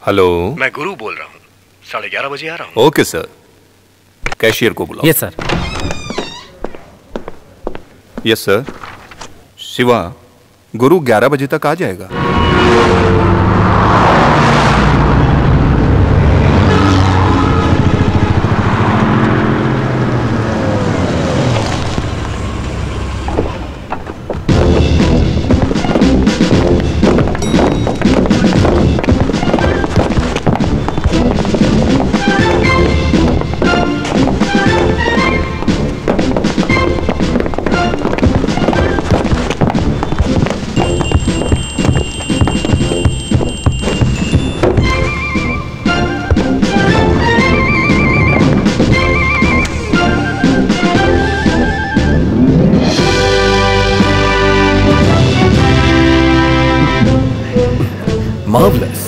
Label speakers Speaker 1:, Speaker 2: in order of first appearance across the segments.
Speaker 1: Hello,
Speaker 2: मैं गुरु बोल रहा हूँ। 11:30 बजे आ रहा हूँ।
Speaker 1: Okay sir. कैशियर को बुलाओ।
Speaker 3: Yes sir.
Speaker 1: Yes sir. Shiva, Guru 11 बजे तक आ जाएगा।
Speaker 4: Marvelous.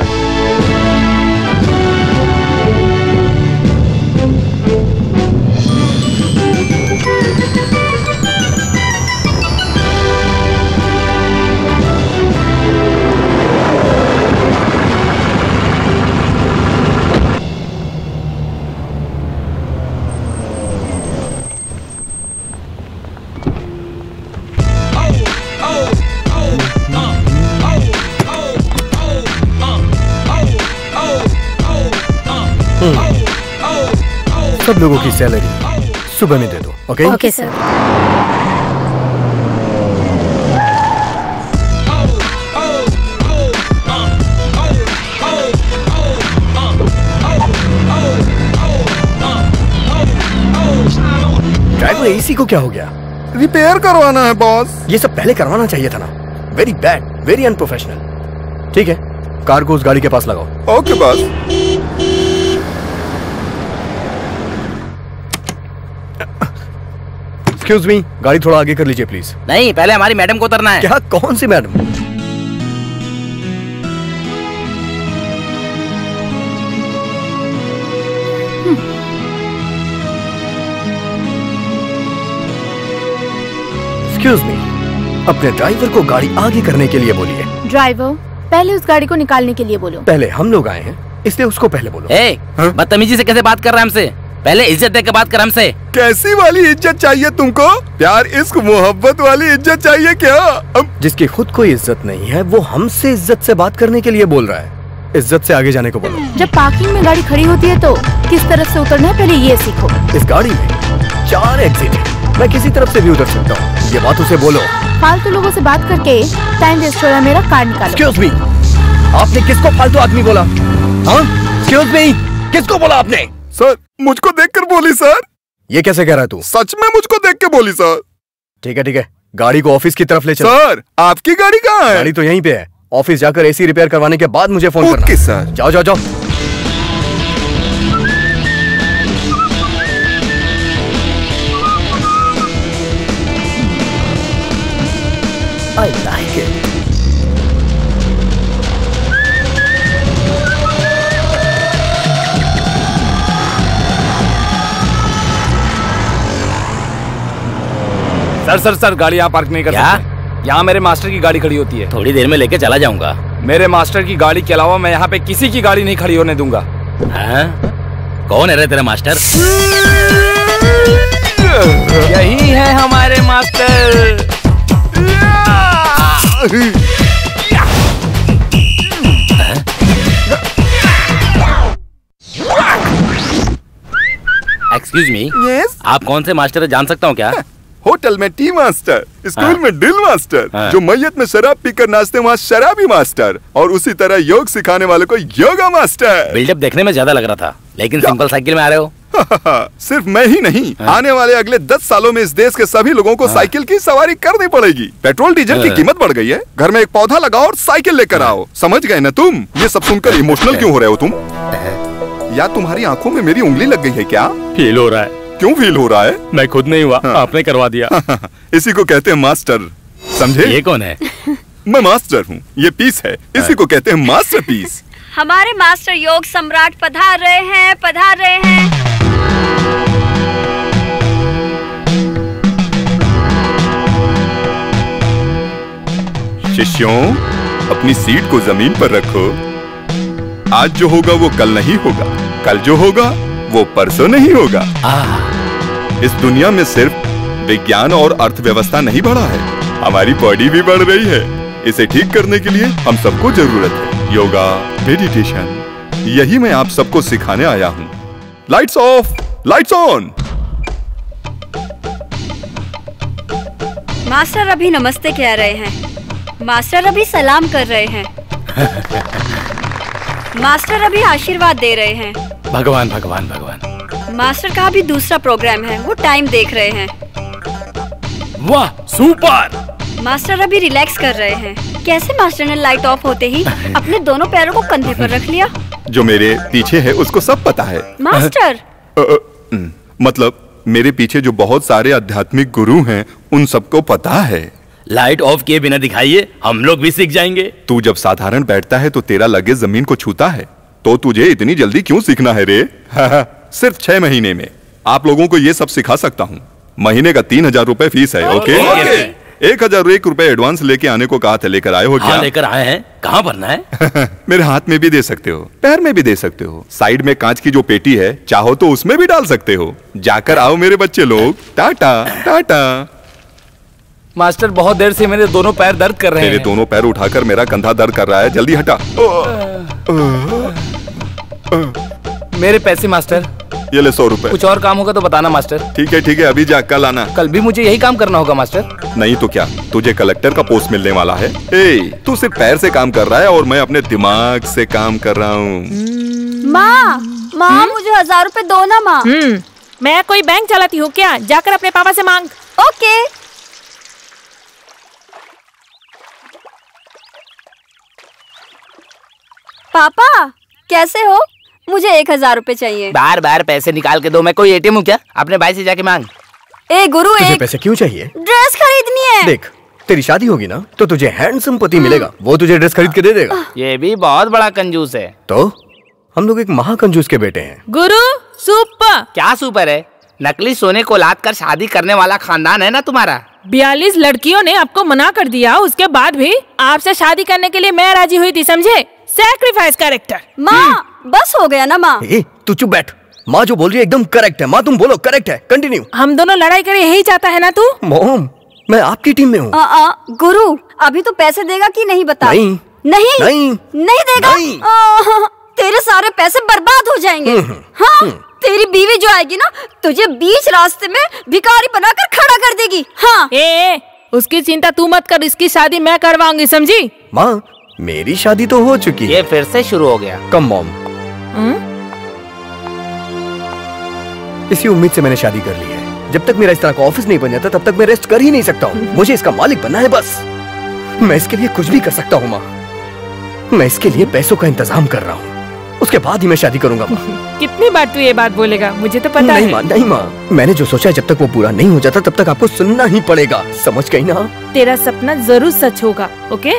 Speaker 4: सब लोगों की सैलरी सुबह में दे दो। Okay?
Speaker 5: Okay sir.
Speaker 4: Driver AC को क्या हो गया?
Speaker 1: रिपेयर करवाना है बॉस।
Speaker 4: ये सब पहले करवाना चाहिए था ना। Very bad, very unprofessional. ठीक है, कार को उस गाड़ी के पास लगाओ।
Speaker 1: Okay boss.
Speaker 4: एक्सक्यूज मी, गाड़ी थोड़ा आगे कर लीजिए प्लीज।
Speaker 3: नहीं, पहले हमारी मैडम को उतरना है।
Speaker 4: क्या? कौन सी मैडम? एक्सक्यूज मी, अपने ड्राइवर को गाड़ी आगे करने के लिए बोलिए।
Speaker 5: ड्राइवर, पहले उस गाड़ी को निकालने के लिए बोलो।
Speaker 4: पहले हम लोग आए हैं, इसलिए उसको पहले बोलो।
Speaker 3: बदतमीजी से कैसे बात कर रहा है हमसे? पहले इज्जत दे के बात कर हमसे।
Speaker 1: कैसी वाली इज्जत चाहिए तुमको? प्यार, इश्क, मोहब्बत वाली इज्जत चाहिए क्या?
Speaker 4: जिसकी खुद कोई इज्जत नहीं है वो हमसे इज्जत से बात करने के लिए बोल रहा है। इज्जत से आगे जाने को बोलो।
Speaker 5: जब पार्किंग में गाड़ी खड़ी होती है तो किस तरफ से उतरना है पहले ये सीखो।
Speaker 4: इस गाड़ी में 4 एग्जिट है, मैं किसी तरफ से भी उतर सकता हूँ। ये बात उसे बोलो।
Speaker 5: फालतू लोगों से बात करके टाइम वेस्ट हो रहा है मेरा। कार निकालो।
Speaker 4: एक्सक्यूज मी, आपने किसको फालतू आदमी बोला? हाँ, एक्सक्यूज मी, किसको बोला आपने?
Speaker 1: सर, मुझको देखकर बोली सर।
Speaker 4: ये कैसे कह रहा है तू?
Speaker 1: सच में मुझको देख के बोली सर।
Speaker 4: ठीक है, गाड़ी को ऑफिस की तरफ ले चलो।
Speaker 1: सर, आपकी गाड़ी कहाँ है?
Speaker 4: गाड़ी तो यहीं पे है। ऑफिस जाकर एसी रिपेयर करवाने के बाद मुझे फोन करना।
Speaker 1: Okay sir.
Speaker 4: जाओ जाओ जाओ। I like it.
Speaker 6: सर, गाड़ी यहाँ पार्क नहीं कर सकते। यहाँ मेरे मास्टर की गाड़ी खड़ी होती है।
Speaker 3: थोड़ी देर में लेके चला जाऊंगा।
Speaker 6: मेरे मास्टर की गाड़ी के अलावा मैं यहाँ पे किसी की गाड़ी नहीं खड़ी होने दूंगा।
Speaker 3: कौन है रे तेरा मास्टर?
Speaker 6: यही है हमारे मास्टर।
Speaker 3: Excuse me,
Speaker 1: yes.
Speaker 3: आप कौन से मास्टर है जान सकता हूँ क्या?
Speaker 1: होटल में टी मास्टर, स्कूल में ड्रिल मास्टर, जो मैयत में शराब पीकर नाचते वहाँ शराबी मास्टर, और उसी तरह योग सिखाने वाले को योगा मास्टर।
Speaker 3: बिल्डअप देखने में ज्यादा लग रहा था, लेकिन सिंपल साइकिल में आ रहे हो।
Speaker 1: सिर्फ मैं ही नहीं, आने वाले अगले 10 सालों में इस देश के सभी लोगों को साइकिल की सवारी करनी पड़ेगी। पेट्रोल डीजल की कीमत बढ़ गई है। घर में एक पौधा लगाओ और साइकिल लेकर आओ। समझ गए ना तुम? ये सब सुनकर इमोशनल क्यों हो रहे हो तुम? या तुम्हारी आंखों में मेरी उंगली लग गई है क्या?
Speaker 6: फील हो रहा है।
Speaker 1: क्यों फील हो रहा है?
Speaker 6: मैं खुद नहीं हुआ, आपने करवा दिया।
Speaker 1: इसी को कहते हैं मास्टर, समझे?
Speaker 3: ये कौन है?
Speaker 1: मैं मास्टर हूँ, ये पीस है, इसी को कहते हैं मास्टर पीस।
Speaker 7: हमारे मास्टर योग सम्राट पधार रहे हैं, पधार रहे हैं।
Speaker 1: शिष्यों, अपनी सीट को जमीन पर रखो। आज जो होगा वो कल नहीं होगा, कल जो होगा वो परसों नहीं होगा। इस दुनिया में सिर्फ विज्ञान और अर्थव्यवस्था नहीं बढ़ा है, हमारी बॉडी भी बढ़ रही है। इसे ठीक करने के लिए हम सबको जरूरत है योगा, मेडिटेशन। यही मैं आप सबको सिखाने आया हूँ। Lights off, lights on.
Speaker 7: Master अभी नमस्ते कह रहे हैं, मास्टर अभी सलाम कर रहे हैं, मास्टर अभी आशीर्वाद दे रहे हैं।
Speaker 3: भगवान भगवान भगवान।
Speaker 7: मास्टर का अभी दूसरा प्रोग्राम है, वो टाइम देख रहे हैं।
Speaker 3: वाह सुपर।
Speaker 7: मास्टर अभी रिलैक्स कर रहे हैं। कैसे मास्टर ने लाइट ऑफ होते ही अपने दोनों पैरों को कंधे पर रख लिया?
Speaker 1: जो मेरे पीछे है उसको सब पता है।
Speaker 7: मास्टर
Speaker 1: मतलब मेरे पीछे जो बहुत सारे आध्यात्मिक गुरु हैं उन सबको पता है।
Speaker 3: लाइट ऑफ किए बिना दिखाइए, हम लोग भी सीख जाएंगे।
Speaker 1: तू जब साधारण बैठता है तो तेरा लगेज जमीन को छूता है, तो तुझे इतनी जल्दी क्यों सीखना है रे? सिर्फ 6 महीने में आप लोगों को ये सब सिखा सकता हूँ। महीने का 3000 रुपए फीस है। ओके 1001 रुपए एडवांस लेके आने को कहा था, लेकर आए हो क्या?
Speaker 3: हाँ, लेकर आए हैं। कहाँ भरना है?
Speaker 1: मेरे हाथ में भी दे सकते हो, पैर में भी दे सकते हो, साइड में कांच की जो पेटी है चाहो तो उसमें भी डाल सकते हो। जाकर आओ मेरे बच्चे लोग। टाटा टाटा।
Speaker 6: मास्टर बहुत देर से मेरे दोनों पैर दर्द कर रहे हैं।
Speaker 1: मेरे दोनों पैर उठाकर मेरा कंधा दर्द कर रहा है, जल्दी हटा।
Speaker 6: मेरे पैसे मास्टर।
Speaker 1: ये ले 100 रुपए।
Speaker 6: कुछ और काम होगा तो बताना मास्टर।
Speaker 1: ठीक है अभी जा, कल आना।
Speaker 6: कल भी मुझे यही काम करना होगा मास्टर?
Speaker 1: नहीं तो क्या, तुझे कलेक्टर का पोस्ट मिलने वाला है। तू सिर्फ पैर से काम कर रहा है और मैं अपने दिमाग से काम कर रहा हूँ।
Speaker 7: माँ मुझे 1000 रुपए दो ना माँ।
Speaker 5: मैं कोई बैंक चलाती हूँ क्या? जाकर अपने पापा से मांग।
Speaker 7: ओके। पापा कैसे हो? मुझे 1000 रुपए चाहिए।
Speaker 3: बार बार पैसे निकाल के दो, मैं कोई एटीएम हूँ क्या? अपने भाई से जाके मांग।
Speaker 7: ए गुरु,
Speaker 4: तुझे पैसे क्यों चाहिए?
Speaker 7: ड्रेस खरीदनी है।
Speaker 4: देख तेरी शादी होगी ना तो तुझे हैंडसम पति मिलेगा, वो तुझे ड्रेस खरीद के दे देगा।
Speaker 3: ये भी बहुत बड़ा कंजूस है।
Speaker 4: तो हम लोग एक महाकंजूस के बेटे हैं।
Speaker 5: गुरु सुपर।
Speaker 3: क्या सुपर है? नकली सोने को लाद कर शादी करने वाला खानदान है ना तुम्हारा।
Speaker 5: 42 लड़कियों ने आपको मना कर दिया, उसके बाद भी आपसे शादी करने के लिए मैं राजी हुई थी, समझे? Sacrifice character.
Speaker 7: माँ बस हो गया ना माँ।
Speaker 4: तू चुप बैठ। माँ जो बोल रही है एकदम करेक्ट है। माँ तुम बोलो करेक्ट है, कंटिन्यू।
Speaker 5: हम दोनों लड़ाई करें यही चाहता है ना तू?
Speaker 4: मॉम मैं आपकी टीम में हूँ।
Speaker 7: गुरु अभी तो पैसे देगा कि नहीं बता।
Speaker 4: नहीं
Speaker 7: देगा नहीं। तेरे सारे पैसे बर्बाद हो जाएंगे। हाँ तेरी बीवी जो आएगी ना तुझे बीच रास्ते में भिखारी बनाकर खड़ा कर देगी। हाँ
Speaker 5: उसकी चिंता तू मत कर, इसकी शादी मैं करवाऊंगी, समझी?
Speaker 4: माँ मेरी शादी तो हो चुकी है।
Speaker 3: ये फिर से शुरू हो गया।
Speaker 4: Come mom. इसी उम्मीद से मैंने शादी कर ली है। जब तक मेरा इस तरह का ऑफिस नहीं बन जाता तब तक मैं रेस्ट कर ही नहीं सकता हूँ। मुझे इसका मालिक बनना है बस। मैं इसके लिए कुछ भी कर सकता हूँ माँ। मैं इसके लिए पैसों का इंतजाम कर रहा हूँ, उसके बाद ही मैं शादी करूंगा माँ।
Speaker 5: कितनी बार तू ये बात बोलेगा, मुझे तो पता
Speaker 4: नहीं
Speaker 5: है।
Speaker 4: माँ नहीं माँ, मैंने जो सोचा है जब तक वो पूरा नहीं हो जाता तब तक आपको सुनना ही पड़ेगा, समझ गई ना?
Speaker 5: तेरा सपना जरूर सच होगा। ओके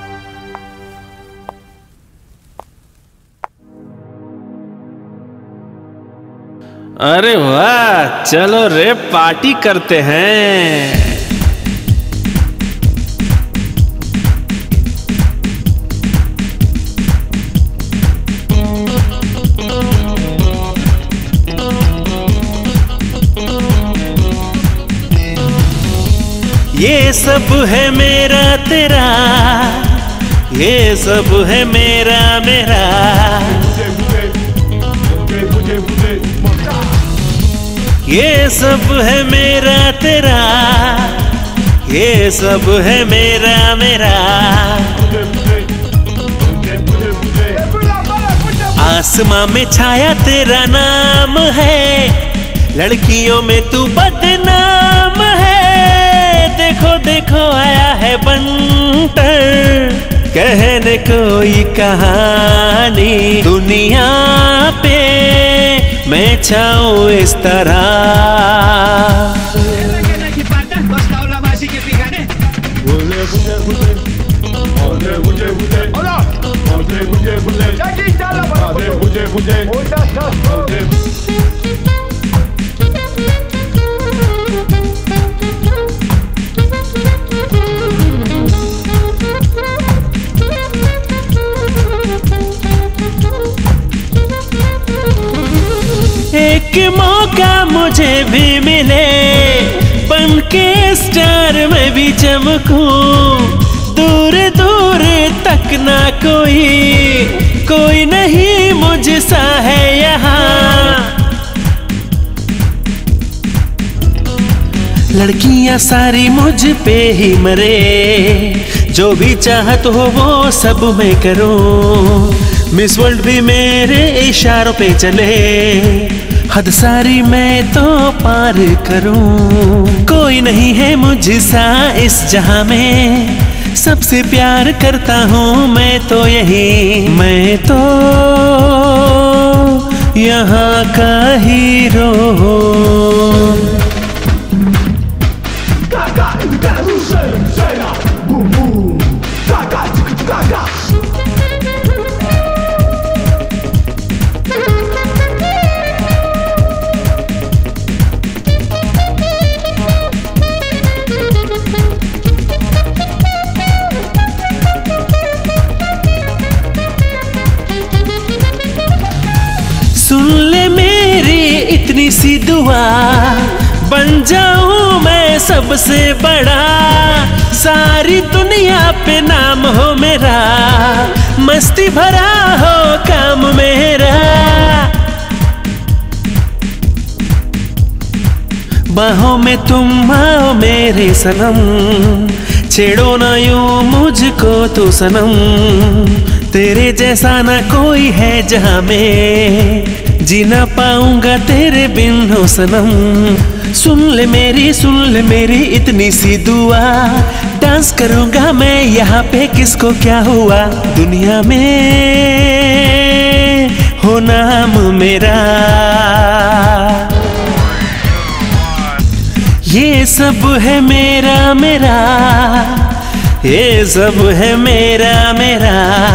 Speaker 8: अरे वाह, चलो रे पार्टी करते हैं। ये सब है मेरा तेरा, ये सब है मेरा मेरा, ये सब है मेरा तेरा, ये सब है मेरा मेरा। आसमां में छाया तेरा नाम है, लड़कियों में तू बदनाम है। देखो देखो आया है बंटर, कहने कोई कहानी। दुनिया पे मैं छाऊं इस तरह। एक मौका मुझे भी मिले, बन के स्टार में भी चमकूं, दूर दूर तक ना कोई नहीं मुझसा है यहाँ। लड़कियां सारी मुझ पे ही मरे, जो भी चाहत हो वो सब मैं करूं, मिस वर्ल्ड भी मेरे इशारों पे चले, हद सारी मैं तो पार करूं। कोई नहीं है मुझसा इस जहां में, सबसे प्यार करता हूँ मैं तो यही, मैं तो यहाँ का हीरो हूँ। सुन ले मेरी इतनी सी दुआ, बन जाऊं मैं सबसे बड़ा, सारी दुनिया पे नाम हो मेरा, मस्ती भरा हो काम मेरा। बाहों में तुम आओ मेरे सनम, छेड़ो ना यूं मुझको तो सनम, तेरे जैसा ना कोई है जहां में, जी ना पाऊंगा तेरे बिन हो सनम। सुन ले मेरी इतनी सी दुआ, डांस करूंगा मैं यहाँ पे किसको क्या हुआ, दुनिया में हो नाम मेरा। ये सब है मेरा मेरा, ये सब है मेरा मेरा।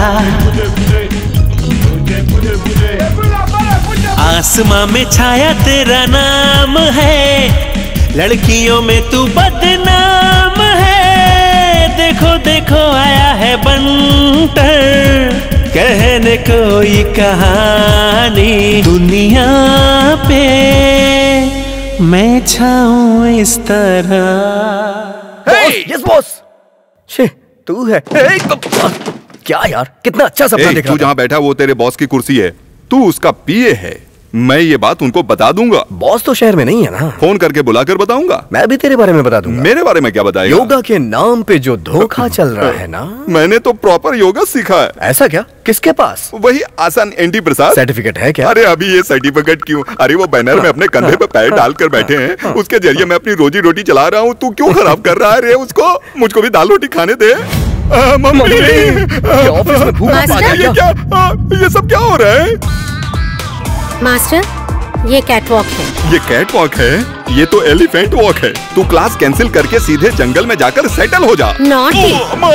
Speaker 8: आसमां में छाया तेरा नाम है, लड़कियों में तू बदनाम है। देखो देखो आया है बंटर, कहने कोई कहानी, दुनिया पे मैं छाऊं इस तरह।
Speaker 4: यस बॉस, तू है? क्या यार, कितना अच्छा सपना देख रहा।
Speaker 1: तू जहाँ बैठा वो तेरे बॉस की कुर्सी है, तू उसका पीए है। मैं ये बात उनको बता दूंगा।
Speaker 4: बॉस तो शहर में नहीं है ना।
Speaker 1: फोन करके बुलाकर बताऊंगा।
Speaker 4: मैं भी तेरे बारे में बता दूंगा।
Speaker 1: मेरे बारे में क्या बताएगा?
Speaker 4: योगा के नाम पे जो धोखा चल रहा है ना,
Speaker 1: मैंने तो प्रॉपर योगा सीखा है।
Speaker 4: ऐसा क्या? किसके पास?
Speaker 1: वही आसान एनटी प्रसाद।
Speaker 4: सर्टिफिकेट है क्या?
Speaker 1: अरे अभी ये सर्टिफिकेट क्यों? अरे वो बैनर में अपने कंधे पे पैर डालकर बैठे हैं, उसके जरिए मैं अपनी रोजी रोटी चला रहा हूँ। तू क्यों खराब कर रहा है रे उसको? मुझको भी दाल रोटी खाने दे। मम्मी,
Speaker 4: ऑफिस में भूख आ गई।
Speaker 1: ये सब क्या हो रहा है?
Speaker 9: मास्टर, ये कैटवॉक है।
Speaker 1: ये कैटवॉक है? ये तो एलिफेंट वॉक है। तू क्लास कैंसिल करके सीधे जंगल में जाकर सेटल हो जा।
Speaker 9: नॉटी।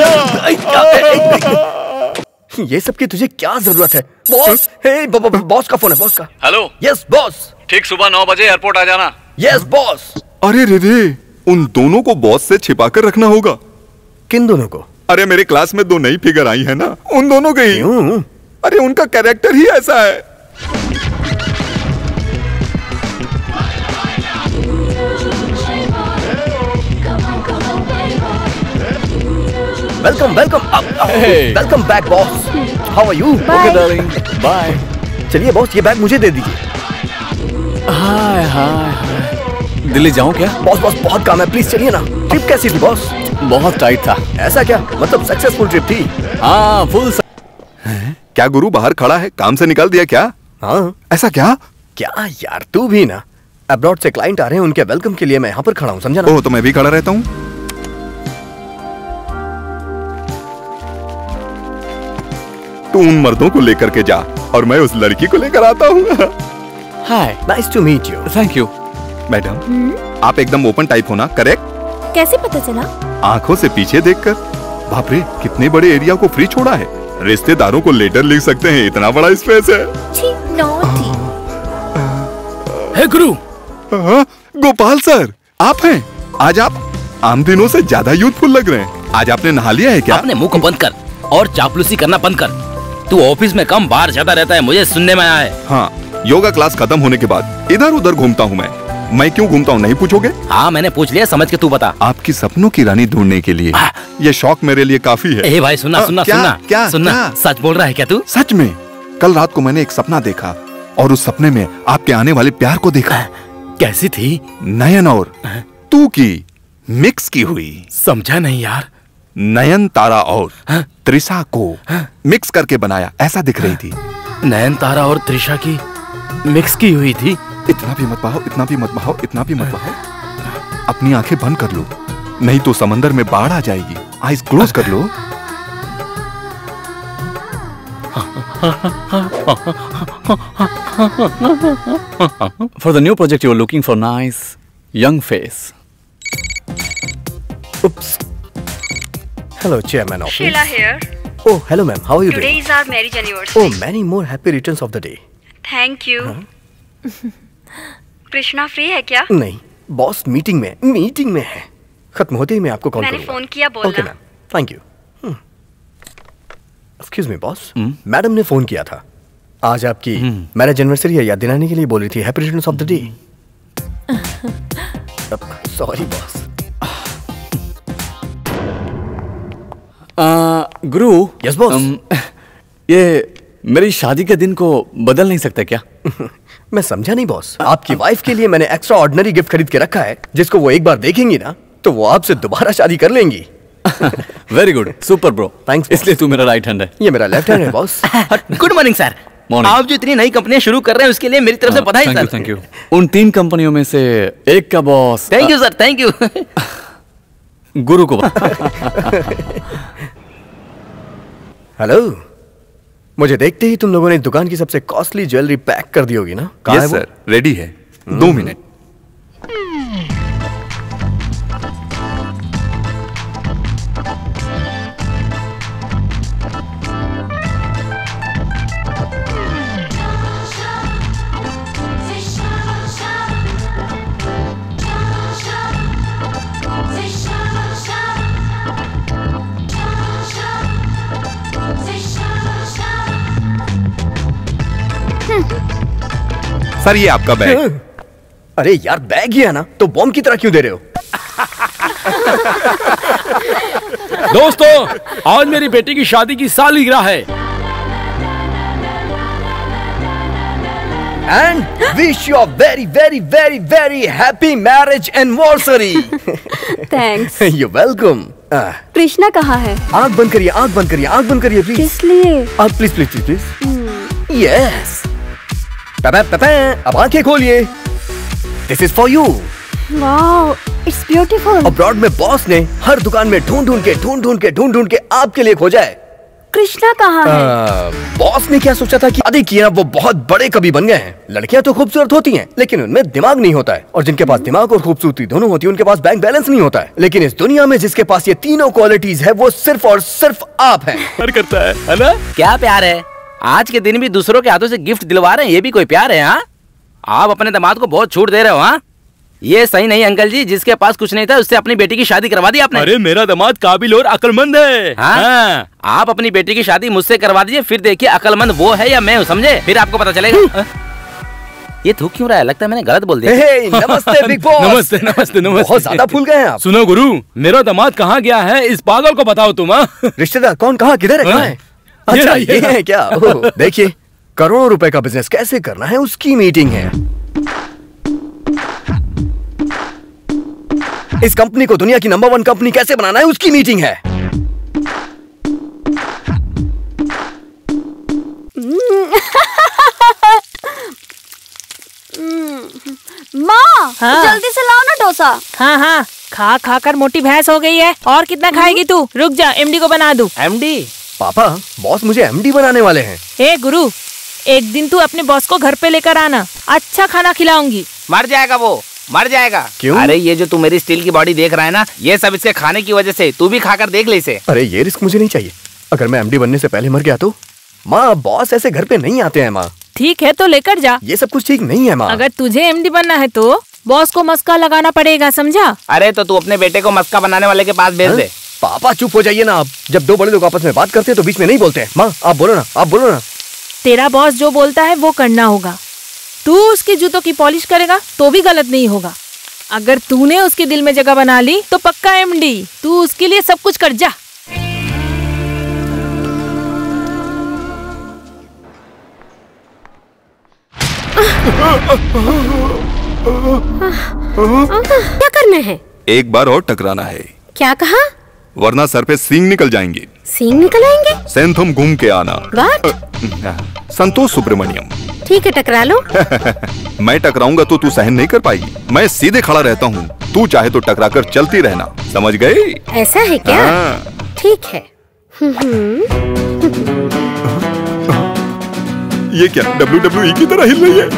Speaker 4: ये सब की तुझे क्या जरूरत है? बॉस, हे बॉस का फोन है, बॉस का।
Speaker 2: हेलो।
Speaker 4: Yes boss.
Speaker 2: ठीक सुबह 9 बजे एयरपोर्ट आ जाना।
Speaker 4: Yes boss.
Speaker 1: अरे रे, उन दोनों को बॉस से छिपा कर रखना होगा।
Speaker 4: किन दोनों को?
Speaker 1: अरे मेरे क्लास में 2 नई फिगर आई है ना, उन दोनों के ही। अरे उनका कैरेक्टर ही ऐसा है।
Speaker 4: Welcome welcome back boss. How are you?
Speaker 6: Okay darling, bye.
Speaker 4: चलिए बॉस, ये बैग मुझे दे दीजिए।
Speaker 6: हाय हाय, दिल्ली जाऊं क्या?
Speaker 4: बॉस बहुत काम है, प्लीज चलिए ना। ट्रिप कैसी थी बॉस?
Speaker 6: बहुत टाइट था।
Speaker 4: ऐसा क्या? मतलब सक्सेसफुल ट्रिप थी?
Speaker 6: हाँ, फुल।
Speaker 1: क्या गुरु बाहर खड़ा है, काम से निकाल दिया क्या?
Speaker 4: हाँ।
Speaker 1: ऐसा क्या?
Speaker 4: क्या यार, तू भी ना। अब्रॉड से क्लाइंट आ रहे हैं, उनके वेलकम के लिए मैं यहाँ पर खड़ा हूँ, समझा ना?
Speaker 1: ओह, तो मैं भी खड़ा रहता हूँ। तू उन मर्दों को लेकर के जा और मैं उस लड़की को लेकर आता हूँ।
Speaker 6: Hi,
Speaker 4: nice to meet you.
Speaker 6: Thank you.
Speaker 1: Madam, आप एकदम ओपन टाइप हो ना? करेक्ट?
Speaker 9: कैसे पता चला?
Speaker 1: आंखों से पीछे देखकर। बाप रे, कितने बड़े एरिया को फ्री छोड़ा है। रिश्तेदारों को लेटर लिख सकते हैं, इतना बड़ा स्पेस है।
Speaker 6: हे गुरु।
Speaker 1: गोपाल सर, आप हैं? आज आप आम दिनों से ज्यादा यूथफुल लग रहे हैं। आज आपने नहा लिया है क्या?
Speaker 3: अपने मुंह को बंद कर और चापलूसी करना बंद कर। तू ऑफिस में कम बाहर ज्यादा रहता है, मुझे सुनने में आया है।
Speaker 1: हाँ, योगा क्लास खत्म होने के बाद इधर उधर घूमता हूँ मैं क्यों घूमता हूँ नहीं पूछोगे?
Speaker 3: हाँ मैंने पूछ लिया, समझ के तू बता।
Speaker 1: आपकी सपनों की रानी ढूंढने के लिए ये शौक मेरे लिए काफी है।
Speaker 3: ए भाई सुनना सुनना सुनना, सच बोल रहा है क्या तू?
Speaker 1: सच में कल रात को मैंने एक सपना देखा और उस सपने में आपके आने वाले प्यार को देखा।
Speaker 3: कैसी थी?
Speaker 1: नयन और तू की मिक्स की हुई।
Speaker 3: समझा नहीं यार।
Speaker 1: नयन तारा और त्रिशा को मिक्स करके बनाया ऐसा दिख रही थी।
Speaker 3: नयन तारा और त्रिशा की मिक्स की हुई थी।
Speaker 1: इतना भी मत बहाओ, इतना भी मत बहाओ, इतना भी मत बहाओ। अपनी आंखें बंद कर लो, नहीं तो समंदर में बाढ़ आ जाएगी। आइज क्लोज कर लो।
Speaker 10: For the new project, you are looking for nice young face.
Speaker 4: Oops. Hello, Chairman office.
Speaker 7: Sheila here.
Speaker 4: Oh, hello, ma'am. How are you
Speaker 7: Today
Speaker 4: doing?
Speaker 7: is our marriage anniversary.
Speaker 4: Oh, many more happy returns of the day.
Speaker 7: Thank you. Krishna free है क्या?
Speaker 4: नहीं, boss meeting में है। खत्म होते ही मैं आपको call करूंगा।
Speaker 7: मैंने फोन किया, बोलना।
Speaker 4: Okay ma'am, thank you. Excuse me boss, madam ने फोन किया था। आज आपकी मैरिज एनिवर्सरी है, याद दिलाने के लिए बोल रही थी। Happy returns of the day. Sorry boss.
Speaker 10: Guru.
Speaker 4: Yes boss.
Speaker 10: ये मेरी शादी के दिन को बदल नहीं सकता क्या?
Speaker 4: मैं समझा नहीं बॉस। आपकी वाइफ के लिए मैंने एक्स्ट्रा ऑर्डिनरी गिफ्ट खरीद के रखा है, जिसको वो एक बार देखेंगी ना तो वो आपसे दोबारा शादी कर लेंगी।
Speaker 10: Very good, super bro, thanks. इसलिए तू मेरा राइट हैंड है।
Speaker 4: ये मेरा लेफ्ट हैंड है बॉस।
Speaker 3: Good morning sir. आप जो इतनी नई कंपनियां शुरू कर रहे हैं उसके लिए मेरी तरफ से बधाई सर।
Speaker 10: Thank you. उन 3 कंपनियों में से एक का boss.
Speaker 3: Thank you sir, thank you.
Speaker 10: Guru को।
Speaker 4: हेलो, मुझे देखते ही तुम लोगों ने दुकान की सबसे कॉस्टली ज्वेलरी पैक कर दी होगी ना?
Speaker 1: यस सर, रेडी है। 2 मिनट। सर ये आपका बैग।
Speaker 4: अरे यार बैग ही है ना, तो बॉम्ब की तरह क्यों दे रहे हो?
Speaker 6: दोस्तों, आज मेरी बेटी की शादी की सालगिरह है।
Speaker 4: And wish you a very, very, very, very happy marriage anniversary.
Speaker 7: Thanks.
Speaker 4: You're welcome.
Speaker 7: Krishna कहाँ है?
Speaker 4: आँख बंद करिए, आँख बंद करिए, आँख बंद करिए प्लीज।
Speaker 7: किस लिए?
Speaker 4: Please please please please. Yes. अब आंखें खोलिए। This is for you.
Speaker 7: Wow, it's beautiful.
Speaker 4: Abroad में बॉस ने हर दुकान में ढूंढ के आपके लिए खोजा है।
Speaker 7: कृष्णा कहाँ है?
Speaker 4: बॉस ने क्या सोचा था कि शादी किया वो बहुत बड़े कवि बन गए हैं। लड़कियां तो खूबसूरत होती हैं, लेकिन उनमें दिमाग नहीं होता है, और जिनके पास दिमाग और खूबसूरती दोनों होती है उनके पास बैंक बैलेंस नहीं होता है। लेकिन इस दुनिया में जिसके पास ये तीनों क्वालिटीज है वो सिर्फ और सिर्फ आप हैं।
Speaker 6: प्यार करता है ना?
Speaker 3: क्या प्यार है? आज के दिन भी दूसरों के हाथों से गिफ्ट दिलवा रहे हैं, ये भी कोई प्यार है? हाँ, आप अपने दामाद को बहुत छूट दे रहे हो। हाँ, ये सही नहीं अंकल जी। जिसके पास कुछ नहीं था उससे अपनी बेटी की शादी करवा दी आपने।
Speaker 6: अरे मेरा दामाद काबिल और अक्लमंद है।
Speaker 3: हाँ? आप अपनी बेटी की शादी मुझसे करवा दीजिए, फिर देखिए अक्लमंद वो है या मैं हूँ, समझे? फिर आपको पता चलेगा। ये थूक क्यों रहा है? लगता है मैंने गलत बोल दिया।
Speaker 4: नमस्ते बिग बॉस।
Speaker 6: नमस्ते नमस्ते नमस्ते।
Speaker 4: बहुत ज्यादा भूल गए हैं आप।
Speaker 6: सुनो गुरु, मेरा दामाद कहाँ गया है इस पागल को बताओ तुम।
Speaker 4: रिश्तेदार कौन, कहाँ, किधर है, कहाँ है? अच्छा ये है क्या? देखिए, करोड़ों रुपए का बिजनेस कैसे करना है उसकी मीटिंग है। इस कंपनी को दुनिया की नंबर 1 कंपनी कैसे बनाना है उसकी मीटिंग है।
Speaker 7: माँ,
Speaker 5: हाँ।
Speaker 7: जल्दी से लाओ ना डोसा।
Speaker 5: हाँ हाँ, खा खा कर मोटी भैंस हो गई है। और कितना खाएगी तू? रुक जा, एमडी को बना दूं।
Speaker 3: एमडी?
Speaker 4: पापा, बॉस मुझे एमडी बनाने वाले हैं।
Speaker 5: ए गुरु, एक दिन तू अपने बॉस को घर पे लेकर आना, अच्छा खाना खिलाऊंगी।
Speaker 3: मर जाएगा वो, मर जाएगा।
Speaker 4: क्यों?
Speaker 3: अरे ये जो तू मेरी स्टील की बॉडी देख रहा है ना, ये सब इसके खाने की वजह से। तू भी खाकर देख ले इसे।
Speaker 4: अरे ये रिस्क मुझे नहीं चाहिए। अगर मैं एमडी बनने से पहले मर गया तो? माँ, बॉस ऐसे घर पे नहीं आते हैं माँ।
Speaker 5: ठीक है तो लेकर जा।
Speaker 4: ये सब कुछ ठीक नहीं है माँ।
Speaker 5: अगर तुझे एमडी बनना है तो बॉस को मस्का लगाना पड़ेगा, समझा?
Speaker 3: अरे तो तू अपने बेटे को मस्का बनाने वाले के पास भेज दे।
Speaker 4: पापा चुप हो जाइए ना आप। जब दो बड़े लोग आपस में बात करते हैं तो बीच में नहीं बोलते हैं। माँ आप बोलो ना, आप बोलो ना।
Speaker 5: तेरा बॉस जो बोलता है वो करना होगा। तू उसके जूतों की पॉलिश करेगा तो भी गलत नहीं होगा। अगर तूने उसके दिल में जगह बना ली तो पक्का एमडी। तू उसके लिए सब कुछ कर जा।
Speaker 9: क्या करना है?
Speaker 1: एक बार और टकराना है।
Speaker 9: क्या कहा?
Speaker 1: वरना सर पे सींग निकल जाएंगे।
Speaker 9: सींग निकल आएंगे?
Speaker 1: सेंथम घूम के आना।
Speaker 9: What?
Speaker 1: संतोष सुब्रमण्यम।
Speaker 9: ठीक है, टकरा लो।
Speaker 1: मैं टकराऊंगा तो तू सहन नहीं कर पाएगी। मैं सीधे खड़ा रहता हूँ, तू चाहे तो टकरा कर चलती रहना, समझ गई?
Speaker 9: ऐसा है क्या? ठीक है।
Speaker 1: ये क्या WWE की तरह हिल रही है?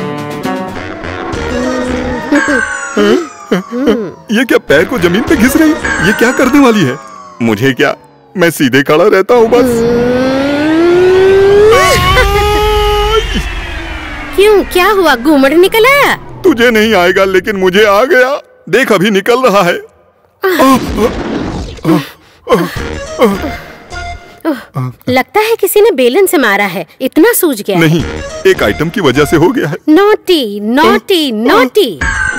Speaker 1: ये क्या पैर को जमीन पे घिस रही? ये क्या करने वाली है? मुझे क्या, मैं सीधे खड़ा रहता हूँ बस।
Speaker 9: क्यों, क्या हुआ? घूमड़ निकल आया?
Speaker 1: तुझे नहीं आएगा लेकिन मुझे आ गया। देख अभी निकल रहा है।
Speaker 9: लगता है किसी ने बेलन से मारा है, इतना सूज गया।
Speaker 1: नहीं, एक आइटम की वजह से हो गया है।
Speaker 9: Naughty naughty naughty.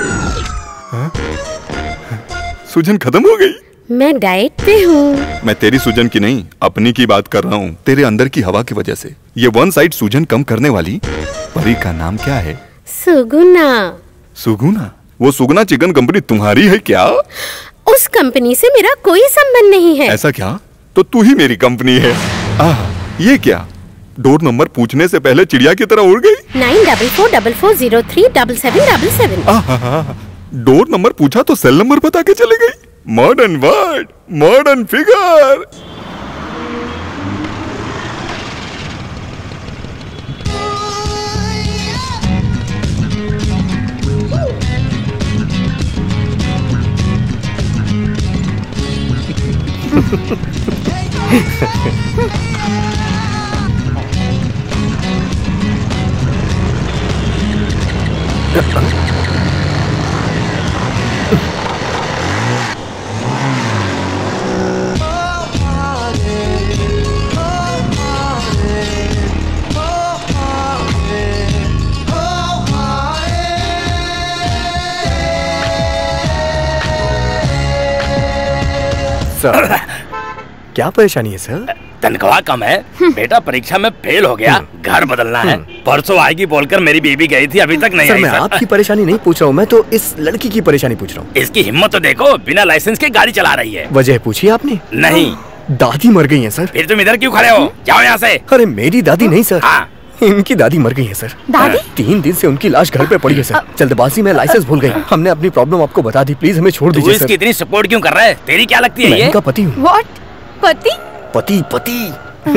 Speaker 1: सूजन खत्म हो गई?
Speaker 9: मैं डाइट पे हूँ।
Speaker 1: मैं तेरी सूजन की नहीं, अपनी की बात कर रहा हूँ। तेरे अंदर की हवा की वजह से ये वन साइड सूजन कम करने वाली परी का नाम क्या है?
Speaker 9: सुगुना।
Speaker 1: सुगुना? वो सुगुना चिकन कंपनी तुम्हारी है क्या?
Speaker 9: उस कंपनी से मेरा कोई संबंध नहीं है।
Speaker 1: ऐसा क्या? तो तू ही मेरी कंपनी है। ये क्या? डोर नंबर पूछने से पहले चिड़िया की तरह उड़ गई।
Speaker 9: 9444037777।
Speaker 1: डोर नंबर पूछा तो सेल नंबर बता के चले गई। Modern word, modern figure.
Speaker 4: Sir, क्या परेशानी है सर?
Speaker 3: तनख्वाह कम है, बेटा परीक्षा में फेल हो गया, घर बदलना है, परसों आएगी बोलकर मेरी बीबी गई थी, अभी तक नहीं
Speaker 4: सर,
Speaker 3: आई।
Speaker 4: मैं आपकी परेशानी नहीं पूछ रहा हूँ, मैं तो इस लड़की की परेशानी पूछ रहा हूँ।
Speaker 3: इसकी हिम्मत तो देखो, बिना लाइसेंस के गाड़ी चला रही है।
Speaker 4: वजह पूछी आपने?
Speaker 3: नहीं।
Speaker 4: दादी मर गई है सर।
Speaker 3: फिर तुम इधर क्यों खड़े हो? जाओ यहाँ से।
Speaker 4: अरे मेरी दादी नहीं सर।
Speaker 3: हाँ।
Speaker 4: इनकी दादी मर गई है सर।
Speaker 5: दादी?
Speaker 4: 3 दिन से उनकी लाश घर पे पड़ी है सर। जल्दबाजी में लाइसेंस भूल गई। हमने अपनी प्रॉब्लम आपको बता दी, प्लीज हमें छोड़ दीजिए सर।
Speaker 3: इसकी इतनी सपोर्ट क्यों कर रहा है? तेरी क्या लगती है?
Speaker 4: मैं
Speaker 3: ये
Speaker 4: इनका पति हूँ।
Speaker 5: What? पति?
Speaker 4: पति पति।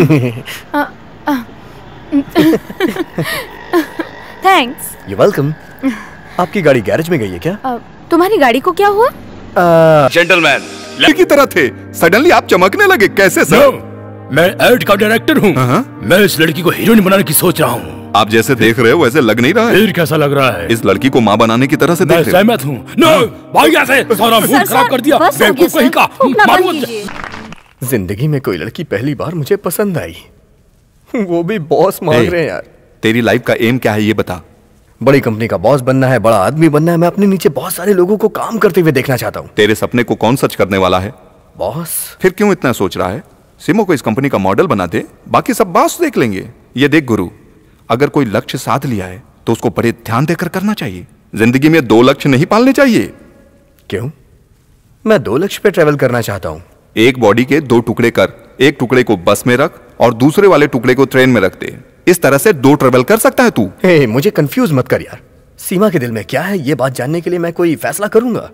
Speaker 5: थैंक्स।
Speaker 4: You welcome. आपकी गाड़ी गैरेज में गई है क्या?
Speaker 5: तुम्हारी गाड़ी को क्या हुआ?
Speaker 2: जेंटलमैन
Speaker 1: की तरह थे, सडनली आप चमकने लगे, कैसे सर?
Speaker 6: मैं एड का डायरेक्टर हूँ। मैं इस लड़की को हीरोइन बनाने की सोच रहा हूँ।
Speaker 1: आप जैसे देख रहे हो वैसे लग नहीं रहा है।
Speaker 6: फिर कैसा लग रहा है?
Speaker 1: इस लड़की को माँ बनाने की तरह से देख रहे हो।
Speaker 6: सहमत हूँ। नो, भाग यहाँ से, सारा मूड खराब कर दिया। बेवकूफ कहीं का। मारो।
Speaker 4: जिंदगी में कोई लड़की पहली बार मुझे पसंद आई, वो भी बॉस मांग रहे हैं यार।
Speaker 1: तेरी लाइफ का एम क्या है ये बता।
Speaker 4: बड़ी कंपनी का बॉस बनना है, बड़ा आदमी बनना है। मैं अपने नीचे बहुत सारे लोगों को काम करते हुए देखना चाहता हूँ।
Speaker 1: तेरे सपने को कौन सच करने वाला है?
Speaker 4: बॉस।
Speaker 1: फिर क्यों इतना सोच रहा है? सिमो को इस कंपनी का मॉडल बना दे, बाकी सब बॉस देख लेंगे। ये देख गुरु, अगर कोई लक्ष्य साध लिया है तो उसको बड़े ध्यान देकर करना चाहिए। जिंदगी में 2 लक्ष्य नहीं पालने चाहिए।
Speaker 4: क्यों? मैं 2 लक्ष्य पे ट्रेवल करना चाहता हूँ।
Speaker 1: एक बॉडी के 2 टुकड़े कर, एक टुकड़े को बस में रख और दूसरे वाले टुकड़े को ट्रेन में रख दे। इस तरह से 2 ट्रेवल कर सकता है तू।
Speaker 4: हे, मुझे कंफ्यूज मत कर यार। सीमा के दिल में क्या है ये बात जानने के लिए मैं कोई फैसला करूंगा।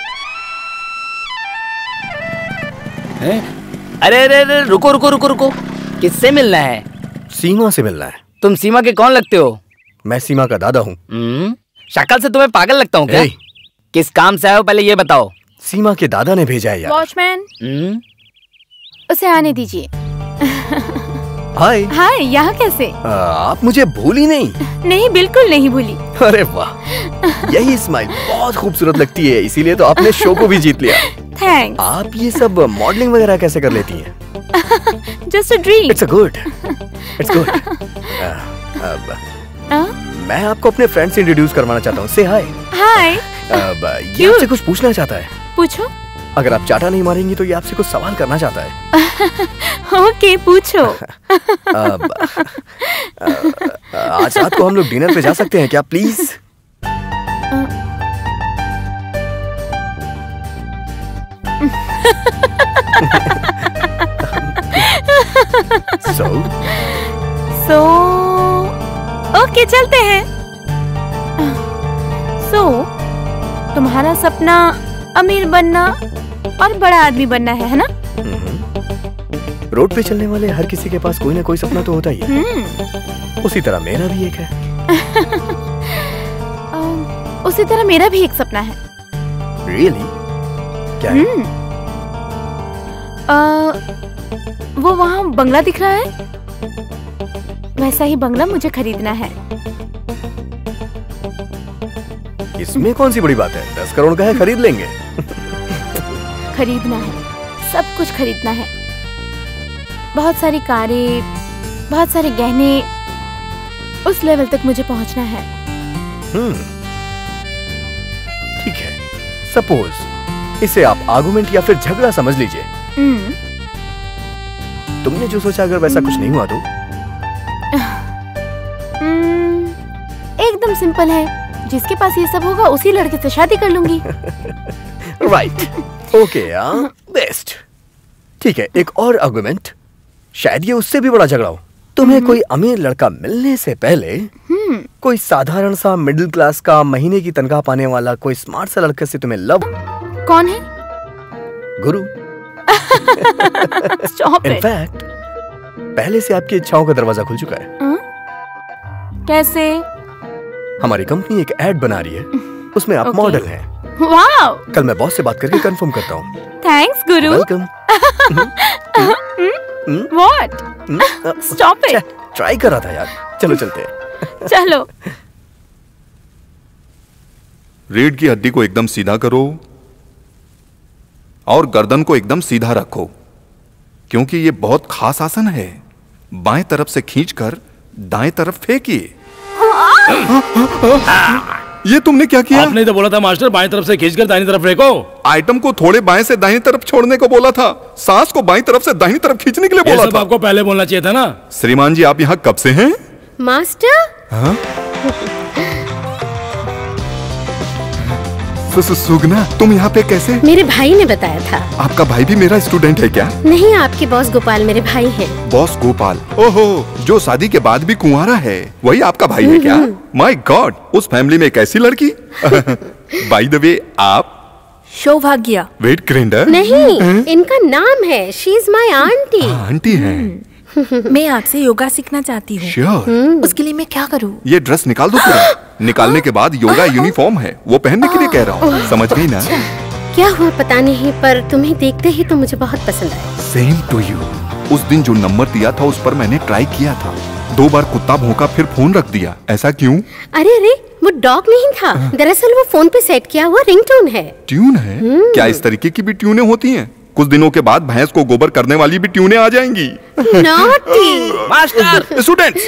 Speaker 3: अरे अरे अरे, रुको रुको रुको रुको, किससे मिलना है?
Speaker 4: सीमा से मिलना है।
Speaker 3: तुम सीमा के कौन लगते हो?
Speaker 4: मैं सीमा का दादा हूँ।
Speaker 3: शक्ल से तुम्हें पागल लगता हूँ क्या? किस काम से आए हो पहले ये बताओ।
Speaker 4: सीमा के दादा ने भेजा है यार।
Speaker 5: वॉचमैन, उसे आने दीजिए।
Speaker 4: हाय।
Speaker 5: हाय, यहाँ कैसे?
Speaker 4: आप मुझे भूली नहीं?
Speaker 5: नहीं, बिल्कुल नहीं भूली।
Speaker 4: अरे वाह, यही स्माइल बहुत खूबसूरत लगती है, इसीलिए तो आपने शो को भी जीत लिया।
Speaker 5: थैंक्स।
Speaker 4: आप ये सब मॉडलिंग वगैरह कैसे कर लेती हैं?
Speaker 5: Just a dream.
Speaker 4: It's good. मैं आपको अपने फ्रेंड से इंट्रोड्यूस करवाना चाहता हूँ। से हाय।
Speaker 5: हाय।
Speaker 4: ये आपसे कुछ पूछना चाहता है।
Speaker 5: पूछो।
Speaker 4: अगर आप चाटा नहीं मारेंगी तो ये आपसे कुछ सवाल करना चाहता है।
Speaker 5: ओके, पूछो।
Speaker 4: आज रात को हम लोग डिनर पे जा सकते हैं क्या प्लीज?
Speaker 5: So, ओके चलते हैं। तुम्हारा सपना अमीर बनना और बड़ा आदमी बनना है ना?
Speaker 4: रोड पे चलने वाले हर किसी के पास कोई ना कोई सपना तो होता ही है। उसी तरह मेरा भी एक है।
Speaker 5: उसी तरह मेरा भी एक सपना है।
Speaker 4: Really? क्या है?
Speaker 5: वो वहाँ बंगला दिख रहा है, वैसा ही बंगला मुझे खरीदना है।
Speaker 4: इसमें कौन सी बड़ी बात है? 10 करोड़ का है, खरीद लेंगे।
Speaker 5: खरीदना है, सब कुछ खरीदना है। बहुत सारी कारें, बहुत सारे गहने, उस लेवल तक मुझे पहुंचना है।
Speaker 4: ठीक है, सपोज इसे आप आर्गुमेंट या फिर झगड़ा समझ लीजिए। तुमने जो सोचा अगर वैसा कुछ नहीं हुआ तो?
Speaker 5: एकदम सिंपल है, जिसके पास ये सब होगा उसी लड़के से शादी कर लूंगी।
Speaker 4: Right, okay, best. ठीक है, एक और आर्गुमेंट, शायद ये उससे भी बड़ा झगड़ा हो। तुम्हें कोई अमीर लड़का मिलने से पहले कोई साधारण सा मिडिल क्लास का महीने की तनख्वाह पाने वाला कोई स्मार्ट सा लड़के से तुम्हें लव।
Speaker 5: कौन है?
Speaker 4: गुरु। इनफैक्ट पहले से आपकी इच्छाओं का दरवाजा खुल चुका है।
Speaker 5: कैसे?
Speaker 4: हमारी कंपनी एक एड बना रही है, उसमें आप मॉडल हैं।
Speaker 5: वाओ!
Speaker 4: कल मैं बॉस से बात करके कंफर्म करता हूँ।
Speaker 5: Thanks Guru.
Speaker 4: Welcome.
Speaker 5: What? Stop it.
Speaker 4: Try कर रहा था यार। चलो चलते हैं।
Speaker 5: चलो।
Speaker 1: रीढ़ की हड्डी को एकदम सीधा करो और गर्दन को एकदम सीधा रखो, क्योंकि ये बहुत खास आसन है। बाएं तरफ से खींचकर दाएं तरफ फेंकिए। ये तुमने क्या किया?
Speaker 6: आपने तो बोला था मास्टर बाएं तरफ से खींचकर दाहिनी तरफ फेंको।
Speaker 1: आइटम को थोड़े बाएं से दाहिनी तरफ छोड़ने को बोला था, सांस को बाईं तरफ से दाहिनी तरफ खींचने के लिए बोला था।
Speaker 6: आपको पहले बोलना चाहिए था ना।
Speaker 1: श्रीमान जी, आप यहाँ कब से हैं?
Speaker 9: मास्टर।
Speaker 1: हाँ? सुगना, तुम यहाँ पे कैसे?
Speaker 9: मेरे भाई ने बताया था।
Speaker 1: आपका भाई भी मेरा स्टूडेंट है क्या?
Speaker 9: नहीं, आपके बॉस गोपाल मेरे भाई हैं।
Speaker 1: बॉस गोपाल? ओहो, जो शादी के बाद भी कुंवारा है, वही आपका भाई है क्या? माय गॉड, उस फैमिली में एक ऐसी लड़की। बाय द वे, आप?
Speaker 5: सौभाग्य।
Speaker 1: Wet grinder?
Speaker 9: नहीं, इनका नाम है। She is my aunty.
Speaker 1: Aunty है।
Speaker 5: मैं आपसे योगा सीखना चाहती हूँ।
Speaker 1: Sure.
Speaker 5: उसके लिए मैं क्या करूँ?
Speaker 1: ये ड्रेस निकाल दो पूरा। निकालने के बाद योगा यूनिफॉर्म है, वो पहनने के लिए कह रहा हूँ। समझ गई ना?
Speaker 9: क्या हुआ पता नहीं, पर तुम्हें देखते ही तो मुझे बहुत पसंद आया।
Speaker 1: Same to you. उस दिन जो नंबर दिया था उस पर मैंने ट्राई किया था। 2 बार कुत्ता भौंका, फिर फोन रख दिया। ऐसा क्यों?
Speaker 9: अरे अरे, वो डॉग नहीं था, दरअसल वो फोन पे सेट किया हुआ रिंगटोन है।
Speaker 1: ट्यून है? क्या इस तरीके की भी ट्यूनें होती हैं? कुछ दिनों के बाद भैंस को गोबर करने वाली भी ट्यूनें आ जाएंगी।
Speaker 3: Naughty. Master.
Speaker 1: Students.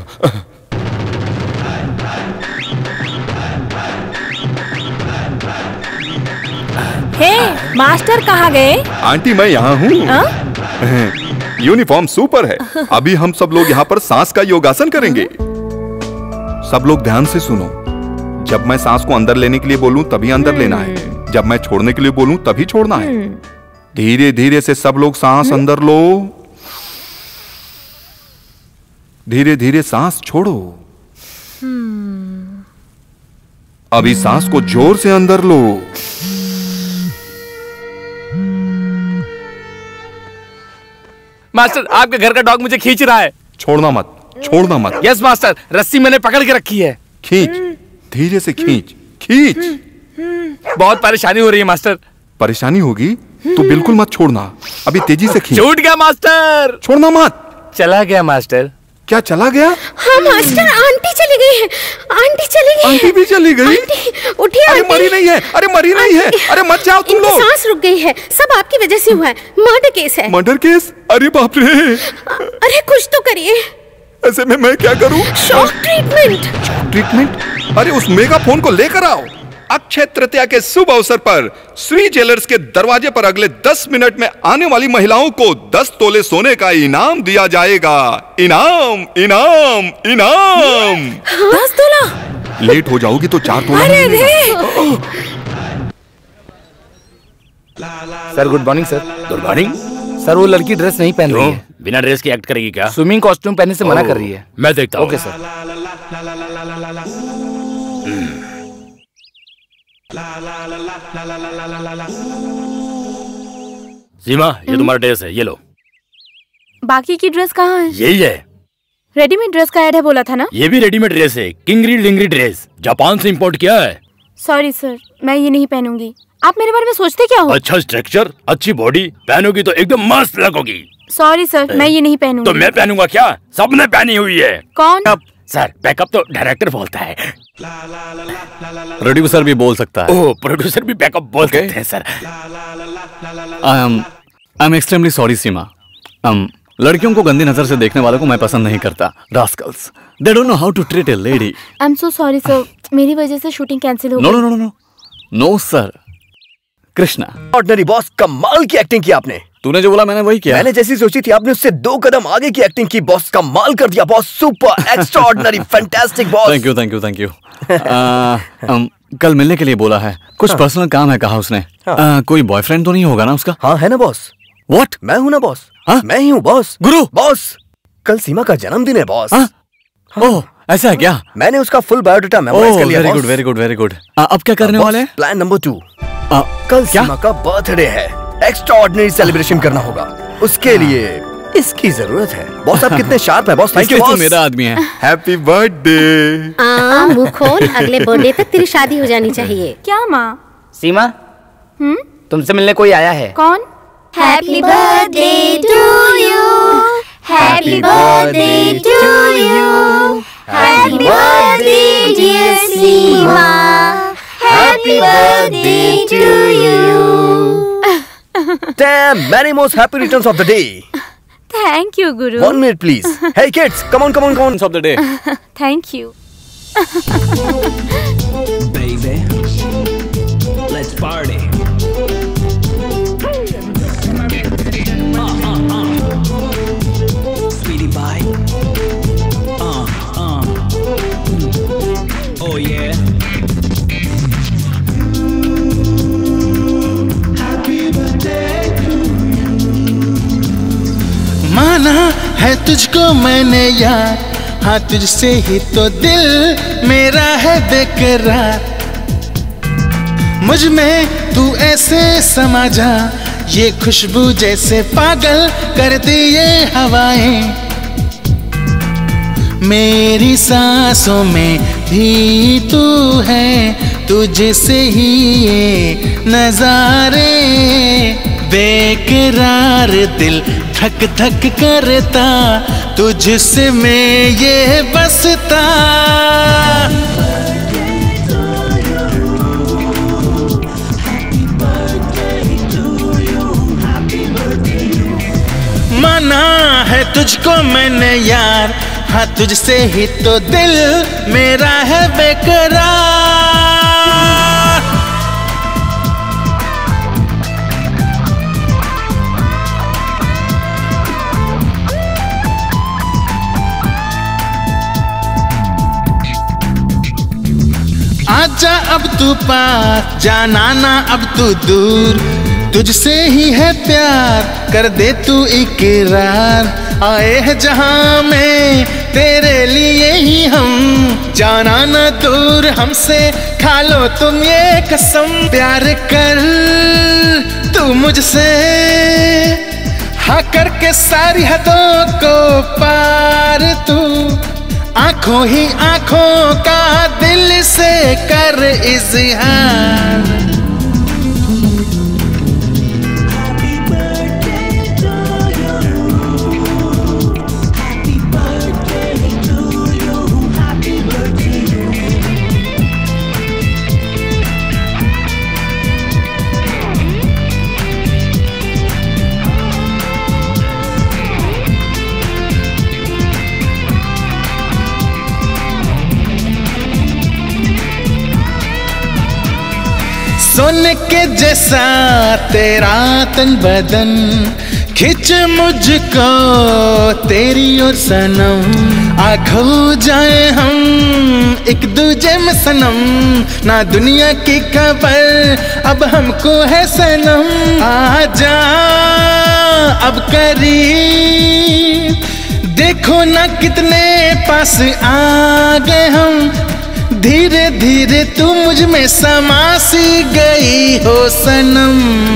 Speaker 5: Hey, master कहाँ गए?
Speaker 1: आंटी, मैं यहाँ हूँ। यूनिफॉर्म सुपर है। अभी हम सब लोग यहाँ पर सांस का योगासन करेंगे। सब लोग ध्यान से सुनो। जब मैं सांस को अंदर लेने के लिए बोलूं तभी अंदर लेना है, जब मैं छोड़ने के लिए बोलूं तभी छोड़ना है। धीरे धीरे से सब लोग सांस अंदर लो, धीरे धीरे सांस छोड़ो। अभी सांस को जोर से अंदर लो।
Speaker 3: मास्टर, आपके घर का डॉग मुझे खींच रहा है।
Speaker 1: छोड़ना मत, छोड़ना मत।
Speaker 3: यस मास्टर, रस्सी मैंने पकड़ के रखी है।
Speaker 1: खींच, धीरे से खींच, खींच।
Speaker 3: बहुत परेशानी हो रही है मास्टर।
Speaker 1: परेशानी होगी तो बिल्कुल मत छोड़ना। अभी तेजी से खींच।
Speaker 3: छूट गया मास्टर।
Speaker 1: छोड़ना मत।
Speaker 3: चला गया मास्टर।
Speaker 1: क्या चला गया?
Speaker 9: हाँ मास्टर, आंटी चली गई है। आंटी चली गई।
Speaker 1: आंटी भी चली गई?
Speaker 9: आंटी उठिए।
Speaker 1: अरे मरी नहीं है, अरे मरी नहीं है। अरे मत जाओ तुम लोग।
Speaker 9: सांस रुक गई है, सब आपकी वजह से हुआ है। मर्डर केस है।
Speaker 1: Murder case? अरे बाप रे।
Speaker 9: अरे कुछ तो करिए।
Speaker 1: ऐसे में मैं क्या करूं?
Speaker 9: Shock treatment.
Speaker 1: ट्रीटमेंट? अरे उस मेगा फोन को लेकर आओ। अक्षय तृतीया के शुभ अवसर पर श्री ज्वेलर्स के दरवाजे पर अगले 10 मिनट में आने वाली महिलाओं को 10 तोले सोने का इनाम दिया जाएगा। इनाम इनाम इनाम।
Speaker 9: 10 तोला?
Speaker 1: लेट हो जाओगी तो 4 तोला।
Speaker 3: Sir good morning sir.
Speaker 2: Good morning.
Speaker 3: Sir वो लड़की ड्रेस नहीं पहन रही है।
Speaker 2: बिना ड्रेस की एक्ट करेगी क्या?
Speaker 3: स्विमिंग कॉस्ट्यूम पहनने से मना कर रही है।
Speaker 2: मैं देखता हूँ।
Speaker 3: Okay sir.
Speaker 2: सीमा ये तुम्हारा ड्रेस है, ये लो।
Speaker 5: बाकी की ड्रेस कहाँ है?
Speaker 2: यही है।
Speaker 5: रेडीमेड ड्रेस का ऐड है बोला था ना?
Speaker 2: ये भी रेडीमेड ड्रेस है, किंगरी डिंगरी ड्रेस, जापान से इंपोर्ट किया है।
Speaker 5: सॉरी सर, मैं ये नहीं पहनूंगी। आप मेरे बारे में सोचते क्या हो?
Speaker 2: अच्छा स्ट्रक्चर, अच्छी बॉडी, पहनोगी तो एकदम मस्त लगोगी।
Speaker 5: सॉरी सर, मैं ये नहीं पहनूंगी।
Speaker 2: तो मैं पहनूंगा क्या? सबने पहनी हुई है।
Speaker 5: कौन?
Speaker 2: सर बैकअप तो डायरेक्टर बोलता है।
Speaker 10: प्रोड्यूसर भी बोल सकता है।
Speaker 2: ओह प्रोड्यूसर भी बैकअप बोल सकते हैं sir.
Speaker 10: I am extremely sorry Seema. लड़कियों को गंदी नजर से देखने वालों को मैं पसंद नहीं करता। Rascals, they don't know how to treat a lady.
Speaker 5: I am so sorry sir, मेरी वजह से शूटिंग कैंसिल हो गई।
Speaker 10: No no no no no sir. Krishna,
Speaker 4: ordinary boss, कमाल की एक्टिंग की आपने।
Speaker 10: तूने जो बोला मैंने वही किया।
Speaker 4: मैंने जैसी सोची थी आपने उससे 2 कदम आगे की एक्टिंग की बॉस। कमाल कर दिया boss, super extraordinary fantastic boss.
Speaker 10: Thank you thank you thank you. कल मिलने के लिए बोला है, कुछ पर्सनल काम है कहा उसने। कोई बॉयफ्रेंड तो नहीं होगा ना उसका?
Speaker 4: हाँ है ना बॉस।
Speaker 10: व्हाट?
Speaker 4: मैं हूँ ना बॉस।
Speaker 10: हाँ?
Speaker 4: मैं ही हूँ बॉस।
Speaker 10: गुरु
Speaker 4: बॉस, कल सीमा का जन्मदिन है बॉस।
Speaker 10: ओह ऐसा है क्या?
Speaker 4: मैंने उसका फुल बायोडाटा मेमोराइज कर लिया।
Speaker 10: Very good very good very good. अब क्या करने वाले हैं?
Speaker 4: प्लान नंबर 2, कल सीमा का बर्थडे है, एक्स्ट्राऑर्डिनरी सेलिब्रेशन करना होगा। उसके लिए इसकी जरूरत है। बॉस आप कितने शार्प है बॉस। Thank you boss.
Speaker 10: मेरा आदमी है।
Speaker 1: Happy birthday.
Speaker 9: मुंह खोल, अगले बर्थडे तक तेरी शादी हो जानी चाहिए।
Speaker 5: क्या माँ?
Speaker 3: सीमा, तुमसे मिलने कोई आया है।
Speaker 5: कौन?
Speaker 7: Happy birthday to you, happy birthday to you, happy birthday dear Seema, happy birthday to you.
Speaker 4: Damn, many most happy returns of the day.
Speaker 5: Thank you, Guru.
Speaker 4: 1 minute, please. Hey kids, come on, come on, come on.
Speaker 10: Of the day.
Speaker 5: Thank you.
Speaker 11: Baby, let's party. Sweetie pie. Oh yeah.
Speaker 12: माना है तुझको मैंने यार, हाँ तुझसे ही तो दिल मेरा है बेकरार। मुझ में तू ऐसे समा जा, ये खुशबू जैसे पागल कर दी ये हवाएं। मेरी सांसों में भी तू है, तुझसे ही ये नजारे। बेकरार दिल धक धक करता, तुझसे मैं ये बसता। माना है तुझको मैंने यार, हाँ तुझसे ही तो दिल मेरा है बेकरार। आजा अब तू पास, जाना ना अब तू दूर। तुझसे ही है प्यार, कर दे तू इकरार। आए हैं जहां में तेरे लिए ही हम, जाना ना दूर हमसे, खा लो तुम ये कसम। प्यार कर तू मुझसे, हाँ करके सारी हदों को पार। तू आंखों ही आंखों का दिल से कर इज़हार। सोने के जैसा तेरा तन बदन, खिंच मुझको तेरी ओर सनम। आ खो जाए हम एक दूजे में सनम, ना दुनिया की खबर अब हमको है सनम। आ जा अब करीब, देखो ना कितने पास आ गए हम। धीरे धीरे तू मुझ में समा सी गई हो सनम।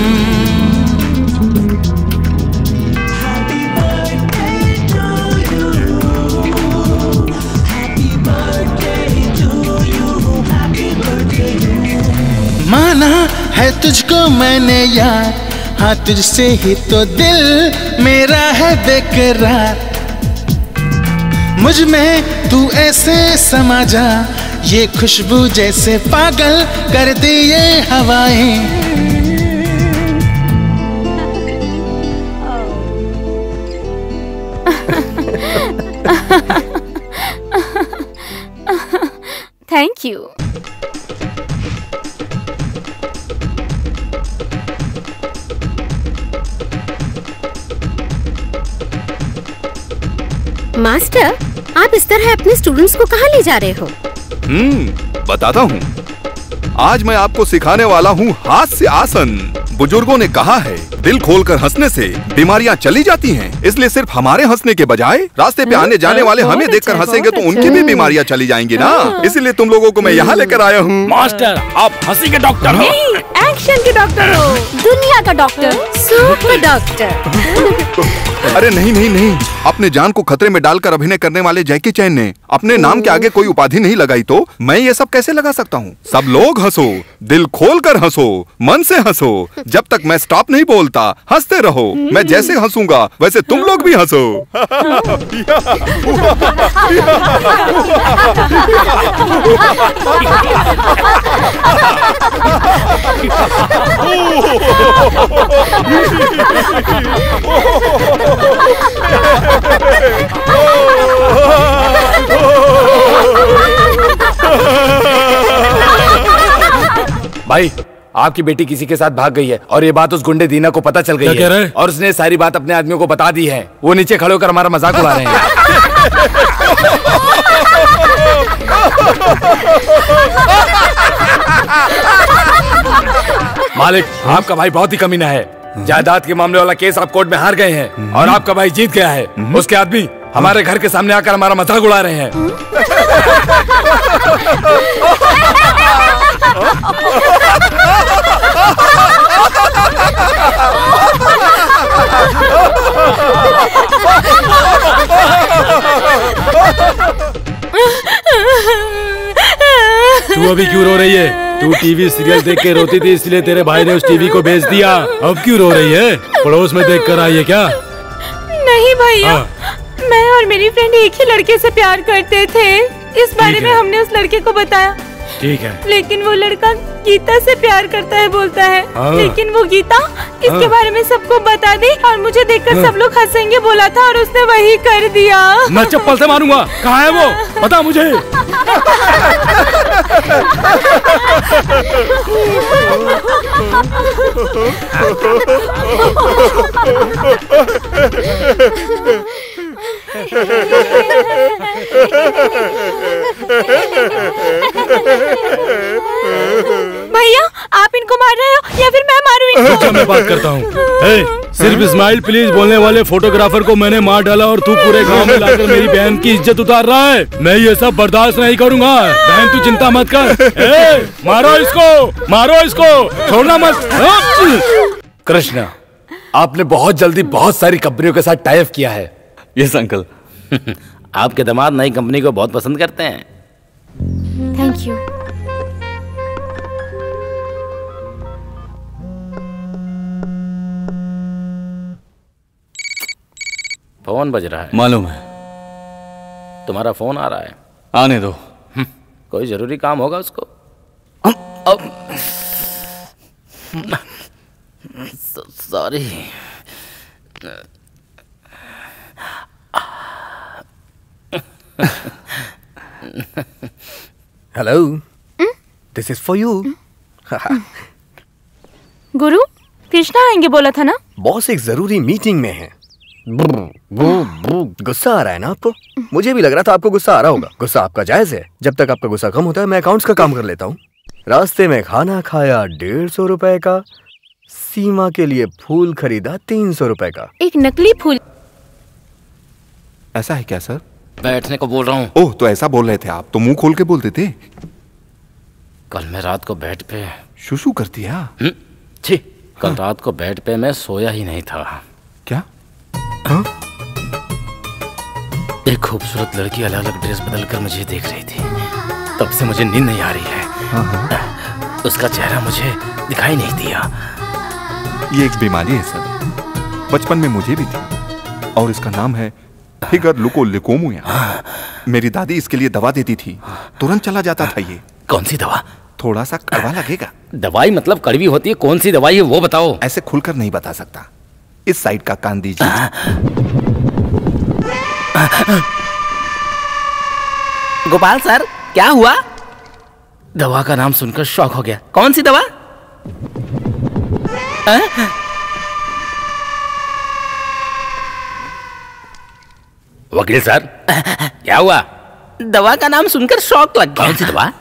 Speaker 12: माना है तुझको मैंने यार, हाँ तुझसे ही तो दिल मेरा है बेकरार। मुझ में तू ऐसे समा जा, ये खुशबू जैसे पागल कर दे ये हवाएं।
Speaker 5: Thank you.
Speaker 9: मास्टर, आप इस तरह अपने स्टूडेंट्स को कहाँ ले जा रहे हो?
Speaker 1: बताता हूँ। आज मैं आपको सिखाने वाला हूँ हास्य आसन। बुजुर्गों ने कहा है दिल खोलकर हंसने से बीमारियाँ चली जाती हैं, इसलिए सिर्फ हमारे हंसने के बजाय रास्ते पे आने जाने वाले हमें देखकर हंसेंगे तो उनकी भी बीमारियाँ चली जाएंगी ना। इसीलिए तुम लोगों को मैं यहाँ लेकर आया हूँ।
Speaker 6: मास्टर, आप हंसी के डॉक्टर हो?
Speaker 5: एक्शन के डॉक्टर हो, दुनिया का डॉक्टर,
Speaker 9: सुपर डॉक्टर।
Speaker 1: अरे नहीं नहीं नहीं, अपने जान को खतरे में डालकर अभिनय करने वाले जैकी चैन ने अपने नाम के आगे कोई उपाधि नहीं लगाई तो मैं ये सब कैसे लगा सकता हूँ? सब लोग हंसो, दिल खोलकर हंसो, मन से हंसो। जब तक मैं स्टॉप नहीं बोलता हंसते रहो। मैं जैसे हंसूंगा वैसे तुम लोग भी हंसो।
Speaker 3: भाई, आपकी बेटी किसी के साथ भाग गई है और ये बात उस गुंडे दीना को पता चल गई
Speaker 6: क्या कह रहे
Speaker 3: है
Speaker 6: हैं?
Speaker 3: और उसने सारी बात अपने आदमियों को बता दी है। वो नीचे खड़े होकर हमारा मजाक उड़ा रहे हैं। मालिक, आपका भाई बहुत ही कमीना है। जायदाद के मामले वाला केस आप कोर्ट में हार गए हैं और आपका भाई जीत गया है। उसके आदमी हमारे घर के सामने आकर हमारा मजाक उड़ा रहे हैं।
Speaker 6: तू अभी क्यों रो रही है? तू टीवी सीरियल देख के रोती थी इसलिए तेरे भाई ने उस टीवी को बेच दिया। अब क्यों रो रही है? पड़ोस में देख कर आई है क्या?
Speaker 5: नहीं भैया, मैं और मेरी फ्रेंड एक ही लड़के से प्यार करते थे। इस बारे में हमने उस लड़के को बताया।
Speaker 6: ठीक है।
Speaker 5: लेकिन वो लड़का गीता से प्यार करता है बोलता है। लेकिन वो गीता इसके बारे में सबको बता दी और मुझे देखकर सब लोग हंसेंगे बोला था और उसने वही कर दिया।
Speaker 6: मैं चप्पल से मारूंगा। कहाँ है वो? बता मुझे।
Speaker 5: भैया, आप इनको मार रहे हो या फिर मैं मारूं इनको?
Speaker 6: मैं बात करता हूँ। सिर्फ इस्माइल प्लीज बोलने वाले फोटोग्राफर को मैंने मार डाला और तू पूरे गांव में लाकर मेरी बहन की इज्जत उतार रहा है। मैं ये सब बर्दाश्त नहीं करूंगा। बहन तू चिंता मत कर। मारो इसको, मारो इसको, छोड़ना मत।
Speaker 3: कृष्णा, आपने बहुत जल्दी बहुत सारी कंपनियों के साथ टाई अप किया है।
Speaker 10: Yes uncle.
Speaker 3: आपके दामाद नई कंपनी को बहुत पसंद करते हैं।
Speaker 5: Thank you.
Speaker 3: फोन बज रहा है।
Speaker 10: मालूम है।
Speaker 3: तुम्हारा फोन आ रहा है।
Speaker 10: आने दो।
Speaker 3: कोई जरूरी काम होगा उसको। Sorry.
Speaker 4: Hello. This is for you.
Speaker 5: गुरु, कृष्णा आएंगे बोला था ना?
Speaker 4: बॉस एक जरूरी मीटिंग में है। गुस्सा आ रहा है ना आपको? मुझे भी लग रहा था आपको गुस्सा आ रहा होगा। गुस्सा आपका जायज है। जब तक आपका गुस्सा कम होता है मैं अकाउंट्स का काम कर लेता हूँ। रास्ते में खाना खाया 150 रुपए का, सीमा के लिए फूल खरीदा 300 रुपए का।
Speaker 5: एक नकली फूल।
Speaker 1: ऐसा है क्या सर?
Speaker 3: बैठने को बोल रहा हूँ।
Speaker 1: ओह, तो ऐसा बोल रहे थे आप, तो मुंह खोल के बोलते थे।
Speaker 3: कल मैं रात को बेड पे
Speaker 1: शुशु कर दिया।
Speaker 3: छी, कल रात को बेड पे मैं सोया ही नहीं था।
Speaker 1: क्या? हाँ?
Speaker 3: एक खूबसूरत लड़की अलग अलग ड्रेस बदलकर मुझे देख रही थी। तब से मुझे नींद नहीं आ रही है। उसका चेहरा मुझे दिखाई नहीं दिया।
Speaker 1: ये एक बीमारी है सर, बचपन में मुझे भी थी और इसका नाम है फिगर लुकोलिकोमुया। मेरी दादी इसके लिए दवा देती थी, तुरंत चला जाता था ये।
Speaker 3: कौन सी दवा?
Speaker 1: थोड़ा सा कड़वा लगेगा।
Speaker 3: दवाई मतलब कड़वी होती है? कौन सी दवाई है वो बताओ।
Speaker 1: ऐसे खुलकर नहीं बता सकता। इस साइड का कान दीजिए।
Speaker 3: गोपाल सर, क्या हुआ? दवा का नाम सुनकर शॉक हो गया। कौन सी दवा? वकील सर, क्या हुआ? दवा का नाम सुनकर शॉक लग गया। कौन सी दवा?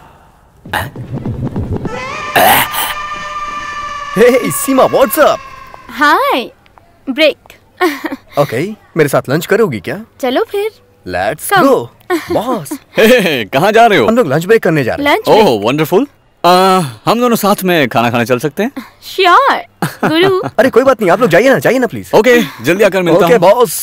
Speaker 4: Hey Seema, what's up?
Speaker 5: Hi, break.
Speaker 4: Okay, मेरे साथ लंच करोगी क्या?
Speaker 5: चलो फिर।
Speaker 4: Let's go. बॉस,
Speaker 10: कहाँ जा रहे हो?
Speaker 4: हम लोग लंच ब्रेक करने जा रहे हैं।
Speaker 10: Oh wonderful. हम दोनों साथ में खाना खाने चल सकते हैं?
Speaker 5: श्योर गुरु।
Speaker 4: अरे कोई बात नहीं, आप लोग जाइए ना प्लीज।
Speaker 10: ओके, जल्दी आकर मिलता हूँ।
Speaker 4: Okay boss.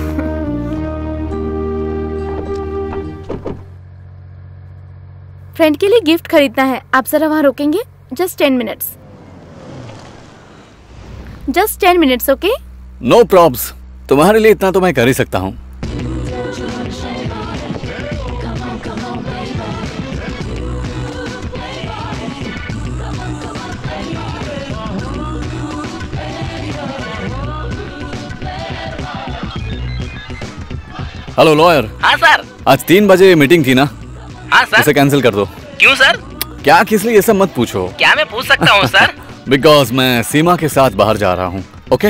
Speaker 5: फ्रेंड के लिए गिफ्ट खरीदना है, आप जरा वहाँ रोकेंगे? Just 10 minutes. Just 10 minutes, okay?
Speaker 10: No probs, तुम्हारे लिए इतना तो मैं कर ही सकता हूँ। Hello lawyer.
Speaker 3: हाँ सर।
Speaker 10: आज 3 बजे मीटिंग थी ना?
Speaker 3: हाँ सर।
Speaker 10: इसे कैंसिल कर दो।
Speaker 3: क्यों सर?
Speaker 10: क्या किस लिए, ये सब मत पूछो।
Speaker 3: क्या मैं पूछ सकता हूँ सर?
Speaker 10: बिकॉज मैं सीमा के साथ बाहर जा रहा हूँ। ओके,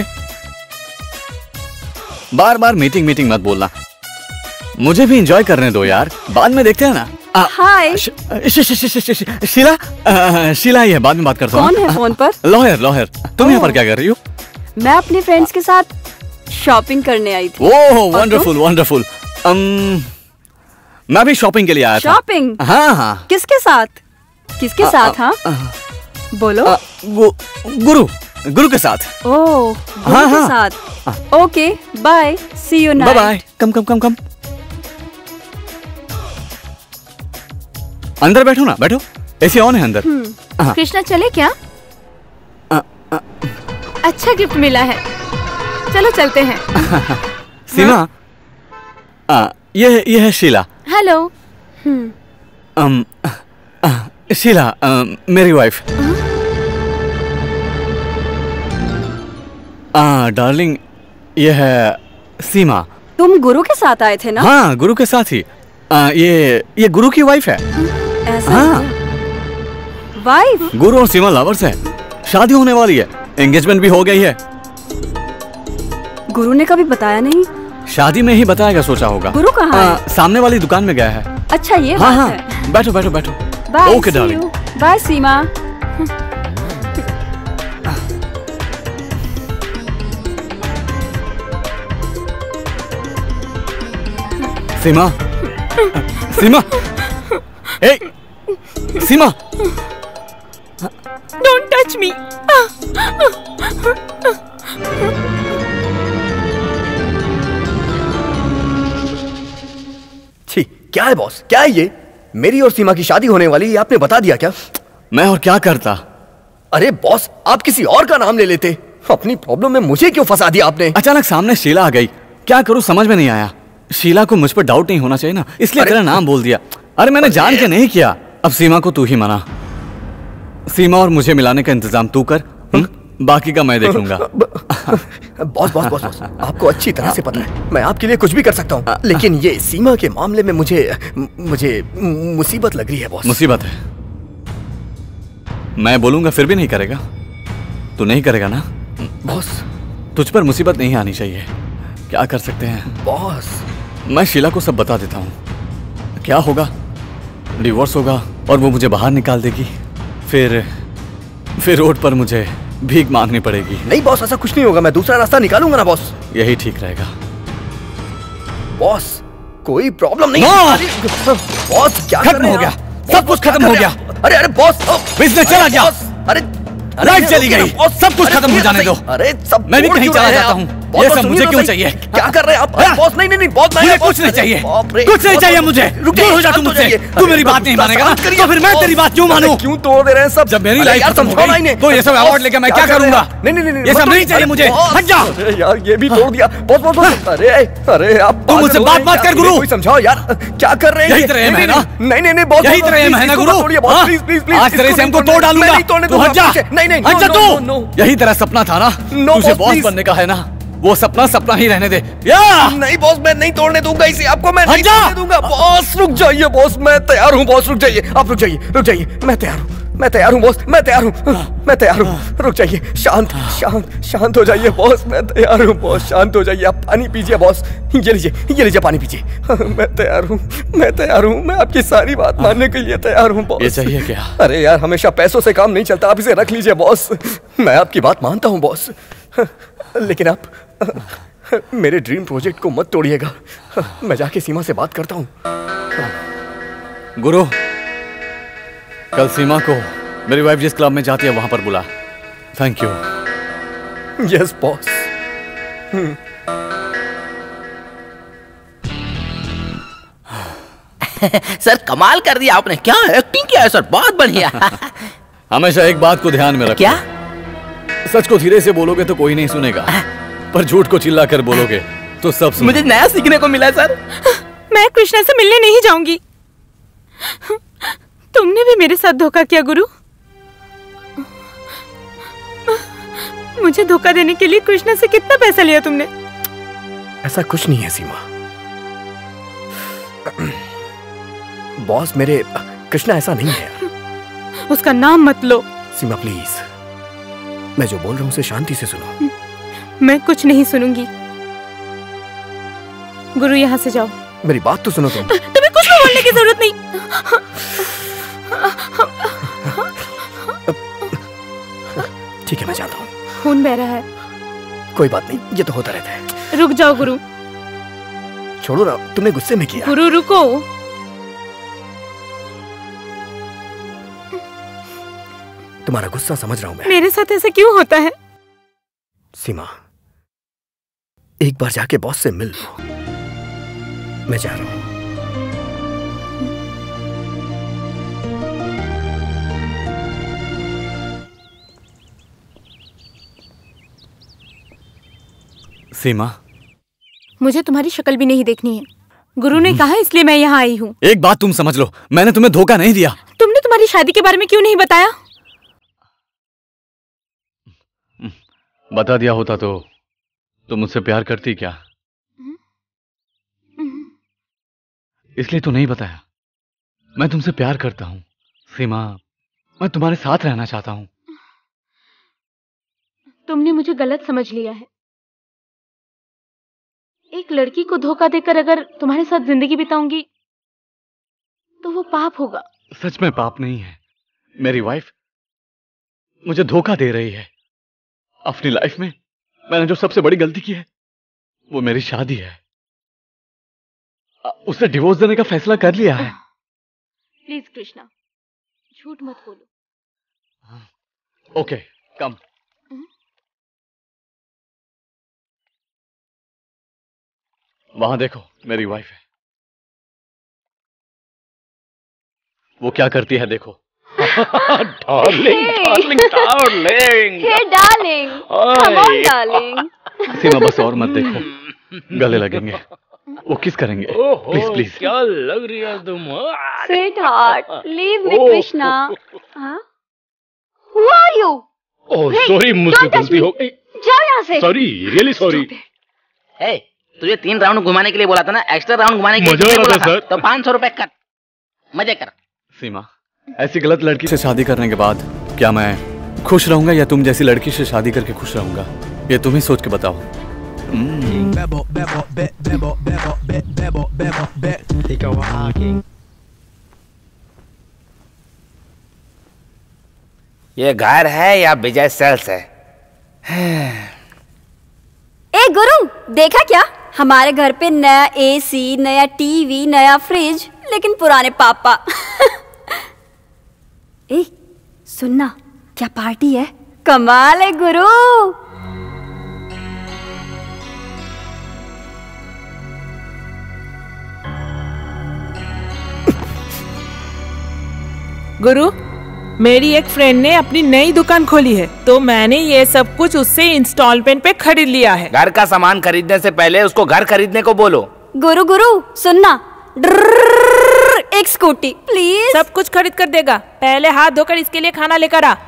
Speaker 10: बार बार मीटिंग मत बोलना। मुझे भी एंजॉय करने दो यार, बाद में देखते हैं ना।
Speaker 7: हाय
Speaker 10: शीला ही है, बाद में बात करता हूँ।
Speaker 7: कौन है फोन पर?
Speaker 10: लॉयर। तुम यहाँ पर क्या कर रही हो?
Speaker 7: मैं अपने फ्रेंड्स के साथ शॉपिंग करने आई थी।
Speaker 10: Oh wonderful. मैं भी शॉपिंग के लिए आया था।
Speaker 7: शॉपिंग?
Speaker 10: हाँ।
Speaker 7: किसके साथ? हाँ बोलो। गुरु
Speaker 10: के साथ।
Speaker 7: ओह, गुरु के साथ। Okay, bye, see you night.
Speaker 10: Bye. Come. अंदर बैठो ना, बैठो, एसी ऑन है अंदर।
Speaker 5: कृष्णा चले क्या? अच्छा गिफ्ट मिला है, चलो चलते हैं।
Speaker 10: सीमा, ये है शीला।
Speaker 5: हेलो।
Speaker 10: शीला मेरी वाइफ। डार्लिंग, ये है सीमा।
Speaker 7: तुम गुरु के साथ आए थे ना?
Speaker 10: हाँ, गुरु के साथ ही। ये गुरु की वाइफ है।
Speaker 7: ऐसा? वाइफ?
Speaker 10: गुरु और सीमा लवर्स है, शादी होने वाली है, एंगेजमेंट भी हो गई है।
Speaker 7: गुरु ने कभी बताया नहीं?
Speaker 10: शादी में ही बताएगा सोचा होगा।
Speaker 7: गुरु कहाँ है?
Speaker 10: सामने वाली दुकान में गया है।
Speaker 7: अच्छा, ये
Speaker 10: हाँ,
Speaker 7: बात है।
Speaker 10: बैठो।
Speaker 7: Bye.
Speaker 10: Okay darling.
Speaker 7: Bye Seema.
Speaker 10: Seema, ए, सीमा,
Speaker 5: डोंट टच मी।
Speaker 4: क्या है बॉस, क्या है ये? मेरी और सीमा की शादी होने वाली, ये आपने बता दिया क्या?
Speaker 10: मैं और क्या करता?
Speaker 4: अरे बॉस, आप किसी और का नाम ले लेते। अपनी प्रॉब्लम में मुझे क्यों फंसा दिया आपने?
Speaker 10: अचानक सामने शीला आ गई, क्या करूं समझ में नहीं आया। शीला को मुझ पर डाउट नहीं होना चाहिए ना, इसलिए तेरा नाम बोल दिया। अरे मैंने जान के नहीं किया। अब सीमा को तू ही मना। सीमा और मुझे मिलाने का इंतजाम तू कर, बाकी का मैं देख लूंगा।
Speaker 4: बॉस, आपको अच्छी तरह से पता है मैं आपके लिए कुछ भी कर सकता हूँ, लेकिन ये सीमा के मामले में मुझे मुसीबत लग रही है बॉस।
Speaker 10: मुसीबत है? मैं बोलूंगा फिर भी नहीं करेगा? तू नहीं करेगा ना?
Speaker 4: बॉस,
Speaker 10: तुझ पर मुसीबत नहीं आनी चाहिए। क्या कर सकते हैं
Speaker 4: बॉस?
Speaker 10: मैं शीला को सब बता देता हूँ। क्या होगा? डिवोर्स होगा और वो मुझे बाहर निकाल देगी। फिर रोड पर मुझे भीख मांगनी पड़ेगी।
Speaker 4: नहीं बॉस, ऐसा कुछ नहीं होगा। मैं दूसरा रास्ता निकालूंगा ना बॉस।
Speaker 10: यही ठीक रहेगा
Speaker 4: बॉस। कोई प्रॉब्लम नहीं। बॉस क्या
Speaker 10: खत्म हो गया, सब कुछ खत्म हो गया।
Speaker 4: अरे अरे बॉस,
Speaker 10: बिजनेस चला गया।
Speaker 4: अरे
Speaker 10: लाइफ चली गई, सब कुछ खत्म हो जाने दो।
Speaker 4: अरे सब
Speaker 10: मैं भी कहीं चला जाता हूँ। ये सब मुझे क्यों चाहिए?
Speaker 4: क्या कर रहे हैं आप? बॉस नहीं नहीं नहीं बॉस,
Speaker 10: मुझे कुछ नहीं चाहिए, कुछ नहीं चाहिए मुझे। दूर हो जा तुम मुझसे। तू मेरी बात नहीं मानेगा ना, तो फिर मैं तेरी बात क्यों मानूं?
Speaker 4: क्यों तोड़ दे रहे हैं सब?
Speaker 10: जब मेरी लाइफ खत्म हो गई तो ये सब अवार्ड लेकर मैं क्या करूंगा?
Speaker 4: नहीं नहीं नहीं,
Speaker 10: ये सब नहीं चाहिए मुझे। हट जा
Speaker 4: यार, ये भी तोड़ दिया। बॉस बॉस बॉस, अरे अरे आप
Speaker 10: तू मुझसे बात मत कर गुरु।
Speaker 4: कोई समझाओ यार, क्या कर रहे हैं?
Speaker 10: यही तरह है ना?
Speaker 4: नहीं नहीं नहीं बॉस,
Speaker 10: यही तरह है ना गुरु?
Speaker 4: प्लीज प्लीज प्लीज,
Speaker 10: आज तेरे से हमको तोड़ डालूंगा। तू हट जा,
Speaker 4: नहीं नहीं
Speaker 10: हट जा तू। यही तेरा सपना था ना, तुझे बॉस बनने का है ना? वो सपना सपना ही रहने दे।
Speaker 4: नहीं बॉस, मैं नहीं तोड़ने दूंगा इसे। आपको मैं नहीं तोड़ने दूंगा। बॉस रुक जाइए बॉस, मैं तैयार हूँ। बॉस रुक जाइए, आप रुक जाइए, मैं तैयार हूँ। मैं तैयार हूँ बॉस, मैं तैयार हूँ। रुक जाइए, शांत हो जाइए बॉस। मैं तैयार हूँ बॉस, शांत हो जाइए। आप पानी पीजिए बॉस। ये लीजिए पानी पीजिए। मैं तैयार हूँ। मैं आपकी सारी बात मानने के लिए तैयार हूँ बॉस।
Speaker 10: ये चाहिए क्या?
Speaker 4: अरे यार, हमेशा पैसों से काम नहीं चलता। आप इसे रख लीजिए बॉस। मैं आपकी बात मानता हूँ बॉस, लेकिन आप मेरे ड्रीम प्रोजेक्ट को मत तोड़िएगा। मैं जाके सीमा से बात करता हूँ।
Speaker 10: गुरु, कल सीमा को मेरी वाइफ जिस क्लब में जाती है वहां पर बुला। Thank you.
Speaker 4: Yes boss.
Speaker 3: Sir कमाल कर दिया आपने। क्या एक्टिंग किया है सर, बहुत बढ़िया।
Speaker 10: हमेशा एक बात को ध्यान में रखो।
Speaker 3: क्या?
Speaker 10: सच को धीरे से बोलोगे तो कोई नहीं सुनेगा, पर झूठ को चिल्ला कर बोलोगे तो सब सुनेंगे।
Speaker 3: मुझे नया सीखने को मिला सर।
Speaker 5: मैं कृष्णा से मिलने नहीं जाऊंगी। तुमने भी मेरे साथ धोखा किया गुरु। मुझे धोखा देने के लिए कृष्णा से कितना पैसा लिया तुमने?
Speaker 4: ऐसा कुछ नहीं है सीमा। बॉस, मेरे कृष्णा ऐसा नहीं है।
Speaker 5: उसका नाम मत लो।
Speaker 4: सीमा प्लीज, मैं जो बोल रहा हूँ उसे शांति से सुनो।
Speaker 5: मैं कुछ नहीं सुनूंगी। गुरु यहाँ से जाओ।
Speaker 4: मेरी बात तो सुनो तुम।
Speaker 5: तुम्हें कुछ भी बोलने की जरूरत नहीं।
Speaker 4: ठीक है, मैं जाता हूँ।
Speaker 5: खून बह रहा है।
Speaker 4: कोई बात नहीं, ये तो होता रहता है।
Speaker 5: रुक जाओ गुरु।
Speaker 4: छोड़ो ना, तुमने गुस्से में किया।
Speaker 5: गुरु रुको।
Speaker 4: तुम्हारा गुस्सा समझ रहा हूं मैं।
Speaker 5: मेरे साथ ऐसा क्यों होता है?
Speaker 4: सीमा, एक बार जाके बॉस से मिल लो। मैं जा रहा हूं।
Speaker 10: सीमा,
Speaker 5: मुझे तुम्हारी शक्ल भी नहीं देखनी है। गुरु ने कहा इसलिए मैं यहाँ आई हूँ।
Speaker 10: एक बात तुम समझ लो, मैंने तुम्हें धोखा नहीं दिया।
Speaker 5: तुमने तुम्हारी शादी के बारे में क्यों नहीं बताया?
Speaker 10: बता दिया होता तो तुम मुझसे प्यार करती क्या? इसलिए तो नहीं बताया। मैं तुमसे प्यार करता हूँ सीमा, मैं तुम्हारे साथ रहना चाहता हूँ।
Speaker 5: तुमने मुझे गलत समझ लिया है। एक लड़की को धोखा देकर अगर तुम्हारे साथ जिंदगी बिताऊंगी तो वो पाप होगा।
Speaker 10: सच में पाप नहीं है। मेरी वाइफ मुझे धोखा दे रही है। अपनी लाइफ में मैंने जो सबसे बड़ी गलती की है वो मेरी शादी है। उसे डिवोर्स देने का फैसला कर लिया है।
Speaker 5: प्लीज कृष्णा, झूठ मत बोलो।
Speaker 10: Okay, come. वहां देखो, मेरी वाइफ है। वो क्या करती है देखो।
Speaker 13: Darling, darling, darling.
Speaker 7: Hey darling, come on darling.
Speaker 10: Seema, बस और मत देखो, गले लगेंगे। वो किस करेंगे? Please please.
Speaker 13: क्या लग रही है तुम?
Speaker 7: Sweetheart, leave me Krishna. हाँ? Who are you?
Speaker 13: Oh sorry, मुझसे गलती हो गई।
Speaker 7: जाओ यहाँ से।
Speaker 13: Sorry, really sorry.
Speaker 3: हे, तुझे 3 राउंड घुमाने के लिए बोला था ना, एक्स्ट्रा राउंड घुमाने के लिए बोला था, तो 500 रुपए कट। मजे कर।
Speaker 10: सीमा, ऐसी गलत लड़की से शादी करने के बाद क्या मैं खुश रहूंगा या तुम जैसी लड़की से शादी करके खुश रहूंगा, ये तुम ही सोच के बताओ।
Speaker 3: ये घर है या विजय सेल्स है?
Speaker 7: ए गुरु, देखा क्या? हमारे घर पे नया एसी, नया टीवी, नया फ्रिज, लेकिन पुराने पापा। ए सुनना, क्या पार्टी है? कमाल है गुरु।
Speaker 5: गुरु, मेरी एक फ्रेंड ने अपनी नई दुकान खोली है, तो मैंने ये सब कुछ उससे इंस्टॉलमेंट पे खरीद लिया है।
Speaker 3: घर का सामान खरीदने से पहले उसको घर खरीदने को बोलो।
Speaker 7: गुरु सुनना, एक स्कूटी प्लीज।
Speaker 5: सब कुछ खरीद कर देगा, पहले हाथ धोकर इसके लिए खाना लेकर आ।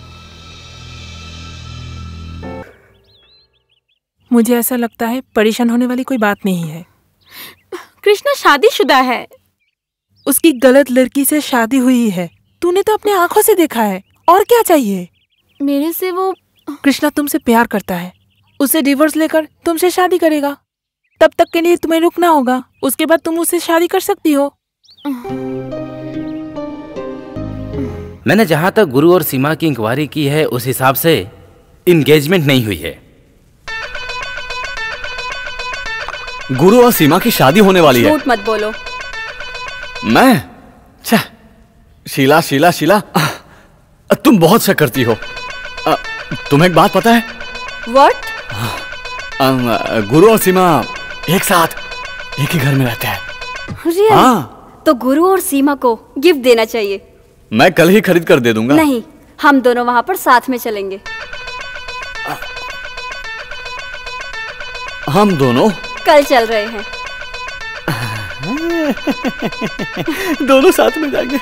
Speaker 5: मुझे ऐसा लगता है परेशान होने वाली कोई बात नहीं है।
Speaker 9: कृष्णा शादीशुदा है।
Speaker 5: उसकी गलत लड़की से शादी हुई है, तूने तो अपने आंखों से देखा है। और क्या चाहिए?
Speaker 9: मेरे से वो
Speaker 5: कृष्णा तुमसे प्यार करता है, उसे डिवोर्स लेकर तुमसे शादी करेगा। तब तक के लिए तुम्हें रुकना होगा, उसके बाद तुम उससे शादी कर सकती हो।
Speaker 3: मैंने जहाँ तक गुरु और सीमा की इंक्वायरी की है, उस हिसाब से इंगेजमेंट नहीं हुई है।
Speaker 10: गुरु और सीमा की शादी होने वाली है।
Speaker 7: झूठ मत बोलो।
Speaker 10: मैं? शीला शीला शीला, तुम बहुत शक करती हो। तुम्हें एक बात पता है?
Speaker 7: What?
Speaker 10: गुरु और सीमा एक साथ एक ही घर में रहते हैं।
Speaker 7: Really? हाँ। तो गुरु और सीमा को गिफ्ट देना चाहिए।
Speaker 10: मैं कल ही खरीद कर दे दूंगा।
Speaker 7: नहीं, हम दोनों वहाँ पर साथ में चलेंगे।
Speaker 10: हम दोनों
Speaker 7: कल चल रहे हैं।
Speaker 10: दोनों साथ में जाएंगे।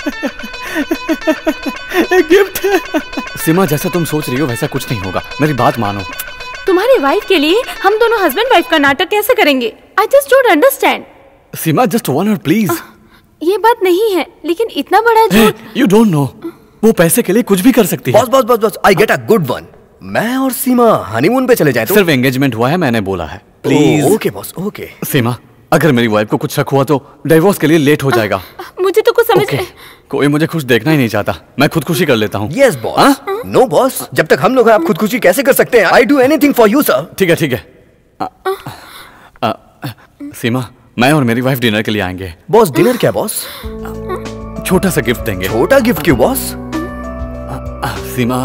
Speaker 10: गिफ्ट। सीमा, जैसा तुम सोच रही हो वैसा कुछ नहीं होगा, मेरी बात मानो।
Speaker 9: तुम्हारी वाइफ के लिए हम दोनों हस्बैंड वाइफ का नाटक कैसे करेंगे? I just don't understand.
Speaker 10: Seema, just 1 hour please.
Speaker 9: ये बात नहीं है, लेकिन इतना बड़ा झूठ।
Speaker 10: यू डोंट नो, वो पैसे के लिए कुछ भी कर सकती है।
Speaker 4: बस, I get a good one. मैं और सीमा हनीमून पे चले जाएं तो?
Speaker 10: सिर्फ एंगेजमेंट हुआ है, मैंने बोला है। Please.
Speaker 4: Okay boss, okay.
Speaker 10: Seema, अगर मेरी वाइफ को कुछ शक हुआ तो डिवोर्स के लिए लेट हो जाएगा।
Speaker 9: मुझे तो कुछ समझ
Speaker 10: कोई मुझे खुश देखना ही नहीं चाहता, मैं खुदकुशी कर लेता हूँ।
Speaker 4: Yes boss. नो बॉस, जब तक हम लोग हैं आप खुदकुशी कैसे कर सकते हैं? I do anything for you sir.
Speaker 10: ठीक है ठीक है। सीमा, मैं और मेरी वाइफ डिनर के लिए आएंगे।
Speaker 4: बॉस, डिनर क्या बॉस?
Speaker 10: छोटा सा गिफ्ट देंगे।
Speaker 4: छोटा गिफ्ट क्यों बॉस?
Speaker 10: सीमा,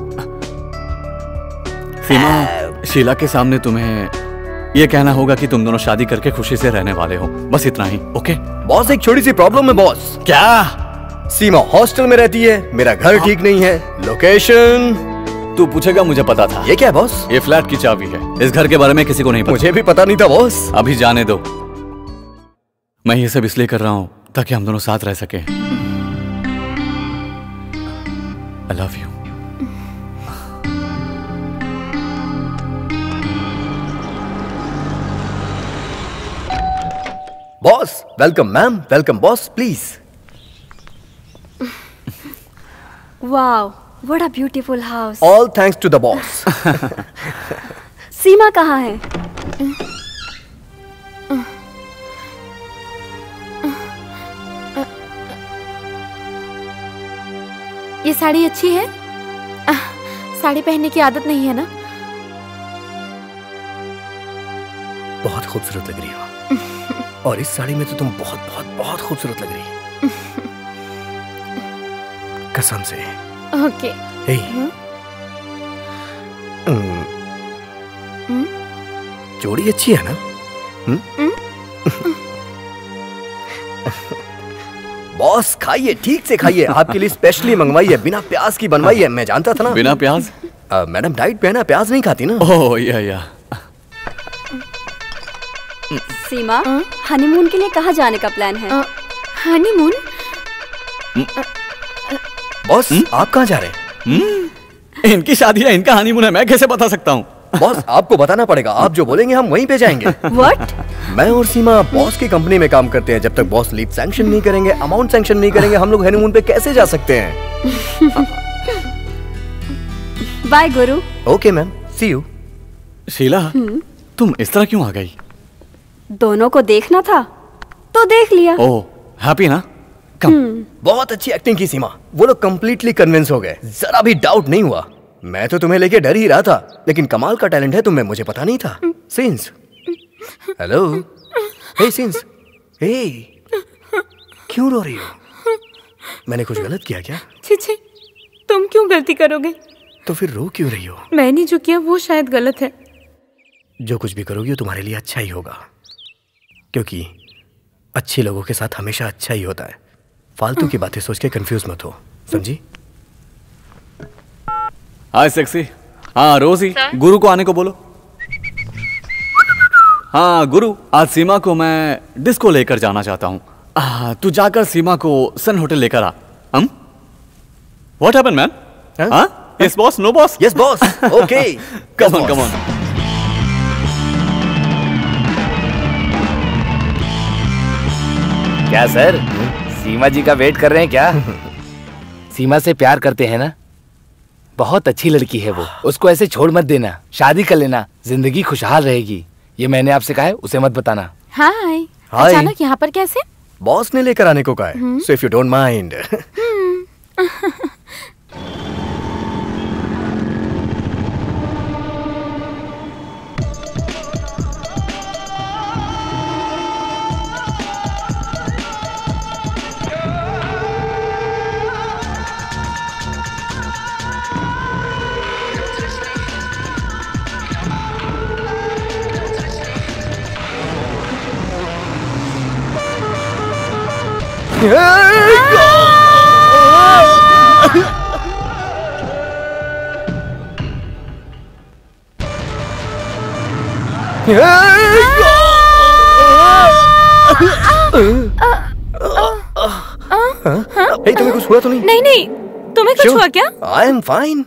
Speaker 10: शीला के सामने तुम्हें ये कहना होगा कि तुम दोनों शादी करके खुशी से रहने वाले हो, बस इतना ही। ओके
Speaker 4: बॉस, एक छोटी सी प्रॉब्लम है बॉस।
Speaker 10: क्या?
Speaker 4: सीमा हॉस्टल में रहती है, मेरा घर ठीक नहीं है। लोकेशन
Speaker 10: तू पूछेगा, मुझे पता था।
Speaker 4: ये क्या है बॉस?
Speaker 10: ये फ्लैट की चाबी है, इस घर के बारे में किसी को नहीं पता।
Speaker 4: मुझे भी पता नहीं था बॉस।
Speaker 10: अभी जाने दो, मैं ये सब इसलिए कर रहा हूँ ताकि हम दोनों साथ रह सके। I love you.
Speaker 4: Boss, welcome ma'am, welcome boss, please.
Speaker 7: Wow, what a beautiful house.
Speaker 4: All thanks to the boss.
Speaker 7: Seema कहाँ है?
Speaker 9: ये साड़ी अच्छी है? साड़ी पहनने की आदत नहीं है ना?
Speaker 4: बहुत खूबसूरत लग रही हो। और इस साड़ी में तो तुम बहुत बहुत बहुत खूबसूरत लग रही है। कसम से।
Speaker 9: ओके।
Speaker 4: हे। जोड़ी अच्छी है ना? बॉस, खाइए, ठीक से खाइए। आपके लिए स्पेशली मंगवाई है, बिना प्याज की बनवाई है। मैं जानता था ना।
Speaker 10: बिना प्याज?
Speaker 4: मैडम डाइट पे है ना, प्याज नहीं खाती ना।
Speaker 10: ओह या।
Speaker 7: सीमा, हनीमून के लिए कहाँ जाने का प्लान है?
Speaker 9: हनीमून?
Speaker 4: बॉस, आप कहाँ जा रहे हैं?
Speaker 10: इनकी शादी है, इनका हनीमून है, मैं कैसे बता सकता हूँ?
Speaker 4: बॉस, आपको बताना पड़ेगा। आप जो बोलेंगे हम वहीं पे जाएंगे।
Speaker 7: What?
Speaker 4: मैं और सीमा बॉस की कंपनी में काम करते हैं। जब तक बॉस लीव सैंक्शन नहीं करेंगे, अमाउंट सैंक्शन नहीं करेंगे, हम लोग हनीमून पे कैसे जा सकते हैं?
Speaker 7: Bye Guru.
Speaker 4: Okay ma'am, see you. Sheela, तुम इस तरह क्यों आ गई?
Speaker 7: दोनों को देखना था तो देख लिया।
Speaker 4: ओह, हैप्पी ना? कम। बहुत अच्छी एक्टिंग की सीमा। वो लोग कंप्लीटली कन्विंस हो गए, जरा भी डाउट नहीं हुआ। मैं तो तुम्हें लेके डर ही रहा था, लेकिन कमाल का टैलेंट है तुम्हें, मुझे पता नहीं था। सीन्स, हेलो, हे सीन्स, हे, क्यों रो रही हो? मैंने कुछ गलत किया क्या?
Speaker 5: छी, तुम क्यों गलती करोगे?
Speaker 4: तो फिर रो क्यों रही हो?
Speaker 5: मैंने जो किया वो शायद गलत है।
Speaker 4: जो कुछ भी करोगी वो तुम्हारे लिए अच्छा ही होगा, क्योंकि अच्छे लोगों के साथ हमेशा अच्छा ही होता है। फालतू की बातें सोच के कंफ्यूज मत हो, समझी?
Speaker 10: Hi sexy. हाँ रोजी, गुरु को आने को बोलो। हाँ गुरु, आज सीमा को मैं डिस्को लेकर जाना चाहता हूँ। तू जाकर सीमा को सन होटल लेकर आ। What happened man? हाँ, yes boss, no boss?
Speaker 4: Yes boss, okay,
Speaker 10: come on, come on.
Speaker 3: क्या सर, सीमा जी का वेट कर रहे हैं क्या? सीमा से प्यार करते हैं ना? बहुत अच्छी लड़की है वो, उसको ऐसे छोड़ मत देना, शादी कर लेना, जिंदगी खुशहाल रहेगी। ये मैंने आपसे कहा है, उसे मत बताना।
Speaker 9: हाय, अचानक यहाँ पर कैसे?
Speaker 4: बॉस ने लेकर आने को कहा है, so if you don't mind. तुम्हें कुछ हुआ तो नहीं?
Speaker 5: नहीं, तुम्हें कुछ हुआ क्या?
Speaker 4: I am fine.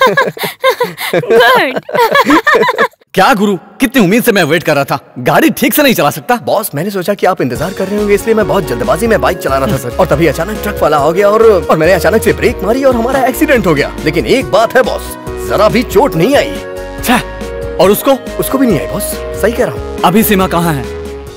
Speaker 5: गुड।
Speaker 10: क्या गुरु, कितनी उम्मीद से मैं वेट कर रहा था, गाड़ी ठीक से नहीं चला सकता?
Speaker 4: बॉस, मैंने सोचा कि आप इंतजार कर रहे होंगे, इसलिए मैं बहुत जल्दबाजी में बाइक चला रहा था सर। और तभी अचानक ट्रक वाला हो गया और मैंने अचानक से ब्रेक मारी और हमारा एक्सीडेंट हो गया। लेकिन एक बात है बॉस, जरा भी चोट नहीं आई।
Speaker 10: और उसको
Speaker 4: भी नहीं आई बॉस, सही कह रहा हूँ।
Speaker 10: अभी सीमा कहाँ है?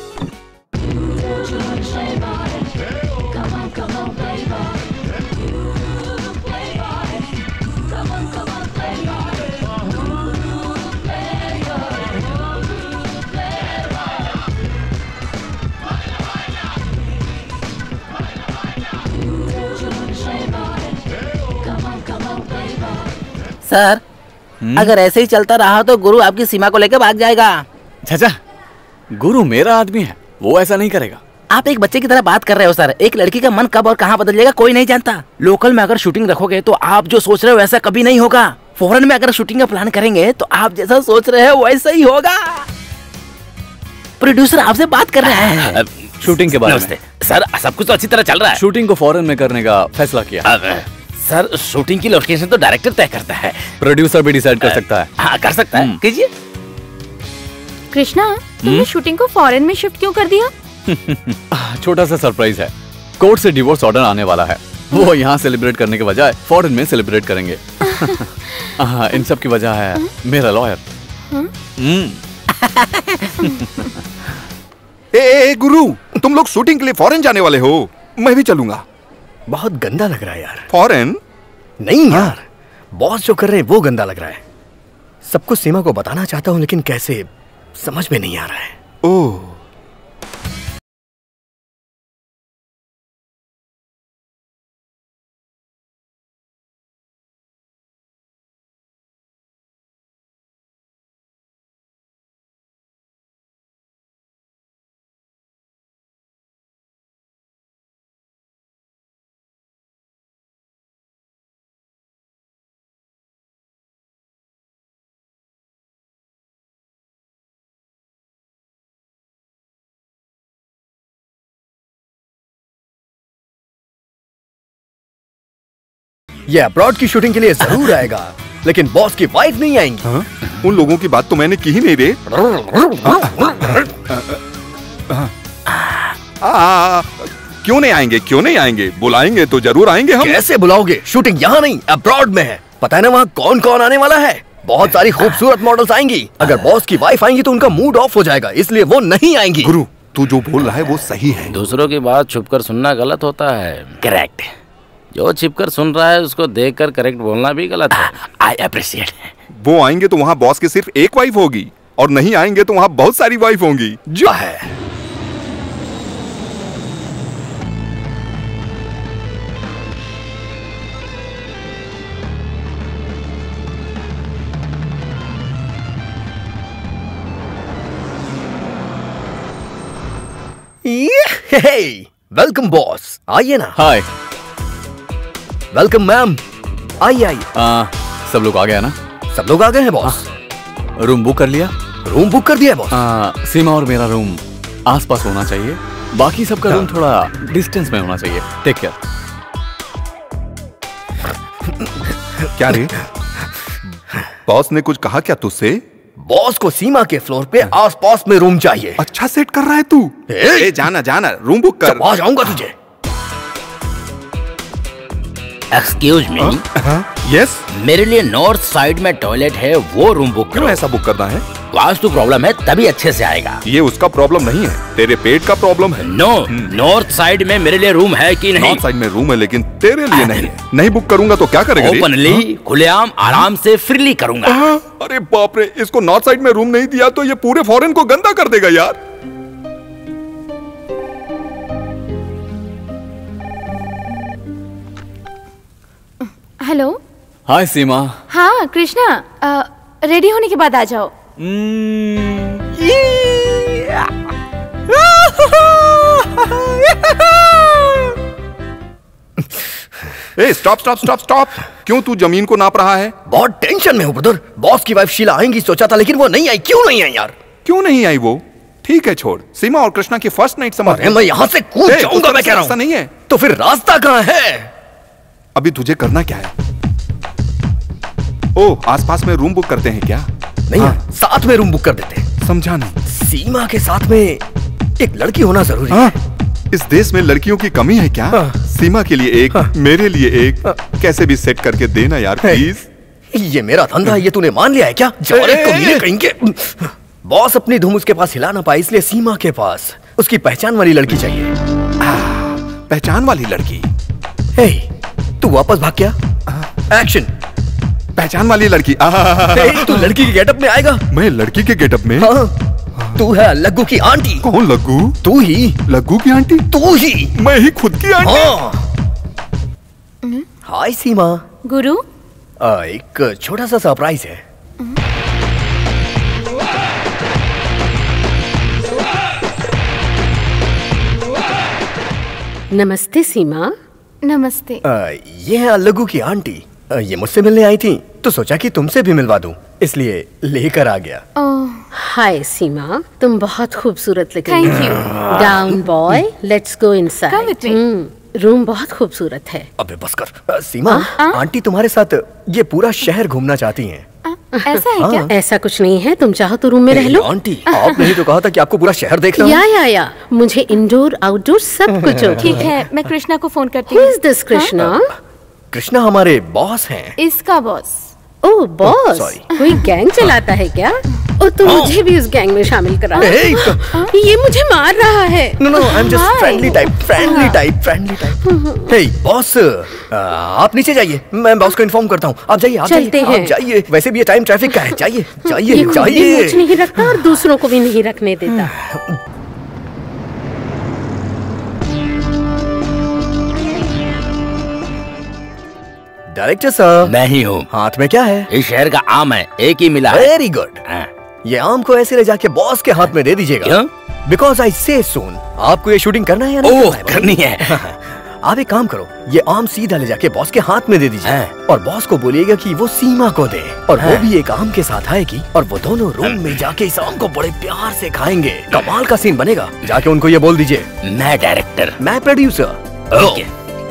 Speaker 3: सर, अगर ऐसे ही चलता रहा तो गुरु आपकी सीमा को लेकर भाग जाएगा।
Speaker 10: चाचा, गुरु मेरा आदमी है, वो ऐसा नहीं करेगा।
Speaker 3: आप एक बच्चे की तरह बात कर रहे हो सर। एक लड़की का मन कब और कहाँ बदल जाएगा कोई नहीं जानता। लोकल में अगर शूटिंग रखोगे तो आप जो सोच रहे हो वैसा कभी नहीं होगा। फॉरेन में अगर शूटिंग का प्लान करेंगे तो आप जैसा सोच रहे हो वैसा ही होगा। प्रोड्यूसर आपसे बात कर रहे हैं
Speaker 10: शूटिंग के बारे में।
Speaker 3: सर, सब कुछ तो अच्छी तरह चल रहा है।
Speaker 10: शूटिंग को फॉरेन में करने का फैसला किया।
Speaker 3: सर, शूटिंग की लोकेशन तो डायरेक्टर तय करता है,
Speaker 10: प्रोड्यूसर भी डिसाइड कर सकता है।
Speaker 3: हाँ, कर सकता है, कीजिए।
Speaker 9: कृष्णा, तुमने शूटिंग को फॉरेन में शिफ्ट क्यों कर दिया?
Speaker 10: छोटा सा सरप्राइज है, कोर्ट से डिवोर्स ऑर्डर आने वाला है। वो यहाँ सेलिब्रेट करने के बजाय फॉरेन में सेलिब्रेट करेंगे। इन सब की वजह है मेरा लॉयर।
Speaker 1: ए गुरु, तुम लोग शूटिंग के लिए फॉरेन जाने वाले हो? मैं भी चलूंगा।
Speaker 4: बहुत गंदा लग रहा है यार।
Speaker 1: फॉरेन?
Speaker 4: नहीं यार, बॉस जो कर रहे हैं वो गंदा लग रहा है। सब कुछ सीमा को बताना चाहता हूँ, लेकिन कैसे समझ में नहीं आ रहा है।
Speaker 1: ओह,
Speaker 4: ये अब्रॉड की शूटिंग के लिए जरूर आएगा, लेकिन बॉस की वाइफ नहीं आएंगी।
Speaker 1: उन लोगों की बात तो मैंने की ही नहीं रे। क्यों नहीं आएंगे? क्यों नहीं आएंगे? बुलाएंगे तो जरूर आएंगे हम।
Speaker 4: कैसे बुलाओगे? शूटिंग यहाँ नहीं, अब्रॉड में है। पता है ना वहाँ कौन कौन आने वाला है? बहुत सारी खूबसूरत मॉडल्स आएंगी। अगर बॉस की वाइफ आएंगी तो उनका मूड ऑफ हो जाएगा, इसलिए वो नहीं आएंगी।
Speaker 1: गुरु, तू जो बोल रहा है वो सही है।
Speaker 2: दूसरों की बात छुपकर सुनना गलत होता है। करेक्ट। जो छिपकर सुन रहा है उसको देखकर करेक्ट बोलना भी गलत है। I appreciate.
Speaker 1: वो आएंगे तो वहाँ बॉस की सिर्फ एक वाइफ होगी, और नहीं आएंगे तो वहाँ बहुत सारी वाइफ होंगी। जो है
Speaker 4: वेलकम बॉस, आइए ना।
Speaker 10: हाय।
Speaker 4: वेलकम मैम, आइए आइए।
Speaker 10: सब लोग आ गए ना?
Speaker 4: सब लोग आ गए हैं बॉस।
Speaker 10: रूम बुक कर लिया?
Speaker 4: रूम बुक कर दिया बॉस।
Speaker 10: सीमा और मेरा रूम आसपास होना चाहिए, बाकी सबका रूम थोड़ा डिस्टेंस में होना चाहिए। Take care.
Speaker 1: क्या रे, बॉस ने कुछ कहा क्या तुझसे?
Speaker 4: बॉस को सीमा के फ्लोर पे आसपास में रूम चाहिए।
Speaker 1: अच्छा सेट कर रहा है तू। जाना जाना, रूम बुक कर।
Speaker 4: आ जाऊंगा तुझे।
Speaker 2: Excuse me.
Speaker 1: यस।
Speaker 2: मेरे लिए नॉर्थ साइड में टॉयलेट है, वो रूम बुक करो।
Speaker 1: क्यों ऐसा बुक करना है?
Speaker 2: वास्तु प्रॉब्लम है, तभी अच्छे से आएगा।
Speaker 1: ये उसका प्रॉब्लम नहीं है, तेरे पेट का प्रॉब्लम है।
Speaker 2: नो, नॉर्थ साइड में मेरे लिए रूम है कि नहीं?
Speaker 1: नॉर्थ साइड में रूम है लेकिन तेरे लिए नहीं है। नहीं बुक करूंगा तो क्या करेगा?
Speaker 2: ओपनली, खुलेआम, आराम से फ्रीली करूंगा।
Speaker 1: अरे बाप रे, इसको नॉर्थ साइड में रूम नहीं दिया तो ये पूरे फॉरेन को गंदा कर देगा यार।
Speaker 9: हेलो।
Speaker 10: हाय सीमा।
Speaker 9: हाँ कृष्णा, रेडी होने के बाद आ जाओ।
Speaker 1: ए स्टॉप स्टॉप स्टॉप स्टॉप। क्यों तू जमीन को नाप रहा है?
Speaker 4: बहुत टेंशन में हूँ ब्रदर। बॉस की वाइफ शीला आएंगी सोचा था, लेकिन वो नहीं आई। क्यों नहीं आई यार?
Speaker 1: क्यों नहीं आई वो? ठीक है छोड़, सीमा और कृष्णा की फर्स्ट नाइट समझ।
Speaker 4: मैं यहाँ से कूद जाऊंगा, मैं कह रहा हूँ।
Speaker 1: ऐसा नहीं है
Speaker 4: तो फिर रास्ता कहाँ है?
Speaker 1: अभी तुझे करना क्या है? ओ, आसपास में रूम बुक करते हैं क्या?
Speaker 4: नहीं यार, साथ में रूम बुक कर देते हैं।
Speaker 1: समझा नहीं।
Speaker 4: सीमा के साथ में एक लड़की होना जरूरी है।
Speaker 1: इस देश में लड़कियों की कमी है क्या? सीमा के लिए एक, मेरे लिए एक, कैसे भी सेट करके देना यार प्लीज।
Speaker 4: ये मेरा धंधा, ये तूने मान लिया है क्या? कहेंगे। बॉस अपनी धूम उसके पास हिला ना पाए, इसलिए सीमा के पास उसकी पहचान वाली लड़की चाहिए।
Speaker 1: पहचान वाली लड़की?
Speaker 4: तू वापस भाग क्या? एक्शन।
Speaker 1: पहचान वाली लड़की।
Speaker 4: तू लड़की के गेटअप में आएगा?
Speaker 1: मैं लड़की के गेटअप में?
Speaker 4: तू है लग्गू की आंटी।
Speaker 1: कौन लग्गू?
Speaker 4: तू ही।
Speaker 1: लग्गू की आंटी?
Speaker 4: तू ही।
Speaker 1: मैं ही खुद की आंटी?
Speaker 4: हाय सीमा।
Speaker 9: गुरु,
Speaker 4: एक छोटा सा सरप्राइज है।
Speaker 14: नमस्ते सीमा।
Speaker 9: नमस्ते।
Speaker 4: ये है लग्गू की आंटी। ये मुझसे मिलने आई थी तो सोचा कि तुमसे भी मिलवा दूं, इसलिए लेकर आ गया।
Speaker 14: हाय सीमा, तुम बहुत खूबसूरत लग रही हो।
Speaker 9: Thank you.
Speaker 14: Down boy, let's go inside. Room बहुत खूबसूरत है।
Speaker 4: अबे बस कर। सीमा, आंटी तुम्हारे साथ ये पूरा शहर घूमना चाहती हैं।
Speaker 9: ऐसा है क्या?
Speaker 14: ऐसा कुछ नहीं है, तुम चाहो तो रूम में रह लो।
Speaker 4: आंटी, आपने ही तो कहा था कि आपको पूरा शहर देखना है।
Speaker 14: या मुझे इंडोर आउटडोर सब कुछ हो।
Speaker 9: ठीक है, मैं कृष्णा को फोन करती हूँ।
Speaker 14: Who is this Krishna?
Speaker 4: Krishna हमारे बॉस हैं।
Speaker 9: इसका बॉस।
Speaker 14: ओह बॉस, कोई गैंग चलाता है क्या? और तुम मुझे भी उस गैंग में शामिल करा। ये मुझे मार रहा है।
Speaker 4: No, I am just friendly type. Hey boss, आप नीचे जाइए, मैं बॉस को इन्फॉर्म करता हूँ। आप जाइए,
Speaker 14: चलते हैं।
Speaker 4: आप जाइए। वैसे भी ये टाइम ट्रैफिक का है। जाइए जाइए
Speaker 14: ये
Speaker 4: जाइए।
Speaker 14: कुछ नहीं रखता और दूसरों को भी नहीं रखने देता।
Speaker 4: डायरेक्टर साहब।
Speaker 2: मैं ही हूँ।
Speaker 4: हाथ में क्या है?
Speaker 2: इस शहर का आम है, एक ही मिला है।
Speaker 4: Very good. ये आम को ऐसे ले जाके बॉस के हाथ में दे दीजिएगा। बिकॉज आई से सून। आपको ये शूटिंग करना है या नहीं?
Speaker 2: करनी है।
Speaker 4: आप एक काम करो, ये आम सीधा ले जाके बॉस के हाथ में दे दीजिए और बॉस को बोलिएगा कि वो सीमा को दे, और वो भी एक आम के साथ आएगी और वो दोनों रूम में जाके इस आम को बड़े प्यार से खाएंगे। कमाल का सीन बनेगा। जाके उनको ये बोल दीजिए,
Speaker 2: मैं डायरेक्टर,
Speaker 4: मैं प्रोड्यूसर।
Speaker 2: ओके।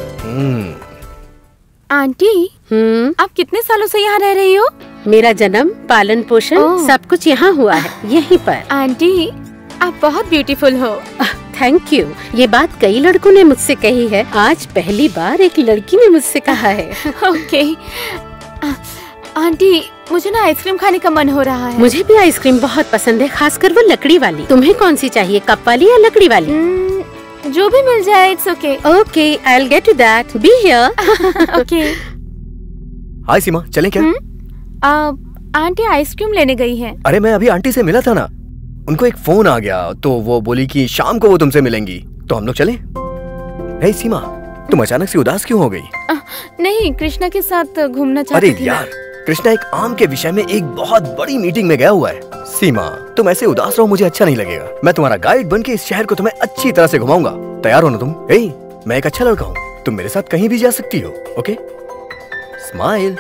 Speaker 9: आंटी, आप कितने सालों से यहाँ रह रही हो?
Speaker 14: मेरा जन्म, पालन पोषण सब कुछ यहाँ हुआ है, यहीं पर।
Speaker 9: आंटी, आप बहुत ब्यूटीफुल हो।
Speaker 14: Thank you. ये बात कई लड़कों ने मुझसे कही है, आज पहली बार एक लड़की ने मुझसे कहा है।
Speaker 9: ओके। आंटी मुझे ना आइसक्रीम खाने का मन हो रहा है।
Speaker 14: मुझे भी आइसक्रीम बहुत पसंद है, खासकर वो लकड़ी वाली। तुम्हें कौन सी चाहिए, कप वाली या लकड़ी वाली?
Speaker 9: जो भी मिल जाए, it's okay.
Speaker 14: Okay, I will get to that, be here.
Speaker 9: Okay.
Speaker 4: Hi Seema, चलें क्या?
Speaker 9: आंटी आइसक्रीम लेने गई है।
Speaker 4: अरे मैं अभी आंटी से मिला था ना, उनको एक फोन आ गया तो वो बोली कि शाम को वो तुमसे मिलेंगी, तो हम लोग चलें। हे सीमा, तुम अचानक से उदास क्यों हो गई?
Speaker 9: नहीं, कृष्णा के साथ घूमना चाहती थी।
Speaker 4: अरे यार, कृष्णा एक आम के विषय में एक बहुत बड़ी मीटिंग में गया हुआ है। सीमा, तुम ऐसे उदास रहो, मुझे अच्छा नहीं लगेगा। मैं तुम्हारा गाइड बन के इस शहर को तुम्हें अच्छी तरह से घुमाऊंगा। तैयार हो ना तुम? मैं एक अच्छा लड़का हूँ, तुम मेरे साथ कहीं भी जा सकती हो। Okay, smile.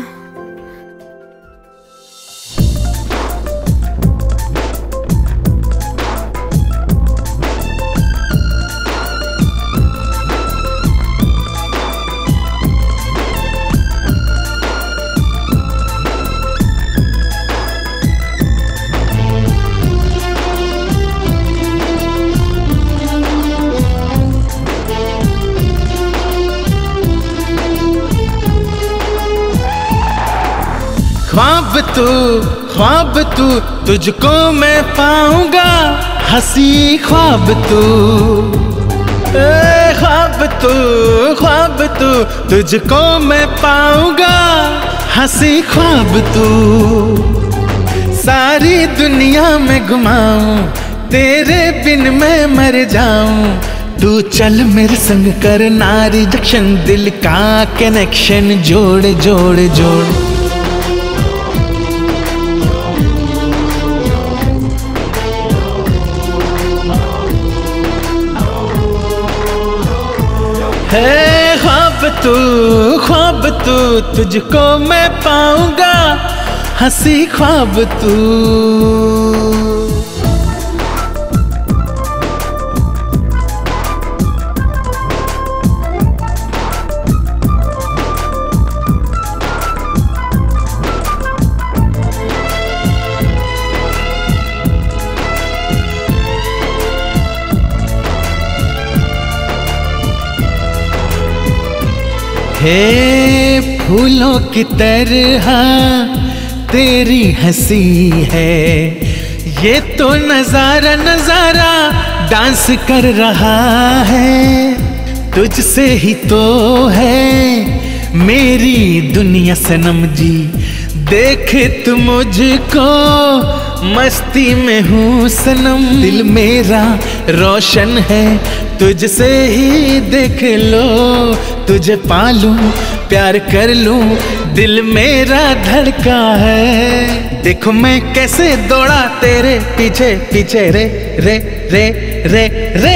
Speaker 12: ख्वाब तू तुझको मैं पाऊंगा, हंसी ख्वाब तू तुझको मैं पाऊंगा, हंसी ख्वाब तू। सारी दुनिया में घुमाऊं, तेरे बिन मैं मर जाऊं। तू चल मेरे संग, करना रिजेक्शन, दिल का कनेक्शन जोड़ जोड़ जोड़। है ख्वाब तू तुझको मैं पाऊंगा, हंसी ख्वाब तू। हे फूलों की तरह तेरी हंसी है, ये तो नजारा नजारा डांस कर रहा है। तुझसे ही तो है मेरी दुनिया सनम जी, देख तू मुझको मस्ती में हूँ सनम। दिल मेरा रोशन है, तुझसे ही देख लो, तुझे पालूं प्यार कर लूं, दिल मेरा धड़का है। देखो मैं कैसे दौड़ा तेरे पीछे पीछे, रे रे रे रे रे।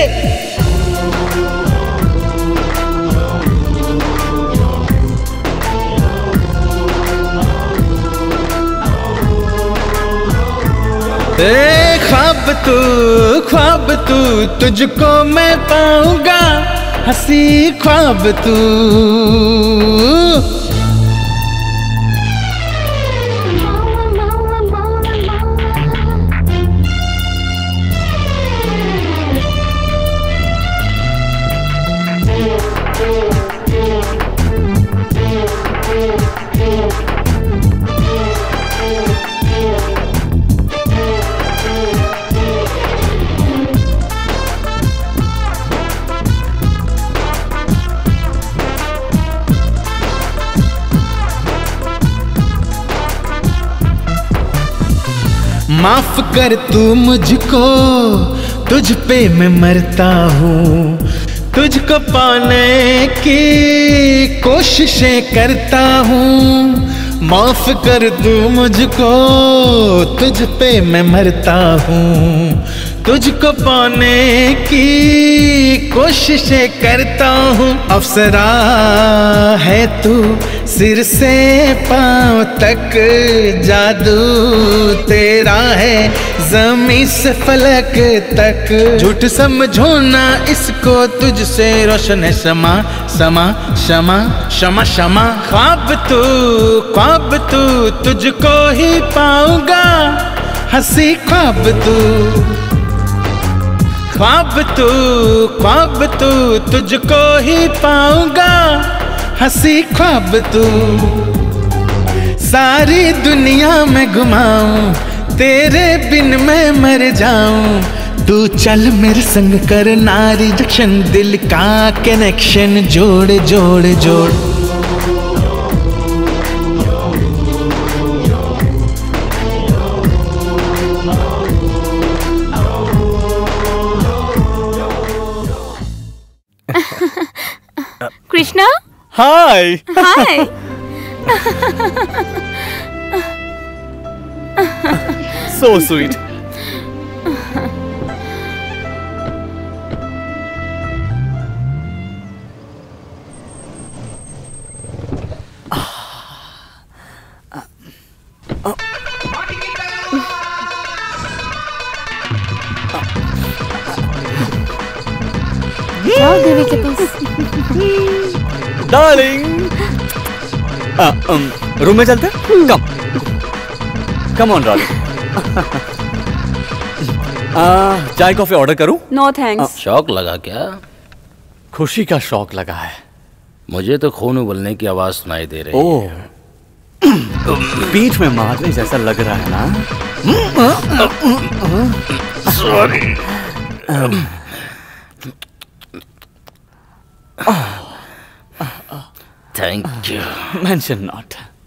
Speaker 12: ख्वाब तू तुझको मैं पाऊंगा, हंसी ख्वाब तू। माफ कर तू मुझको, तुझ पे मैं मरता हूँ, तुझको पाने की कोशिशें करता हूँ। माफ कर तू मुझको, तुझ पे मैं मरता हूँ, तुझको पाने की कोशिशें करता हूँ। अफसरा है तू सिर से पांव तक, जादू तेरा है ज़मीं से फलक तक। झूठ समझो ना इसको, तुझसे रोशन है समा समा शमा शमा शमा। ख्वाब तू तुझको ही पाऊंगा, हंसी ख्वाब तू। ख्वाब तू तुझको ही पाऊंगा, हंसी ख्वाब तू। सारी दुनिया में घुमाऊं, तेरे बिन मैं मर जाऊं। तू चल मेरे संग करना रिजेक्शन, दिल का कनेक्शन जोड़ जोड़ जोड़।
Speaker 5: कृष्णा।
Speaker 10: हाय।
Speaker 5: हाय।
Speaker 10: So sweet.
Speaker 9: जाओ देवी के पास।
Speaker 10: डार्लिंग, रूम में चलते? Come on darling. चाय कॉफी ऑर्डर करूं?
Speaker 7: No thanks.
Speaker 2: शौक लगा क्या?
Speaker 10: खुशी का शौक लगा है।
Speaker 2: मुझे तो खून उबलने की आवाज सुनाई दे रही
Speaker 10: है। पीठ में मारने जैसा लग रहा है ना?
Speaker 2: Sorry. Thank you.
Speaker 10: Mention not.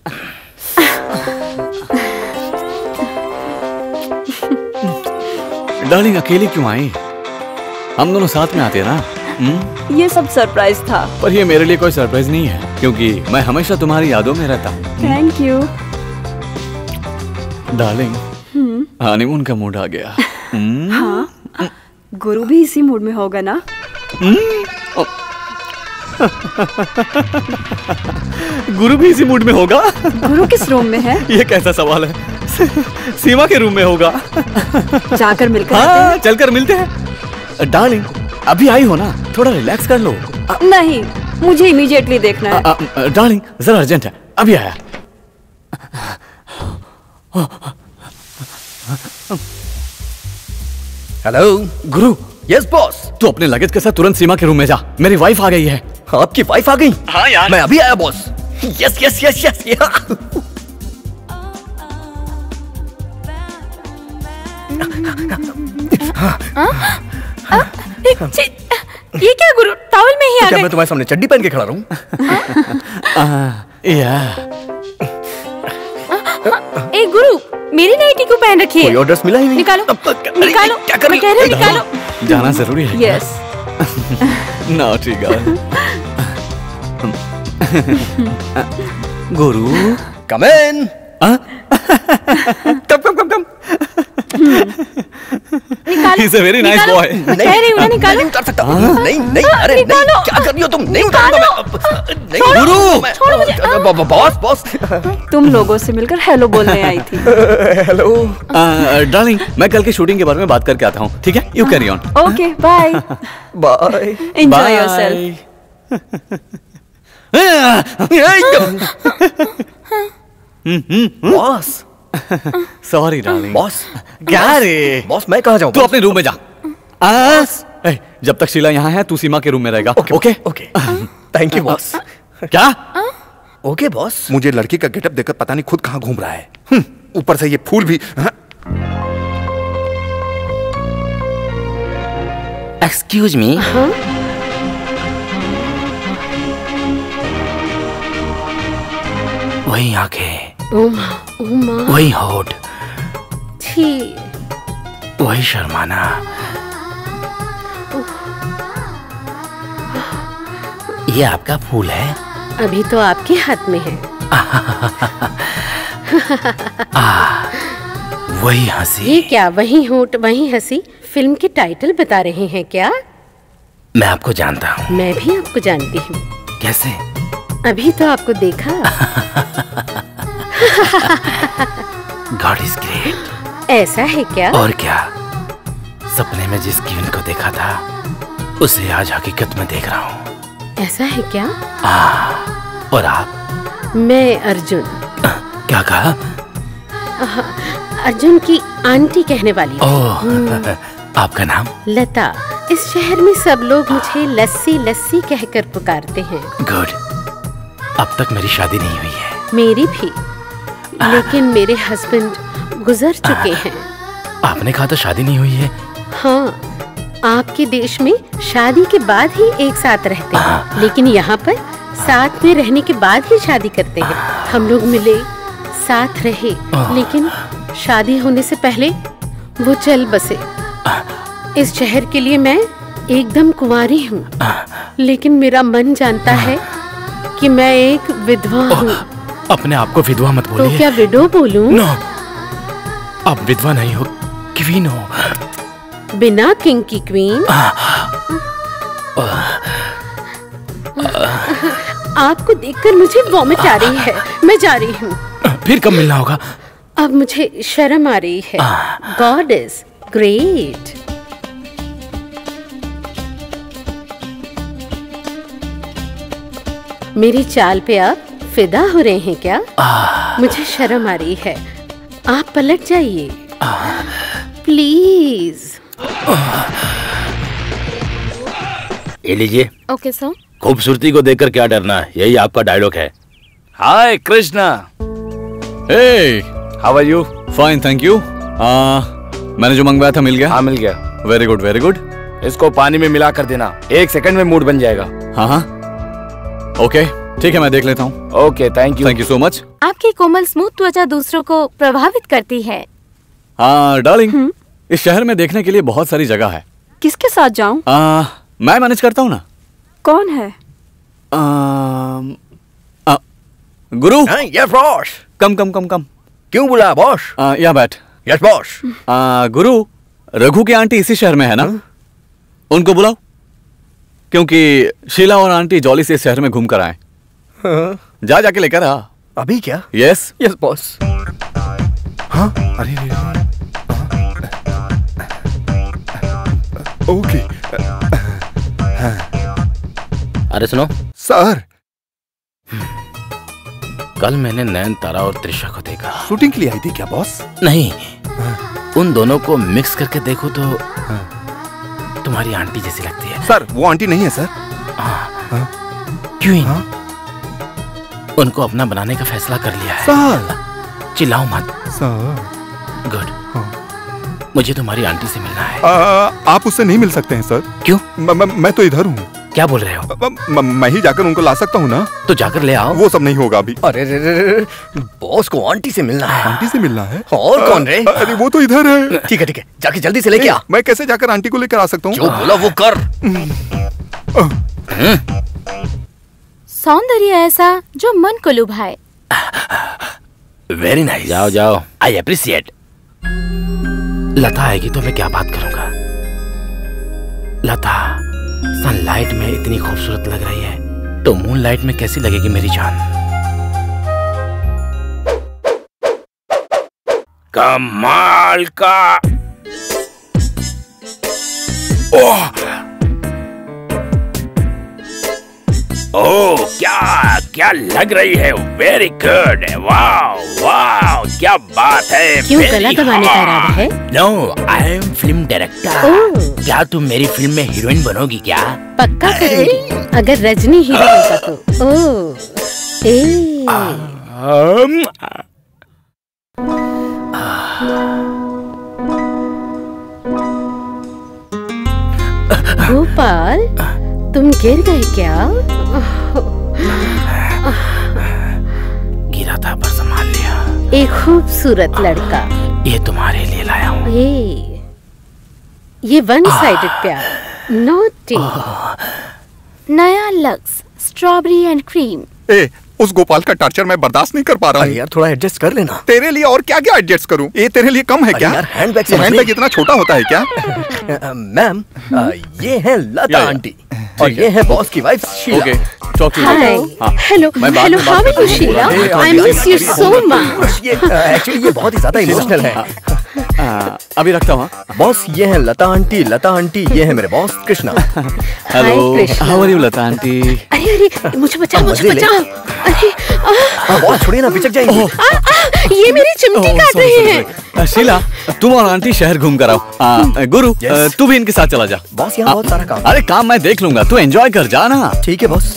Speaker 10: Darling, अकेली क्यों आई? हम दोनों साथ में आते हैं ना।
Speaker 7: ये सब सरप्राइज था।
Speaker 10: पर ये मेरे लिए कोई सरप्राइज नहीं है, क्योंकि मैं हमेशा तुम्हारी यादों में रहता हूँ।
Speaker 7: Thank you
Speaker 10: darling. हनीमून का मूड आ गया।
Speaker 7: हाँ, गुरु भी इसी मूड में होगा ना?
Speaker 10: गुरु भी इसी मूड में होगा?
Speaker 7: गुरु किस रूम में है?
Speaker 10: ये कैसा सवाल है? सीमा के रूम में होगा।
Speaker 7: जाकर मिलकर
Speaker 10: हाँ, चलकर मिलते हैं। डार्लिंग, अभी आई हो ना, थोड़ा रिलैक्स कर लो।
Speaker 7: नहीं, मुझे इमीडिएटली देखना है।
Speaker 10: डार्लिंग, जरा अर्जेंट है, अभी आया।
Speaker 4: हेलो
Speaker 10: गुरु।
Speaker 4: Yes boss.
Speaker 10: तू अपने लगेज के साथ तुरंत सीमा के रूम में जा, मेरी वाइफ आ गई है।
Speaker 4: आपकी वाइफ आ गई?
Speaker 10: हाँ यार,
Speaker 4: मैं अभी आया boss. Yes yes yes yes.
Speaker 5: ये क्या गुरु, टॉवल में ही आ गए?
Speaker 4: मैं तुम्हारे सामने चड्डी पहन के खड़ा रहूं?
Speaker 5: ए गुरु, मेरी नाइटी क्यों पहन रखी है?
Speaker 4: कोई और ड्रेस मिला ही नहीं।
Speaker 5: निकालो, निकालो,
Speaker 4: क्या कर रही हो?
Speaker 5: मैं कह रही हूं, निकालो।
Speaker 10: जाना जरूरी है।
Speaker 7: Yes.
Speaker 10: Naughty girl. Guru,
Speaker 4: come in. Come.
Speaker 10: He's a very nice boy.
Speaker 4: नहीं उतार सकता। नहीं, अरे नहीं, क्या कर रही हो तुम? नहीं उतारूंगा मैं। गुरु, बॉस।
Speaker 7: तुम लोगों से मिलकर हेलो बोलने आई थी।
Speaker 4: हेलो।
Speaker 10: डार्लिंग, मैं कल की शूटिंग के बारे में बात करके आता हूँ, ठीक है? You carry on.
Speaker 7: Okay, bye.
Speaker 4: Bye.
Speaker 7: Enjoy yourself.
Speaker 4: Boss.
Speaker 10: Sorry darling.
Speaker 4: Boss,
Speaker 10: क्या रे?
Speaker 4: बॉस, मैं कहाँ जाऊँ?
Speaker 10: तू अपने रूम में जा। जब तक शीला यहाँ है, तू सीमा के रूम में रहेगा। ओके।
Speaker 4: Thank you boss.
Speaker 10: क्या?
Speaker 4: Okay boss.
Speaker 1: मुझे लड़की का गेटअप देखकर पता नहीं खुद कहाँ घूम रहा है। ऊपर से ये फूल भी।
Speaker 2: Excuse me. वही आंखें, वही होठ, वही शर्माना। ये आपका फूल है?
Speaker 14: अभी तो आपके हाथ में है।
Speaker 2: वही हंसी।
Speaker 14: ये क्या, वही होठ वही हंसी? फिल्म के टाइटल बता रहे हैं क्या?
Speaker 2: मैं आपको जानता हूँ।
Speaker 14: मैं भी आपको जानती हूँ।
Speaker 2: कैसे?
Speaker 14: अभी तो आपको देखा।
Speaker 2: God is great.
Speaker 14: ऐसा है क्या?
Speaker 2: और क्या, सपने में जिस कीवन को देखा था उसे आज हकीकत में देख रहा हूँ।
Speaker 14: ऐसा है क्या?
Speaker 2: और आप?
Speaker 14: मैं अर्जुन।
Speaker 2: क्या कहा?
Speaker 14: अर्जुन की आंटी कहने वाली।
Speaker 2: ओह, आपका नाम?
Speaker 14: लता। इस शहर में सब लोग मुझे लस्सी लस्सी कहकर पुकारते हैं।
Speaker 2: गुड। अब तक मेरी शादी नहीं हुई है।
Speaker 14: मेरी भी। लेकिन मेरे हस्बैंड गुजर चुके हैं।
Speaker 2: आपने कहा था शादी नहीं हुई है।
Speaker 14: हाँ, आपके देश में शादी के बाद ही एक साथ रहते हैं, लेकिन यहाँ पर साथ में रहने के बाद ही शादी करते हैं। हम लोग मिले, साथ रहे, लेकिन शादी होने से पहले वो चल बसे। इस शहर के लिए मैं एकदम कुंवारी हूँ, लेकिन मेरा मन जानता है कि मैं एक विधवा हूँ।
Speaker 2: अपने आप को विधवा मत बोलिए।
Speaker 14: तो क्या विडो बोलूं?
Speaker 2: नो, आप विधवा नहीं हो, क्वीन हो।
Speaker 14: बिना किंग की क्वीन? आपको देखकर मुझे वॉमिट आ रही है। मैं जा रही हूँ।
Speaker 2: फिर कब मिलना होगा?
Speaker 14: अब मुझे शर्म आ रही है। God is great. मेरी चाल पे आप फिदा हो रहे हैं क्या? मुझे शर्म आ रही है। आप पलट जाइए प्लीज।
Speaker 2: ये लीजिए।
Speaker 9: Okay sir.
Speaker 2: खूबसूरती को देखकर क्या डरना, यही आपका डायलॉग है। Hi Krishna.
Speaker 10: Hey,
Speaker 2: how are you?
Speaker 10: Fine thank you. मैंने जो मंगवाया था मिल गया?
Speaker 2: हाँ मिल गया।
Speaker 10: Very good very good.
Speaker 2: इसको पानी में मिला कर देना, 1 सेकंड में मूड बन जाएगा।
Speaker 10: हाँ हाँ ओके ठीक है, मैं देख लेता हूँ।
Speaker 2: Okay thank you
Speaker 10: so much.
Speaker 9: आपकी कोमल स्मूथ त्वचा दूसरों को प्रभावित करती है।
Speaker 10: हाँ डार्लिंग, इस शहर में देखने के लिए बहुत सारी जगह है।
Speaker 5: किसके साथ जाऊं?
Speaker 10: मैं मैनेज करता हूँ ना।
Speaker 5: कौन है?
Speaker 10: Guru.
Speaker 4: Yes boss.
Speaker 10: Come come come come.
Speaker 4: क्यों बुलाया बॉस?
Speaker 10: यहाँ बैठ।
Speaker 4: Yes boss.
Speaker 10: गुरु, रघु की आंटी इसी शहर में है ना? उनको बुलाओ, क्योंकि शीला और आंटी जॉली से इस शहर में घूम कर आए। जाके लेकर आ।
Speaker 4: अभी क्या?
Speaker 10: Yes
Speaker 4: yes boss.
Speaker 1: हाँ अरे ओके।
Speaker 2: अरे सुनो
Speaker 1: सर,
Speaker 2: कल मैंने नयन तारा और त्रिशा को देखा।
Speaker 1: शूटिंग के लिए आई थी क्या बॉस?
Speaker 2: नहीं, उन दोनों को मिक्स करके देखो तो तुम्हारी आंटी जैसी लगती है।
Speaker 1: सर वो आंटी नहीं है सर।
Speaker 2: क्यों? उनको अपना बनाने का फैसला कर लिया है।
Speaker 1: सर
Speaker 2: चिल्लाओ मत।
Speaker 1: Sir
Speaker 2: good. मुझे तुम्हारी आंटी से मिलना है।
Speaker 1: आप उससे नहीं मिल सकते हैं सर।
Speaker 2: क्यों?
Speaker 1: मैं तो इधर हूँ।
Speaker 2: क्या बोल रहे हो?
Speaker 1: मैं ही जाकर उनको ला सकता हूँ ना।
Speaker 2: तो जाकर ले आओ।
Speaker 1: वो सब नहीं होगा अभी।
Speaker 4: अरे बॉस को आंटी से मिलना है।
Speaker 1: आंटी से मिलना है?
Speaker 4: और कौन रे?
Speaker 1: अरे वो तो इधर है।
Speaker 4: ठीक है, जाके जल्दी से लेके आ।
Speaker 1: मैं कैसे जाकर आंटी को लेकर आ सकता हूँ?
Speaker 4: जो बोला वो कर।
Speaker 9: सौंदर्य ऐसा जो मन को लुभाए।
Speaker 2: Very nice. जाओ जाओ, आई अप्रिशिएट। लता आएगी तो मैं क्या बात करूंगा। लता सनलाइट में इतनी खूबसूरत लग रही है, तो मूनलाइट में कैसी लगेगी मेरी जान? कमाल का। ओह ओह, क्या लग रही है। Very good. वाओ वाओ, क्या बात है।
Speaker 14: क्यों गला दबाने का इरादा है?
Speaker 2: No, I am film director. क्या तुम मेरी फिल्म में हीरोइन बनोगी क्या?
Speaker 14: पक्का करूंगी, अगर रजनी हीरो होगा तो। ओह गोपाल, तुम गिर गए क्या?
Speaker 2: गिरा था पर संभाल लिया।
Speaker 14: एक खूबसूरत लड़का।
Speaker 2: ये तुम्हारे लिए लाया हूँ।
Speaker 14: ये वन साइडेड प्यार, नॉटी।
Speaker 9: नया लक्स स्ट्रॉबेरी एंड क्रीम।
Speaker 1: उस गोपाल का टॉर्चर मैं बर्दाश्त नहीं कर पा रहा हूँ।
Speaker 4: यार थोड़ा एडजस्ट कर लेना।
Speaker 1: तेरे लिए और क्या क्या एडजस्ट करूँ? ये तेरे लिए कम है क्या?
Speaker 4: यार हैंडबैग
Speaker 1: इतना छोटा होता है क्या?
Speaker 4: मैम, ये है लता आंटी और ये है बॉस की wife Sheela.
Speaker 10: Okay,
Speaker 14: hi, hello, hello, how are you Sheela? I miss you so much.
Speaker 4: Actually ये बहुत ही ज्यादा इमोशनल है।
Speaker 10: अभी रखता हूँ।
Speaker 4: बॉस ये है लता आंटी, ये है मेरे boss Krishna.
Speaker 10: Hello, how are you Lata auntie?
Speaker 14: अरे मुझे बचाओ। अरे
Speaker 4: बॉस छोड़िए ना, पिचक जाएंगे।
Speaker 14: ये मेरी चिमटी काट रहे हैं।
Speaker 10: शीला, तुम और आंटी शहर घूम कर आओ। गुरु, तू भी इनके साथ चला जा।
Speaker 4: बॉस यहाँ बहुत सारा काम।
Speaker 10: अरे काम मैं देख लूंगा, तू एंजॉय कर जाना।
Speaker 4: ठीक है बॉस,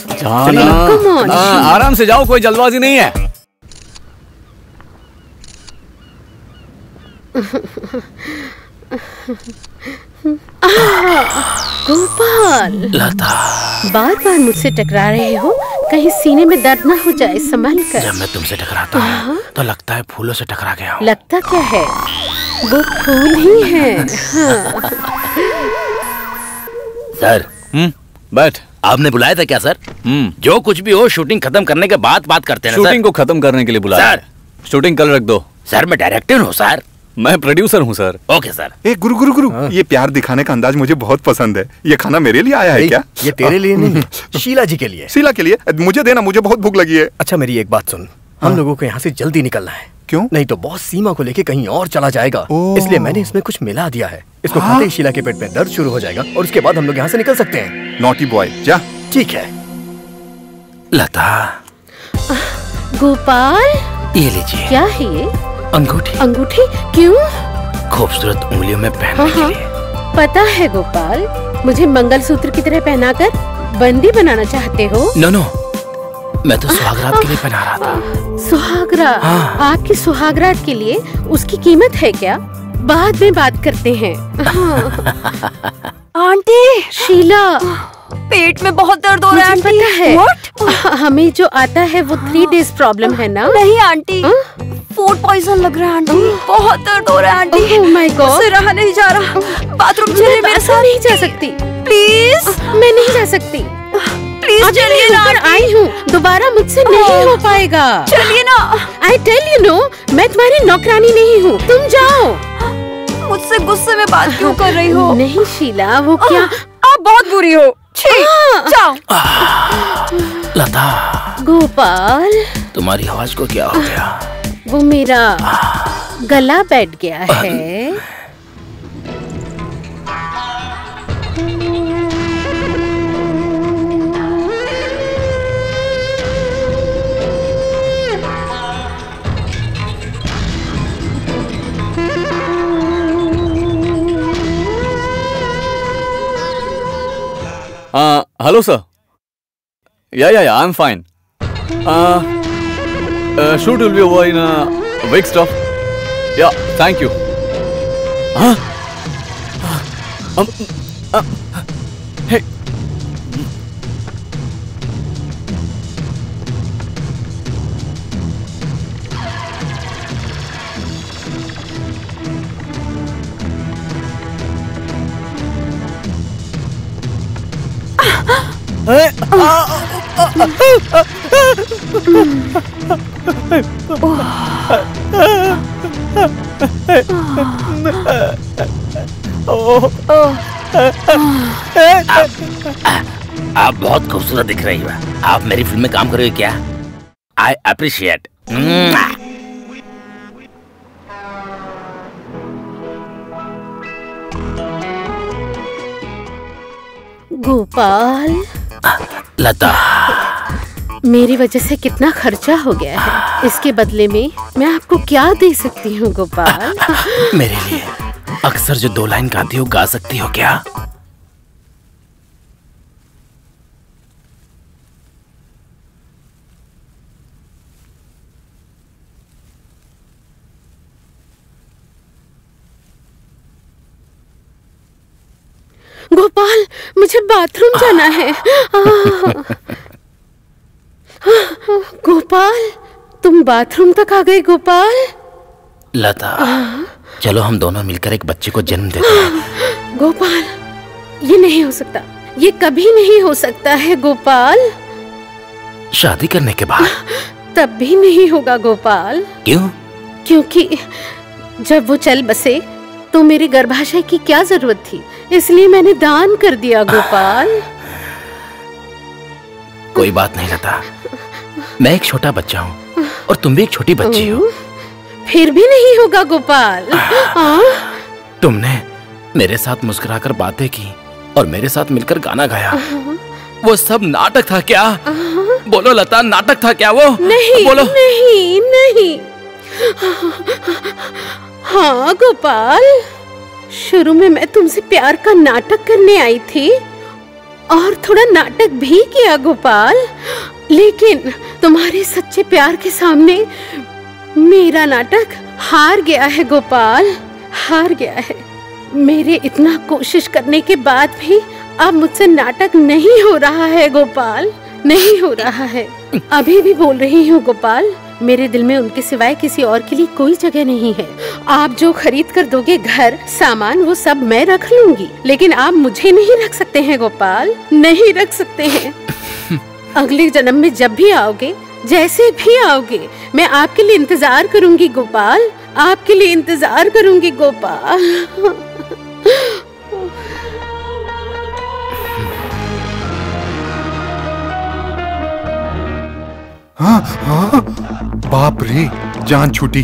Speaker 10: जाना। आराम से जाओ, कोई जल्दबाजी नहीं है।
Speaker 14: Come on,
Speaker 10: हाँ, आराम से जाओ, कोई जल्दबाजी नहीं है।
Speaker 14: Come on, Sheila.
Speaker 10: आराम से जाओ, कोई जल्दबाजी नहीं है। हाँ, अभी रखता हूँ। बॉस ये है लता आंटी,
Speaker 14: गोपाल,
Speaker 2: लता,
Speaker 14: बार बार मुझसे टकरा रहे हो, कहीं सीने में दर्द ना हो जाए, संभल कर।
Speaker 2: जब मैं तुमसे टकराता हूँ तो लगता है फूलों से टकरा गया हूँ।
Speaker 14: लगता क्या है, वो फूल ही है। हाँ।
Speaker 2: सर,
Speaker 10: बैठ।
Speaker 2: आपने बुलाया था क्या सर? जो कुछ भी हो शूटिंग खत्म करने के बाद बात करते हैं ना सर।
Speaker 10: शूटिंग को खत्म करने के लिए बुलाया
Speaker 2: सर।
Speaker 10: शूटिंग कल रख दो।
Speaker 2: सर मैं डायरेक्टर हूँ सर।
Speaker 10: मैं प्रोड्यूसर हूँ सर।
Speaker 2: Okay sir.
Speaker 1: ए गुरु गुरु गुरु, ये प्यार दिखाने का अंदाज मुझे बहुत पसंद है। ये खाना मेरे लिए आया है क्या?
Speaker 4: ये तेरे लिए नहीं, शीला जी के लिए।
Speaker 1: शीला के लिए? मुझे देना, मुझे बहुत भूख लगी है।
Speaker 4: अच्छा मेरी एक बात सुन, हम लोगों को यहाँ से जल्दी निकलना है।
Speaker 1: क्यों?
Speaker 4: नहीं तो बॉस सीमा को लेके कहीं और चला जाएगा, इसलिए मैंने इसमें कुछ मिला दिया है। इसको खाते ही शीला के पेट में दर्द शुरू हो जाएगा और उसके बाद हम लोग यहाँ से निकल सकते हैं।
Speaker 1: नॉटी बॉय, जा।
Speaker 4: ठीक है।
Speaker 2: लता।
Speaker 14: गोपाल,
Speaker 2: ये लीजिए।
Speaker 14: क्या है ये?
Speaker 2: अंगूठी।
Speaker 14: अंगूठी क्यों?
Speaker 2: खूबसूरत उंगलियों में पहनने के लिए।
Speaker 14: पता है गोपाल, मुझे मंगलसूत्र की तरह पहनाकर बंदी बनाना चाहते हो?
Speaker 2: नो नो, मैं तो सुहागरात के लिए पहना रहा था।
Speaker 14: सुहागरात?
Speaker 2: हाँ।
Speaker 14: आपकी सुहागरात के लिए उसकी कीमत है क्या? बाद में बात करते हैं।
Speaker 7: आंटी,
Speaker 14: शीला,
Speaker 7: पेट में बहुत दर्द हो रहा है आंटी।
Speaker 14: पता है।
Speaker 7: What?
Speaker 14: हमें जो आता है वो 3 days प्रॉब्लम है ना?
Speaker 7: नहीं आंटी, फूड पॉइजन लग रहा है आंटी। बहुत दर्द हो रहा है आंटी।
Speaker 14: Oh my God।
Speaker 7: मुझसे रहा नहीं जा रहा। बाथरूम चलिए मेरे साथ।
Speaker 14: नहीं जा सकती।
Speaker 7: प्लीज।
Speaker 14: मैं नहीं जा सकती।
Speaker 7: प्लीज चलिए ना।
Speaker 14: आई हूँ, दोबारा मुझसे नहीं हो पाएगा।
Speaker 7: चलिए ना।
Speaker 14: I tell you no, मैं तुम्हारी नौकरानी नहीं हूँ, तुम जाओ।
Speaker 7: मुझसे गुस्से में बात क्यों कर रही हो?
Speaker 14: नहीं शीला, वो क्या?
Speaker 7: आप बहुत बुरी हो। जाओ।
Speaker 2: लता।
Speaker 14: गोपाल,
Speaker 2: तुम्हारी आवाज को क्या हो गया?
Speaker 14: वो मेरा गला बैठ गया है।
Speaker 10: Hello, sir. Yeah, I'm fine. Shoot will be over in a week's stuff. Yeah, thank you. Hey.
Speaker 2: आप बहुत खूबसूरत दिख रही हो। आप मेरी फिल्म में काम करोगे क्या? I appreciate.
Speaker 14: गोपाल,
Speaker 2: लता,
Speaker 14: मेरी वजह से कितना खर्चा हो गया है, इसके बदले में मैं आपको क्या दे सकती हूँ गोपाल?
Speaker 2: मेरे लिए अक्सर जो 2 लाइन गाती हो गा सकती हो क्या?
Speaker 14: गोपाल, मुझे बाथरूम जाना है। गोपाल, तुम बाथरूम तक आ गए गोपाल?
Speaker 2: लता, चलो हम दोनों मिलकर एक बच्चे को जन्म देते हैं।
Speaker 14: गोपाल, ये नहीं हो सकता, ये कभी नहीं हो सकता है गोपाल।
Speaker 2: शादी करने के बाद?
Speaker 14: तब भी नहीं होगा गोपाल।
Speaker 2: क्यों?
Speaker 14: क्योंकि जब वो चल बसे तो मेरे गर्भाशय की क्या जरूरत थी, इसलिए मैंने दान कर दिया गोपाल।
Speaker 2: कोई बात नहीं लता, मैं एक छोटा बच्चा हूँ और तुम भी एक छोटी बच्ची हो।
Speaker 14: फिर भी नहीं होगा गोपाल।
Speaker 2: तुमने मेरे साथ मुस्कुराकर बातें की और मेरे साथ मिलकर गाना गाया, वो सब नाटक था क्या? बोलो लता, नाटक था क्या वो?
Speaker 14: नहीं,
Speaker 2: बोलो।
Speaker 14: नहीं, नहीं। हाँ गोपाल, शुरू में मैं तुमसे प्यार का नाटक करने आई थी और थोड़ा नाटक भी किया गोपाल, लेकिन तुम्हारे सच्चे प्यार के सामने मेरा नाटक हार गया है गोपाल। हार गया है। मेरे इतना कोशिश करने के बाद भी अब मुझसे नाटक नहीं हो रहा है गोपाल, नहीं हो रहा है। अभी भी बोल रही हूँ गोपाल, मेरे दिल में उनके सिवाय किसी और के लिए कोई जगह नहीं है। आप जो खरीद कर दोगे घर सामान वो सब मैं रख लूंगी, लेकिन आप मुझे नहीं रख सकते हैं गोपाल, नहीं रख सकते हैं। अगले जन्म में जब भी आओगे, जैसे भी आओगे, मैं आपके लिए इंतजार करूंगी गोपाल, आपके लिए इंतजार करूंगी गोपाल।
Speaker 1: हाँ हाँ, बाप रे, जान छूटी।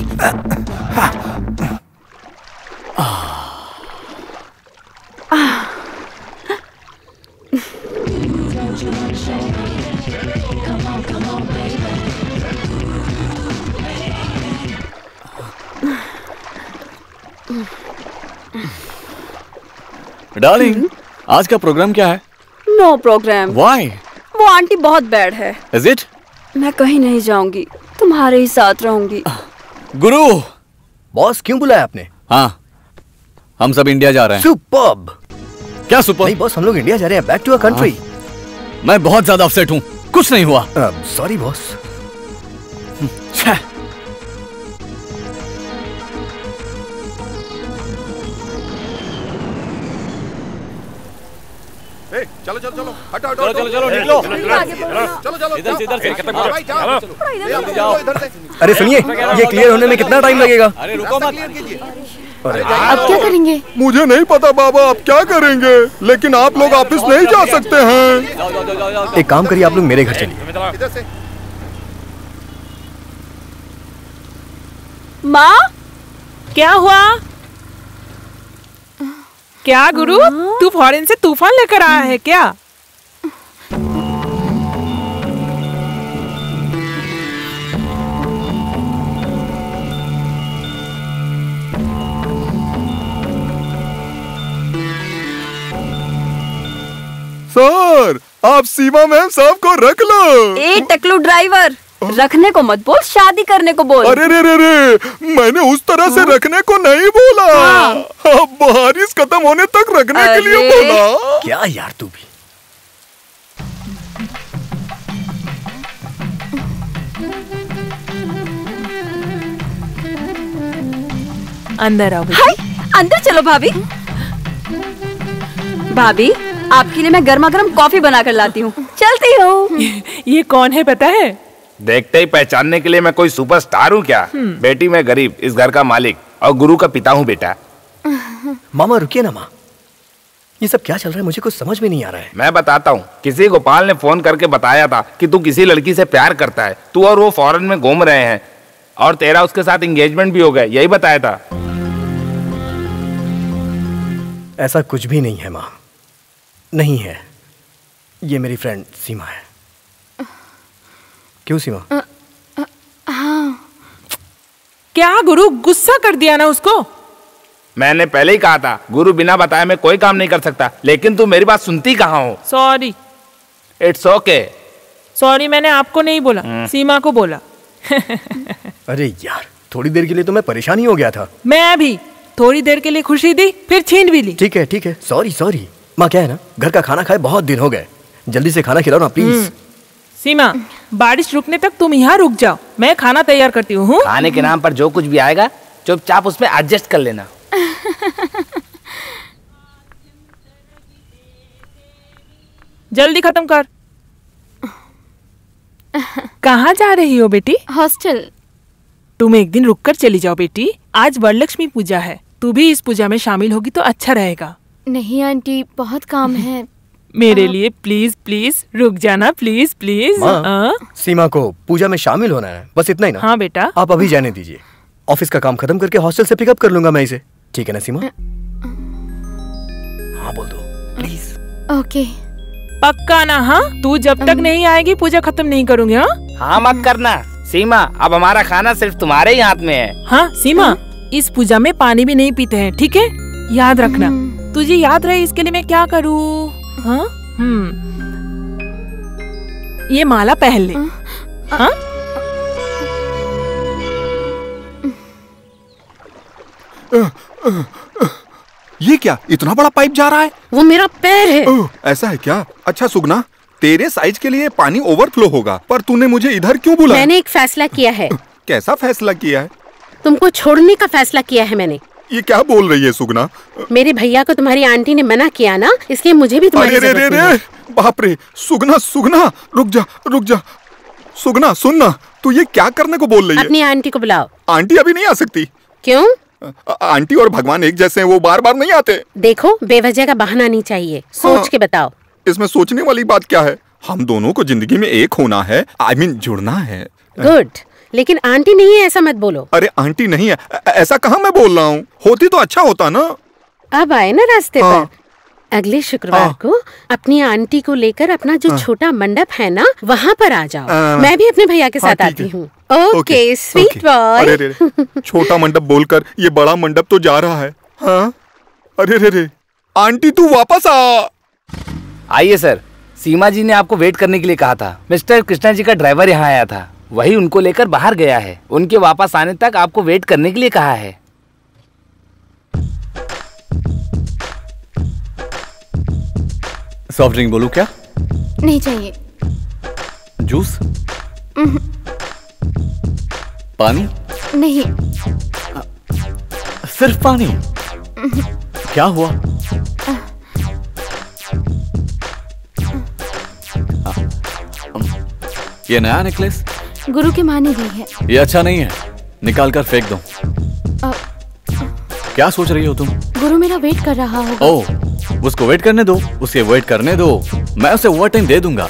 Speaker 10: डार्लिंग, आज का प्रोग्राम क्या है?
Speaker 7: No program.
Speaker 10: Why?
Speaker 7: वो आंटी बहुत बैड है।
Speaker 10: Is it?
Speaker 7: मैं कहीं नहीं जाऊंगी, तुम्हारे ही साथ रहूंगी।
Speaker 10: गुरु,
Speaker 4: बॉस क्यों बुलाया आपने?
Speaker 10: हाँ, हम सब इंडिया जा रहे हैं।
Speaker 4: सुपर्ब।
Speaker 10: क्या सुपर?
Speaker 4: नहीं बॉस, हम लोग इंडिया जा रहे हैं, बैक टू आवर कंट्री।
Speaker 10: मैं बहुत ज्यादा अपसेट हूँ, कुछ नहीं हुआ।
Speaker 4: Sorry boss.
Speaker 1: चलो चलो चलो, हटो हटो,
Speaker 10: चलो चलो निकलो,
Speaker 1: चलो चलो,
Speaker 10: इधर से
Speaker 1: इधर से।
Speaker 4: अरे सुनिए, ये क्लियर होने में कितना टाइम लगेगा?
Speaker 10: अरे रुको मत।
Speaker 9: अब क्या करेंगे?
Speaker 1: मुझे नहीं पता बाबा, आप क्या करेंगे, लेकिन आप लोग ऑफिस नहीं जा सकते हैं।
Speaker 4: एक काम करिए, आप लोग मेरे घर चलिए।
Speaker 1: इधर से।
Speaker 5: माँ, क्या हुआ? क्या गुरु, तू फॉरेन से तूफान लेकर आया है क्या?
Speaker 1: सर, आप सीमा मैम साहब को रख लो।
Speaker 7: ए टकलू ड्राइवर, रखने को मत बोल, शादी करने को बोल।
Speaker 1: अरे रे रे रे, मैंने उस तरह से रखने को नहीं बोला। अब बारिश खत्म होने तक रखने के लिए बोला।
Speaker 4: क्या यार तू भी।
Speaker 5: अंदर आओ।
Speaker 7: हाय, अंदर चलो भाभी। भाभी, आपके लिए मैं गर्मा गर्म कॉफी बना कर लाती हूँ। चलती हूँ।
Speaker 5: ये कौन है पता है?
Speaker 3: देखते ही पहचानने के लिए मैं कोई सुपरस्टार हूँ क्या? बेटी मैं गरीब, इस घर का मालिक और गुरु का पिता हूँ बेटा।
Speaker 4: मामा रुकिए ना माँ, ये सब क्या चल रहा है, मुझे कुछ समझ में नहीं आ रहा है।
Speaker 3: मैं बताता हूँ। किसी गोपाल ने फोन करके बताया था कि तू किसी लड़की से प्यार करता है, तू और वो फॉरेन में घूम रहे हैं और तेरा उसके साथ एंगेजमेंट भी हो गया, यही बताया था।
Speaker 4: ऐसा कुछ भी नहीं है माँ, नहीं है। ये मेरी फ्रेंड सीमा है। क्यों सीमा?
Speaker 5: हाँ। क्या गुरु, गुस्सा कर दिया ना उसको?
Speaker 3: मैंने पहले ही कहा था गुरु बिना बताए मैं कोई काम नहीं कर सकता, लेकिन तू मेरी बात सुनती कहाँ हो?
Speaker 5: सॉरी।
Speaker 3: It's okay.
Speaker 5: सॉरी मैंने आपको नहीं बोला, सीमा को बोला।
Speaker 4: अरे यार, थोड़ी देर के लिए तो मैं परेशान ही हो गया था।
Speaker 5: मैं भी थोड़ी देर के लिए खुशी दी, फिर छीन भी ली।
Speaker 4: ठीक है, सॉरी सॉरी। माँ क्या है ना, घर का खाना खाए बहुत दिन हो गए, जल्दी से खाना खिलाओ ना प्लीज।
Speaker 5: सीमा, बारिश रुकने तक तुम यहाँ रुक जाओ, मैं खाना तैयार करती हूँ।
Speaker 3: खाने के नाम पर जो कुछ भी आएगा चुपचाप उसमें एडजस्ट कर लेना।
Speaker 5: जल्दी खत्म कर। कहाँ जा रही हो बेटी?
Speaker 9: हॉस्टल।
Speaker 5: तुम एक दिन रुककर चली जाओ बेटी, आज वरलक्ष्मी पूजा है, तू भी इस पूजा में शामिल होगी तो अच्छा रहेगा।
Speaker 9: नहीं आंटी, बहुत काम है।
Speaker 5: मेरे लिए प्लीज प्लीज रुक जाना, प्लीज प्लीज।
Speaker 4: सीमा को पूजा में शामिल होना है, बस इतना ही ना?
Speaker 5: हाँ बेटा।
Speaker 4: आप अभी जाने दीजिए, ऑफिस का काम खत्म करके हॉस्टल से पिकअप कर लूंगा मैं इसे, ठीक है ना सीमा? हाँ बोल दो प्लीज।
Speaker 9: ओके।
Speaker 5: पक्का ना? हाँ, तू जब तक नहीं आएगी पूजा खत्म नहीं करूंगी।
Speaker 3: हाँ मत करना सीमा, अब हमारा खाना सिर्फ तुम्हारे ही हाथ में है।
Speaker 5: हाँ सीमा, इस पूजा में पानी भी नहीं पीते हैं, ठीक है? याद रखना। तुझे याद रहे इसके लिए मैं क्या करूँ? हाँ? ये माला पहन ले। हाँ?
Speaker 1: ये क्या इतना बड़ा पाइप जा रहा है?
Speaker 14: वो मेरा पैर है।
Speaker 1: ऐसा है क्या? अच्छा सुगना, तेरे साइज के लिए पानी ओवरफ्लो होगा, पर तूने मुझे इधर क्यों बुलाया?
Speaker 14: मैंने एक फैसला किया है।
Speaker 1: कैसा फैसला किया है?
Speaker 14: तुमको छोड़ने का फैसला किया है मैंने।
Speaker 1: ये क्या बोल रही है सुगना?
Speaker 14: मेरे भैया को तुम्हारी आंटी ने मना किया ना, इसलिए मुझे भी तुम्हारी जरूरत नहीं है।
Speaker 1: बाप रे, सुगना सुगना रुक जा। सुगना सुनना, तू ये क्या करने को बोल रही है?
Speaker 14: अपनी आंटी को बुलाओ।
Speaker 1: आंटी अभी नहीं आ सकती।
Speaker 14: क्यों?
Speaker 1: आंटी और भगवान एक जैसे हैं, वो बार बार नहीं आते।
Speaker 14: देखो, बेवजह का बहाना नहीं चाहिए, सोच के बताओ।
Speaker 1: इसमें सोचने वाली बात क्या है? हम दोनों को जिंदगी में एक होना है, I mean, जुड़ना है।
Speaker 14: गुड, लेकिन आंटी नहीं है ऐसा मत बोलो।
Speaker 1: अरे आंटी नहीं है ऐसा कहाँ मैं बोल रहा हूँ, होती तो अच्छा होता ना।
Speaker 14: अब आए ना रास्ते पर। अगले शुक्रवार को अपनी आंटी को लेकर अपना जो छोटा मंडप है ना, वहाँ पर आ जाओ। मैं भी अपने भैया के साथ आती हूँ। Okay sweet boy.
Speaker 1: अरे छोटा मंडप बोलकर ये बड़ा मंडप तो जा रहा है। हाँ? अरे आंटी तू वापस आ।
Speaker 3: आइए सर, सीमा जी ने आपको वेट करने के लिए कहा था। मिस्टर कृष्णा जी का ड्राइवर यहाँ आया था, वही उनको लेकर बाहर गया है। उनके वापस आने तक आपको वेट करने के लिए कहा है।
Speaker 10: सॉफ्ट ड्रिंक बोलूं क्या?
Speaker 9: नहीं चाहिए।
Speaker 10: जूस? पानी?
Speaker 9: नहीं।
Speaker 10: सिर्फ पानी? क्या हुआ? ये नया नेकलेस?
Speaker 9: गुरु की माँ ने दी है।
Speaker 10: ये अच्छा नहीं है, निकाल कर फेंक दो। क्या सोच रही हो तुम?
Speaker 9: गुरु मेरा वेट कर रहा होगा।
Speaker 10: ओह, उसको वेट करने दो, उसे वेट करने दो, मैं उसे ओवर टाइम दे दूंगा।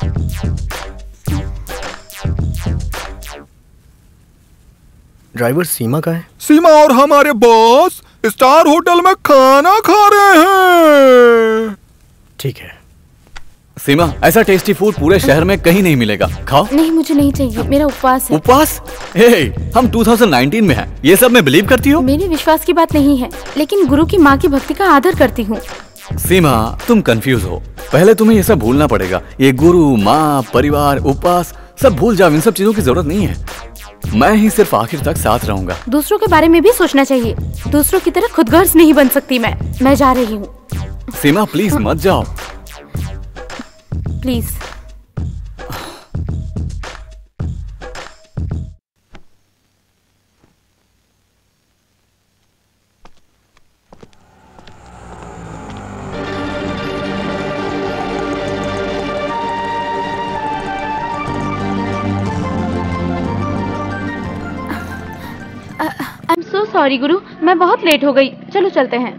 Speaker 4: ड्राइवर सीमा का है?
Speaker 1: सीमा और हमारे बॉस स्टार होटल में खाना खा रहे हैं।
Speaker 4: ठीक है।
Speaker 10: सीमा, ऐसा टेस्टी फूड पूरे शहर में कहीं नहीं मिलेगा, खाओ।
Speaker 9: नहीं, मुझे नहीं चाहिए, मेरा उपवास है।
Speaker 10: उपवास? हम 2019 में हैं, ये सब में बिलीव करती हो?
Speaker 9: मेरे विश्वास की बात नहीं है, लेकिन गुरु की माँ की भक्ति का आदर करती हूँ।
Speaker 10: सीमा, तुम कंफ्यूज हो। पहले तुम्हें ये सब भूलना पड़ेगा। ये गुरु, माँ, परिवार, उपवास सब भूल जाओ। इन सब चीजों की जरूरत नहीं है। मैं ही सिर्फ आखिर तक साथ रहूंगा।
Speaker 9: दूसरों के बारे में भी सोचना चाहिए। दूसरों की तरह खुदगर्ज नहीं बन सकती मैं जा रही हूँ।
Speaker 10: सीमा प्लीज मत जाओ।
Speaker 9: Please. I am so sorry Guru, मैं बहुत लेट हो गई। चलो चलते हैं।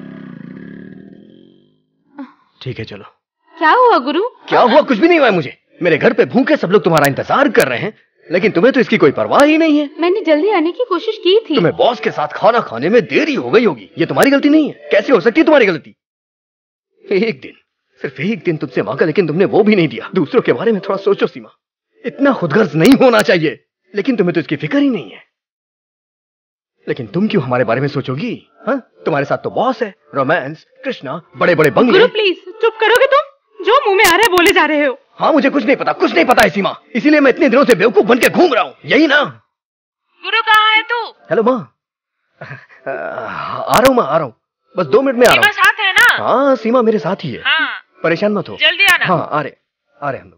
Speaker 4: ठीक है चलो।
Speaker 9: क्या हुआ गुरु?
Speaker 4: क्या हुआ? कुछ भी नहीं हुआ मुझे। मेरे घर पे भूखे सब लोग तुम्हारा इंतजार कर रहे हैं, लेकिन तुम्हें तो इसकी कोई परवाह ही नहीं है।
Speaker 9: मैंने जल्दी आने की कोशिश की थी।
Speaker 4: तुम्हें बॉस के साथ खाना खाने में देरी हो गई होगी, ये तुम्हारी गलती नहीं है। कैसे हो सकती है तुम्हारी गलती? एक दिन, सिर्फ एक दिन तुमसे मांगा, लेकिन तुमने वो भी नहीं दिया। दूसरों के बारे में थोड़ा सोचो सीमा, इतना खुदगर्ज नहीं होना चाहिए। लेकिन तुम्हें तो इसकी फिक्र ही नहीं है। लेकिन तुम क्यों हमारे बारे में सोचोगी? हाँ, तुम्हारे साथ तो बॉस है, रोमांस, कृष्णा, बड़े बड़े बंगले।
Speaker 5: गुरु प्लीज चुप करोगे तुम? जो मुंह में आ रहा है बोले जा रहे हो।
Speaker 4: हाँ, मुझे कुछ नहीं पता है सीमा, इसीलिए मैं इतने दिनों से बेवकूफ बन के घूम रहा हूँ, यही ना?
Speaker 5: गुरु कहाँ है तू?
Speaker 4: हेलो माँ। आ रहा हूँ माँ, आ रहा हूँ, बस 2 मिनट में आ रहा हूँ।
Speaker 5: साथ है ना?
Speaker 4: हाँ, सीमा मेरे साथ ही है।
Speaker 5: हाँ।
Speaker 4: परेशान मत हो,
Speaker 5: जल्दी आना।
Speaker 4: हाँ आ रहे हम लोग।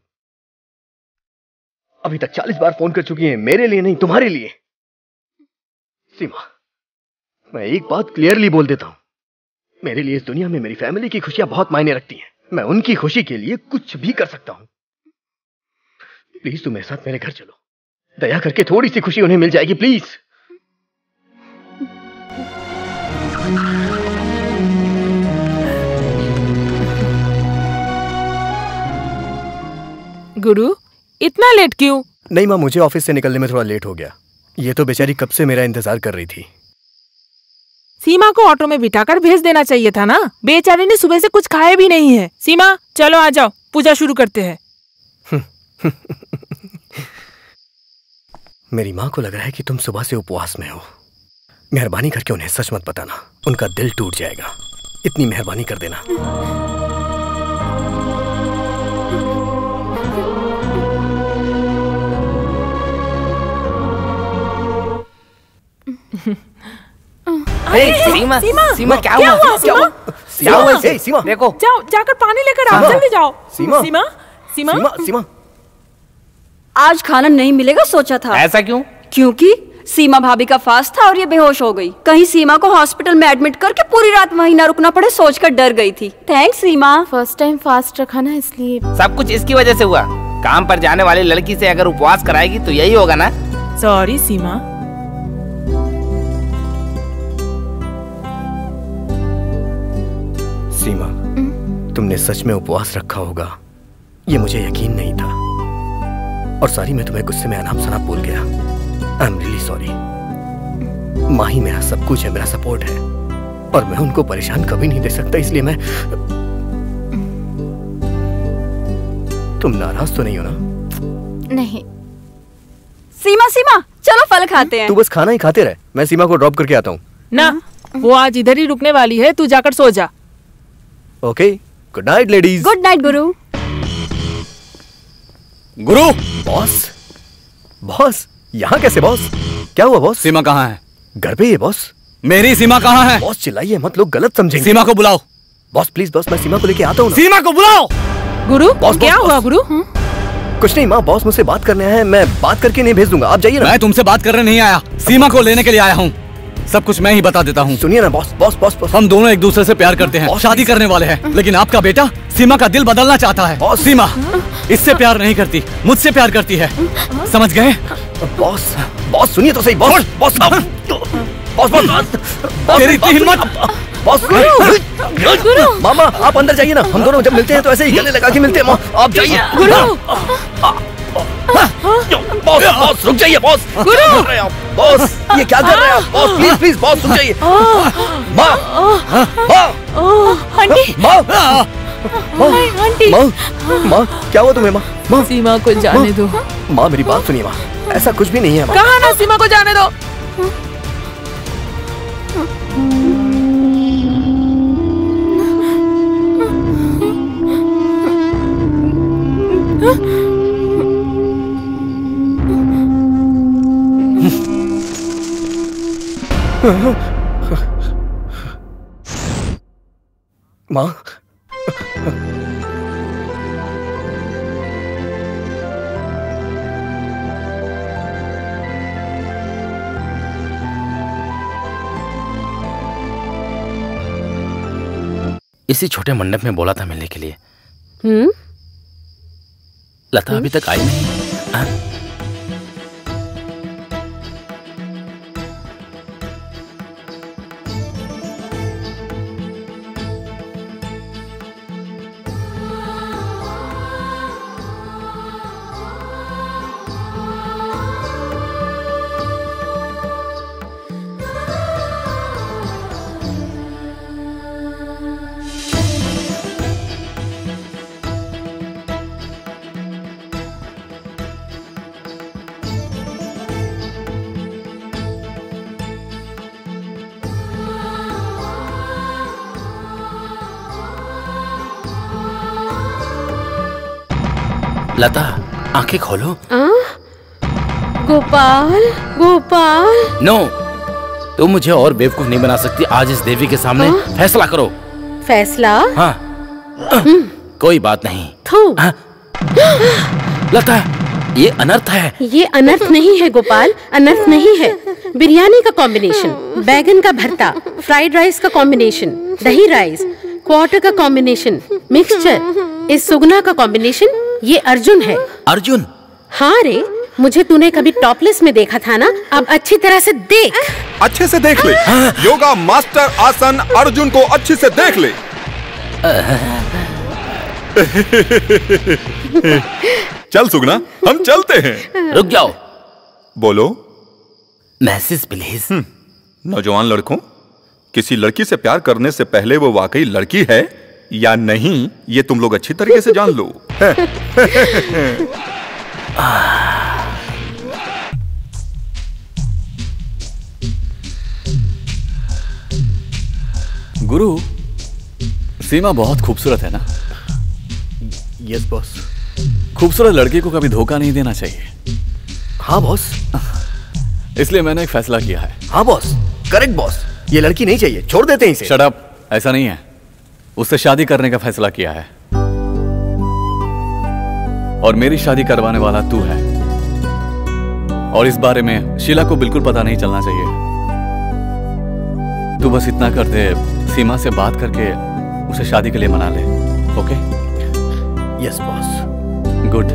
Speaker 4: अभी तक 40 बार फोन कर चुकी है, मेरे लिए नहीं तुम्हारे लिए। सीमा, मैं एक बात क्लियरली बोल देता हूँ, मेरे लिए इस दुनिया में मेरी फैमिली की खुशियां बहुत मायने रखती हैं। मैं उनकी खुशी के लिए कुछ भी कर सकता हूँ। प्लीज तुम मेरे साथ मेरे घर चलो, दया करके थोड़ी सी खुशी उन्हें मिल जाएगी, प्लीज।
Speaker 5: गुरु इतना लेट क्यों?
Speaker 4: नहीं माँ, मुझे ऑफिस से निकलने में थोड़ा लेट हो गया। ये तो बेचारी कब से मेरा इंतजार कर रही थी।
Speaker 5: सीमा को ऑटो में बिठाकर भेज देना चाहिए था ना, बेचारी ने सुबह से कुछ खाया भी नहीं है। सीमा चलो आ जाओ, पूजा शुरू करते हैं।
Speaker 4: मेरी माँ को लग रहा है कि तुम सुबह से उपवास में हो। मेहरबानी करके उन्हें सच मत बताना, उनका दिल टूट जाएगा। इतनी मेहरबानी कर देना।
Speaker 3: सीमा
Speaker 5: सीमा,
Speaker 3: सीमा क्या
Speaker 5: क्या
Speaker 3: हुआ?
Speaker 5: हुआ, सीमा?
Speaker 3: क्या हुआ?
Speaker 4: ए, सीमा
Speaker 3: देखो
Speaker 5: जाओ, जाकर पानी लेकर आओ,
Speaker 4: सीमा।
Speaker 5: जल्दी जाओ।
Speaker 4: सीमा।
Speaker 5: सीमा, सीमा,
Speaker 4: सीमा सीमा
Speaker 7: आज खाना नहीं मिलेगा सोचा था।
Speaker 3: ऐसा क्यों?
Speaker 7: क्योंकि सीमा भाभी का फास्ट था और ये बेहोश हो गई। कहीं सीमा को हॉस्पिटल में एडमिट करके पूरी रात वहीं ना रुकना पड़े, सोचकर डर गई थी। Thanks Seema.
Speaker 9: First time fast रखा ना, इसलिए।
Speaker 3: सब कुछ इसकी वजह से हुआ। काम पर जाने वाली लड़की से अगर उपवास कराएगी तो यही होगा ना।
Speaker 5: सॉरी सीमा।
Speaker 4: सीमा, तुमने सच में उपवास रखा होगा ये मुझे यकीन नहीं था। और सॉरी, मैं तुम्हें गुस्से में अनाप शनाप बोल गया। I am really sorry. माँ ही मेरा सब कुछ है, मेरा सपोर्ट है, और मैं उनको परेशान कभी नहीं दे सकता, इसलिए मैं। तुम नाराज तो नहीं हो ना?
Speaker 9: नहीं।
Speaker 7: सीमा सीमा चलो फल खाते हैं।
Speaker 4: तू बस खाना ही खाते रहे, मैं सीमा को ड्रॉप करके आता हूँ।
Speaker 5: ना, वो आज इधर ही रुकने वाली है, तू जाकर सो जा।
Speaker 4: Okay, good night ladies.
Speaker 7: Good night Guru.
Speaker 10: Guru.
Speaker 4: Boss, boss यहाँ कैसे बॉस? क्या हुआ बॉस?
Speaker 10: सीमा कहाँ है?
Speaker 4: घर पे ही है बॉस।
Speaker 10: मेरी सीमा कहाँ है?
Speaker 4: बॉस चिल्लाइए मत, लोग गलत समझेंगे।
Speaker 10: सीमा को बुलाओ।
Speaker 4: बॉस प्लीज बॉस, मैं सीमा को लेके आता हूँ।
Speaker 10: सीमा को बुलाओ।
Speaker 5: गुरु
Speaker 4: बॉस,
Speaker 5: क्या
Speaker 4: बॉस,
Speaker 5: हुआ गुरु?
Speaker 4: कुछ नहीं माँ, बॉस मुझसे बात करने आया है, मैं बात करके नहीं भेज दूंगा, आप जाइए ना।
Speaker 10: मैं तुमसे बात करने नहीं आया, सीमा को लेने के लिए आया हूँ। सब कुछ मैं ही बता देता हूँ।
Speaker 4: सुनिए ना बॉस, बॉस बॉस बॉस,
Speaker 10: हम दोनों एक दूसरे से प्यार करते हैं, शादी करने वाले हैं, लेकिन आपका बेटा सीमा का दिल बदलना चाहता है। सीमा इससे प्यार नहीं करती, मुझसे प्यार करती है, समझ गए?
Speaker 4: बॉस बॉस सुनिए तो सही। बॉस बॉस बॉस बॉस
Speaker 10: तेरी इतनी हिम्मत।
Speaker 4: बॉस मामा आप अंदर जाइए ना, हम दोनों जब मिलते हैं तो ऐसे ही गले लगा के मिलते हैं। आप जाइए। बॉस बॉस रुक जाइए बॉस। बॉस ये क्या कर रहे हैं आप? बॉस प्लीज प्लीज बॉस रुक जाइए। माँ माँ क्या हुआ तुम्हें? माँ
Speaker 5: सीमा को जाने दो।
Speaker 4: माँ मेरी बात सुनिए माँ, ऐसा कुछ भी नहीं है।
Speaker 5: कहा ना सीमा को जाने दो।
Speaker 4: माँ
Speaker 2: इसी छोटे मंडप में बोला था मिलने के लिए। लता अभी तक आई नहीं। लता आंखें खोलो।
Speaker 14: गोपाल गोपाल।
Speaker 2: नो, तुम मुझे और बेवकूफ नहीं बना सकती। आज इस देवी के सामने फैसला करो।
Speaker 14: फैसला?
Speaker 2: हाँ। कोई बात नहीं। लता ये अनर्थ है।
Speaker 14: ये अनर्थ नहीं है गोपाल, अनर्थ नहीं है। बिरयानी का कॉम्बिनेशन, बैगन का भरता, फ्राइड राइस का कॉम्बिनेशन, दही राइस, क्वार्टर का कॉम्बिनेशन, मिक्सचर, इस सुगना का कॉम्बिनेशन, ये अर्जुन है।
Speaker 2: अर्जुन?
Speaker 14: हाँ रे, मुझे तूने कभी टॉपलेस में देखा था ना, अब अच्छी तरह से देख।
Speaker 1: अच्छे से देख ले। योगा मास्टर आसन अर्जुन को अच्छे से देख ले। चल सुगना, हम चलते हैं।
Speaker 2: रुक जाओ।
Speaker 1: बोलो।
Speaker 2: Message please.
Speaker 1: नौजवान लड़कों, किसी लड़की से प्यार करने से पहले वो वाकई लड़की है या नहीं, ये तुम लोग अच्छी तरीके से जान लो।
Speaker 10: गुरु, सीमा बहुत खूबसूरत है ना?
Speaker 4: Yes boss.
Speaker 10: खूबसूरत लड़की को कभी धोखा नहीं देना चाहिए।
Speaker 4: हाँ बॉस।
Speaker 10: इसलिए मैंने एक फैसला किया है।
Speaker 4: हाँ बॉस, करेक्ट बॉस। ये लड़की नहीं चाहिए, छोड़ देते हैं इसे।
Speaker 10: शट अप, ऐसा नहीं है। उससे शादी करने का फैसला किया है और मेरी शादी करवाने वाला तू है। और इस बारे में शीला को बिल्कुल पता नहीं चलना चाहिए। तू बस इतना कर दे, सीमा से बात करके उसे शादी के लिए मना ले। Okay?
Speaker 4: Yes boss.
Speaker 10: Good.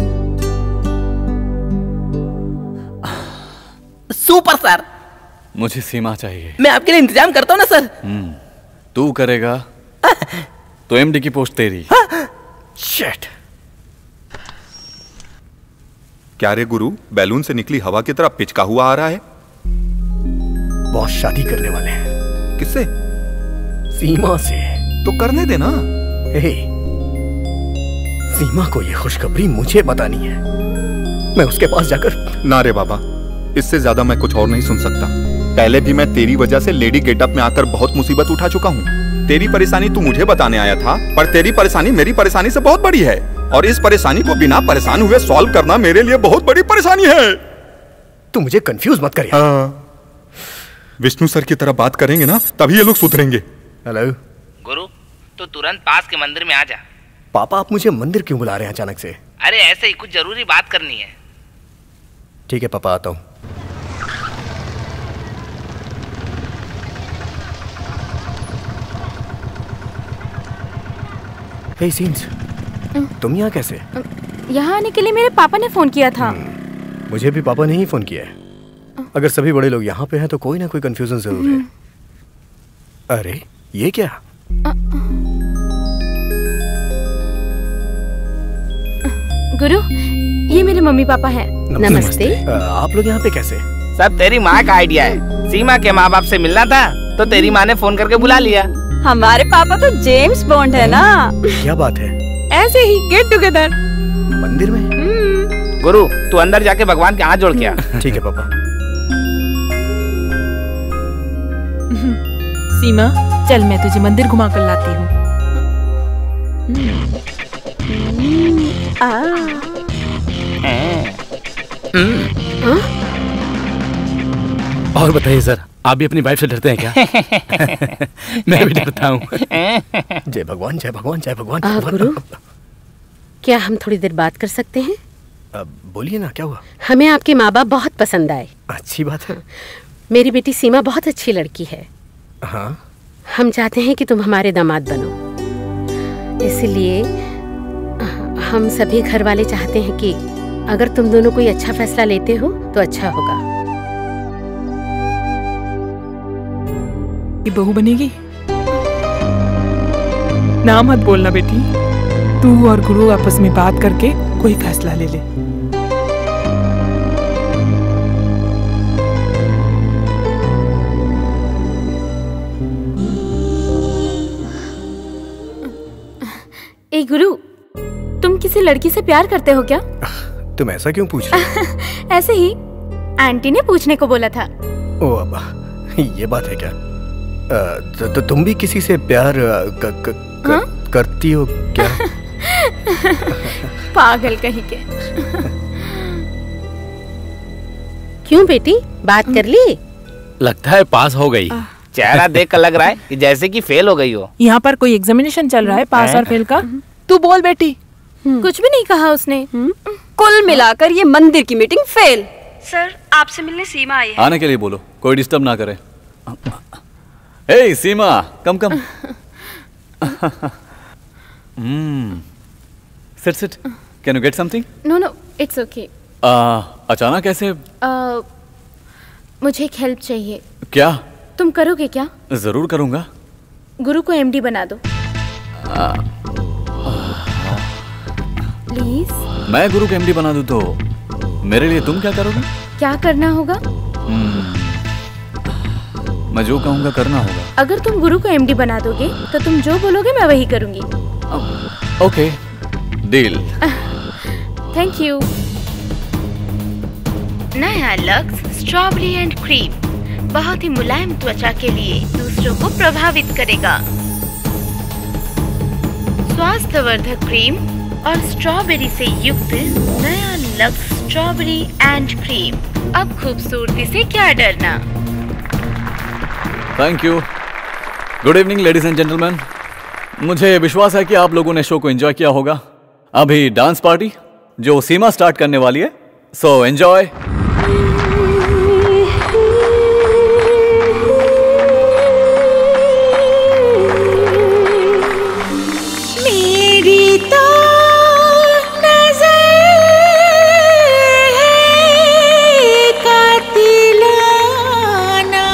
Speaker 2: Super sir.
Speaker 10: मुझे सीमा चाहिए।
Speaker 2: मैं आपके लिए इंतजाम करता हूँ ना सर।
Speaker 10: तू करेगा तो एमडी की पोस्ट तेरी।
Speaker 4: शिट।
Speaker 1: क्या रे गुरु, बैलून से निकली हवा की तरह पिचका हुआ आ रहा है?
Speaker 4: बॉस शादी करने वाले हैं।
Speaker 1: किससे?
Speaker 4: सीमा से।
Speaker 1: तो करने देना।
Speaker 4: सीमा को ये खुशखबरी मुझे बतानी है। मैं उसके पास जाकर।
Speaker 1: ना रे बाबा, इससे ज्यादा मैं कुछ और नहीं सुन सकता। पहले भी मैं तेरी वजह से लेडी गेटअप में आकर बहुत मुसीबत उठा चुका हूँ। तेरी परेशानी तू मुझे बताने आया था, पर तेरी परेशानी मेरी परेशानी से बहुत बड़ी है और इस परेशानी को बिना परेशान हुए सॉल्व करना मेरे लिए बहुत बड़ी परेशानी है।
Speaker 4: तू मुझे कंफ्यूज मत कर यार।
Speaker 1: विष्णु सर की तरह बात करेंगे ना, तभी ये लोग सुधरेंगे।
Speaker 4: हेलो
Speaker 3: गुरु, तो तुरंत पास के मंदिर में आ जा।
Speaker 4: पापा, आप मुझे मंदिर क्यों बुला रहे हैं अचानक से?
Speaker 3: अरे ऐसे ही, कुछ जरूरी बात करनी है।
Speaker 4: ठीक है पापा, आता हूँ। हे सीन्स, तुम यहाँ कैसे?
Speaker 5: यहाँ आने के लिए मेरे पापा ने फोन किया था।
Speaker 4: मुझे भी पापा ने ही फोन किया है। अगर सभी बड़े लोग यहाँ पे हैं तो कोई ना कोई कंफ्यूजन जरूर है। अरे ये क्या?
Speaker 5: गुरु, ये मेरे मम्मी पापा हैं।
Speaker 14: नमस्ते।
Speaker 4: आप लोग यहाँ पे कैसे?
Speaker 3: सब तेरी माँ का आइडिया है। सीमा के माँ बाप से मिलना था तो तेरी माँ ने फोन करके बुला लिया।
Speaker 7: हमारे पापा तो जेम्स बॉन्ड है ना।
Speaker 4: क्या बात है?
Speaker 5: ऐसे ही गेट टुगेदर।
Speaker 4: मंदिर में?
Speaker 3: गुरु, तू अंदर जाके भगवान के हाथ जोड़ के आ।
Speaker 4: ठीक है पापा।
Speaker 5: सीमा, चल मैं तुझे मंदिर घुमा कर लाती हूँ।
Speaker 2: और बताइए सर, आप भी अपनी वाइफ से डरते हैं क्या? मैं भी डरता हूँ।
Speaker 4: जय भगवान, जय भगवान, जय भगवान।
Speaker 14: गुरु, क्या हम थोड़ी देर बात कर सकते हैं?
Speaker 4: बोलिए ना, क्या हुआ?
Speaker 14: हमें आपके माँ बाप बहुत पसंद आए।
Speaker 4: अच्छी बात है।
Speaker 14: मेरी बेटी सीमा बहुत अच्छी लड़की है।
Speaker 4: हाँ?
Speaker 14: हम चाहते हैं कि तुम हमारे दामाद बनो। इसलिए हम सभी घर वाले चाहते हैं कि अगर तुम दोनों कोई अच्छा फैसला लेते हो तो अच्छा होगा।
Speaker 5: ये बहू बनेगी? ना मत बोलना बेटी। तू और गुरु आपस में बात करके कोई फैसला ले ले।
Speaker 9: ए गुरु, तुम किसी लड़की से प्यार करते हो क्या?
Speaker 4: तुम ऐसा क्यों पूछ रही हो?
Speaker 9: ऐसे ही, आंटी ने पूछने को बोला था।
Speaker 4: ओ अब्बा, ये बात है क्या? तो तुम भी किसी से प्यार करती हो क्या?
Speaker 9: पागल कहीं के।
Speaker 14: क्यों बेटी, बात कर ली?
Speaker 2: लगता है पास हो गई।
Speaker 3: चेहरा देख कर लग रहा है कि जैसे कि फेल हो गई हो।
Speaker 5: यहाँ पर कोई एग्जामिनेशन चल रहा है, पास और फेल का। तू बोल बेटी।
Speaker 9: कुछ भी नहीं कहा उसने।
Speaker 7: कुल मिलाकर ये मंदिर की मीटिंग फेल। सर, आपसे मिलने सीमा आई है।
Speaker 10: आने के लिए बोलो, कोई डिस्टर्ब ना करे। Hey Seema, come come. Sit sit. Can you get something?
Speaker 9: No no, it's okay.
Speaker 10: अचानक कैसे?
Speaker 9: मुझे एक हेल्प चाहिए।
Speaker 10: क्या?
Speaker 9: तुम करोगे क्या?
Speaker 10: जरूर करूंगा।
Speaker 9: गुरु को एमडी बना दो प्लीज।
Speaker 10: मैं गुरु को एमडी बना दूं तो मेरे लिए तुम क्या करोगे?
Speaker 9: क्या करना होगा?
Speaker 10: मैं जो कहूंगा करना होगा।
Speaker 9: अगर तुम गुरु को एमडी बना दोगे तो तुम जो बोलोगे मैं वही करूंगी।
Speaker 10: Okay, deal.
Speaker 9: Thank you.
Speaker 15: नया लक्स स्ट्रॉबेरी एंड क्रीम बहुत ही मुलायम त्वचा के लिए दूसरों को प्रभावित करेगा। स्वास्थ्यवर्धक क्रीम और स्ट्रॉबेरी से युक्त नया लक्स स्ट्रॉबेरी एंड क्रीम। अब खूबसूरती से क्या डरना।
Speaker 10: Thank you. Good evening ladies and gentleman. मुझे विश्वास है कि आप लोगों ने शो को एंजॉय किया होगा। अभी डांस पार्टी जो सीमा स्टार्ट करने वाली है, सो एंजॉय।
Speaker 5: मेरी तो नजर है कातिलाना,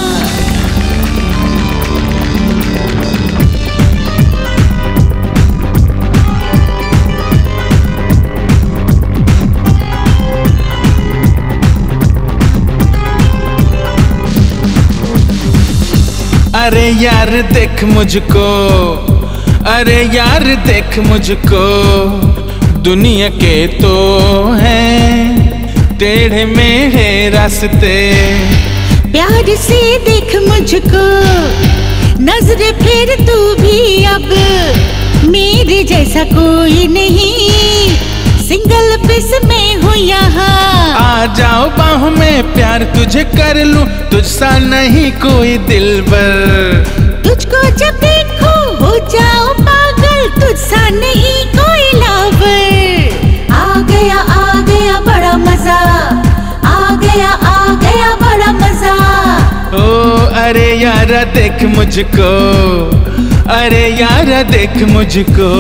Speaker 12: अरे यार देख मुझको, अरे यार देख मुझको, दुनिया के तो हैं टेढ़े मेढ़े रास्ते।
Speaker 5: प्यार से देख मुझको, नजर फिर तू भी अब, मेरे जैसा कोई नहीं, सिंगल पीस में हूँ यहाँ।
Speaker 12: आ जाओ बाहों में प्यार तुझे कर लूं, तुझसा नहीं कोई दिलबर।
Speaker 5: तुझको जब देखो हो जाओ पागल, तुझसा नहीं कोई लवर। आ गया बड़ा मजा, आ गया बड़ा मजा।
Speaker 12: ओ अरे यारा देख मुझको, अरे यारा देख मुझको।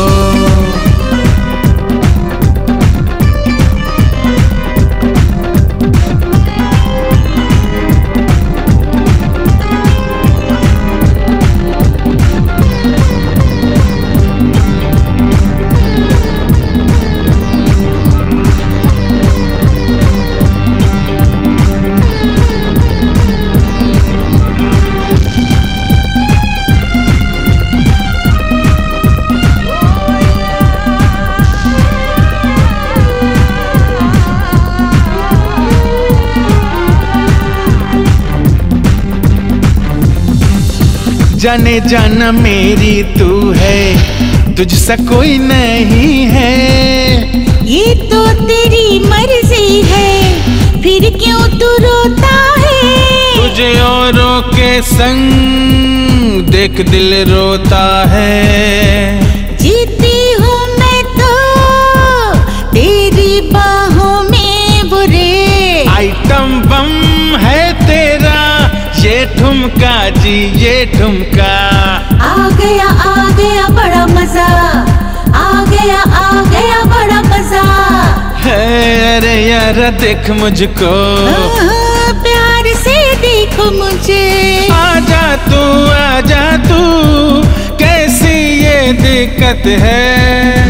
Speaker 12: जाने जाना मेरी तू है, तुझसा कोई नहीं है।
Speaker 5: ये तो तेरी मर्जी है, फिर क्यों तू रोता है।
Speaker 12: तुझे औरों के संग देख दिल रोता है।
Speaker 5: जीती हूँ मैं तो तेरी बाहों में बुरे।
Speaker 12: आइटम बम है तेरा ये ठुमका जी, ये ठुमका।
Speaker 5: आ गया बड़ा मजा, आ गया बड़ा मजा।
Speaker 12: है अरे यार देख मुझको,
Speaker 5: प्यार से देखो मुझे।
Speaker 12: आजा तू, कैसी ये दिक्कत है।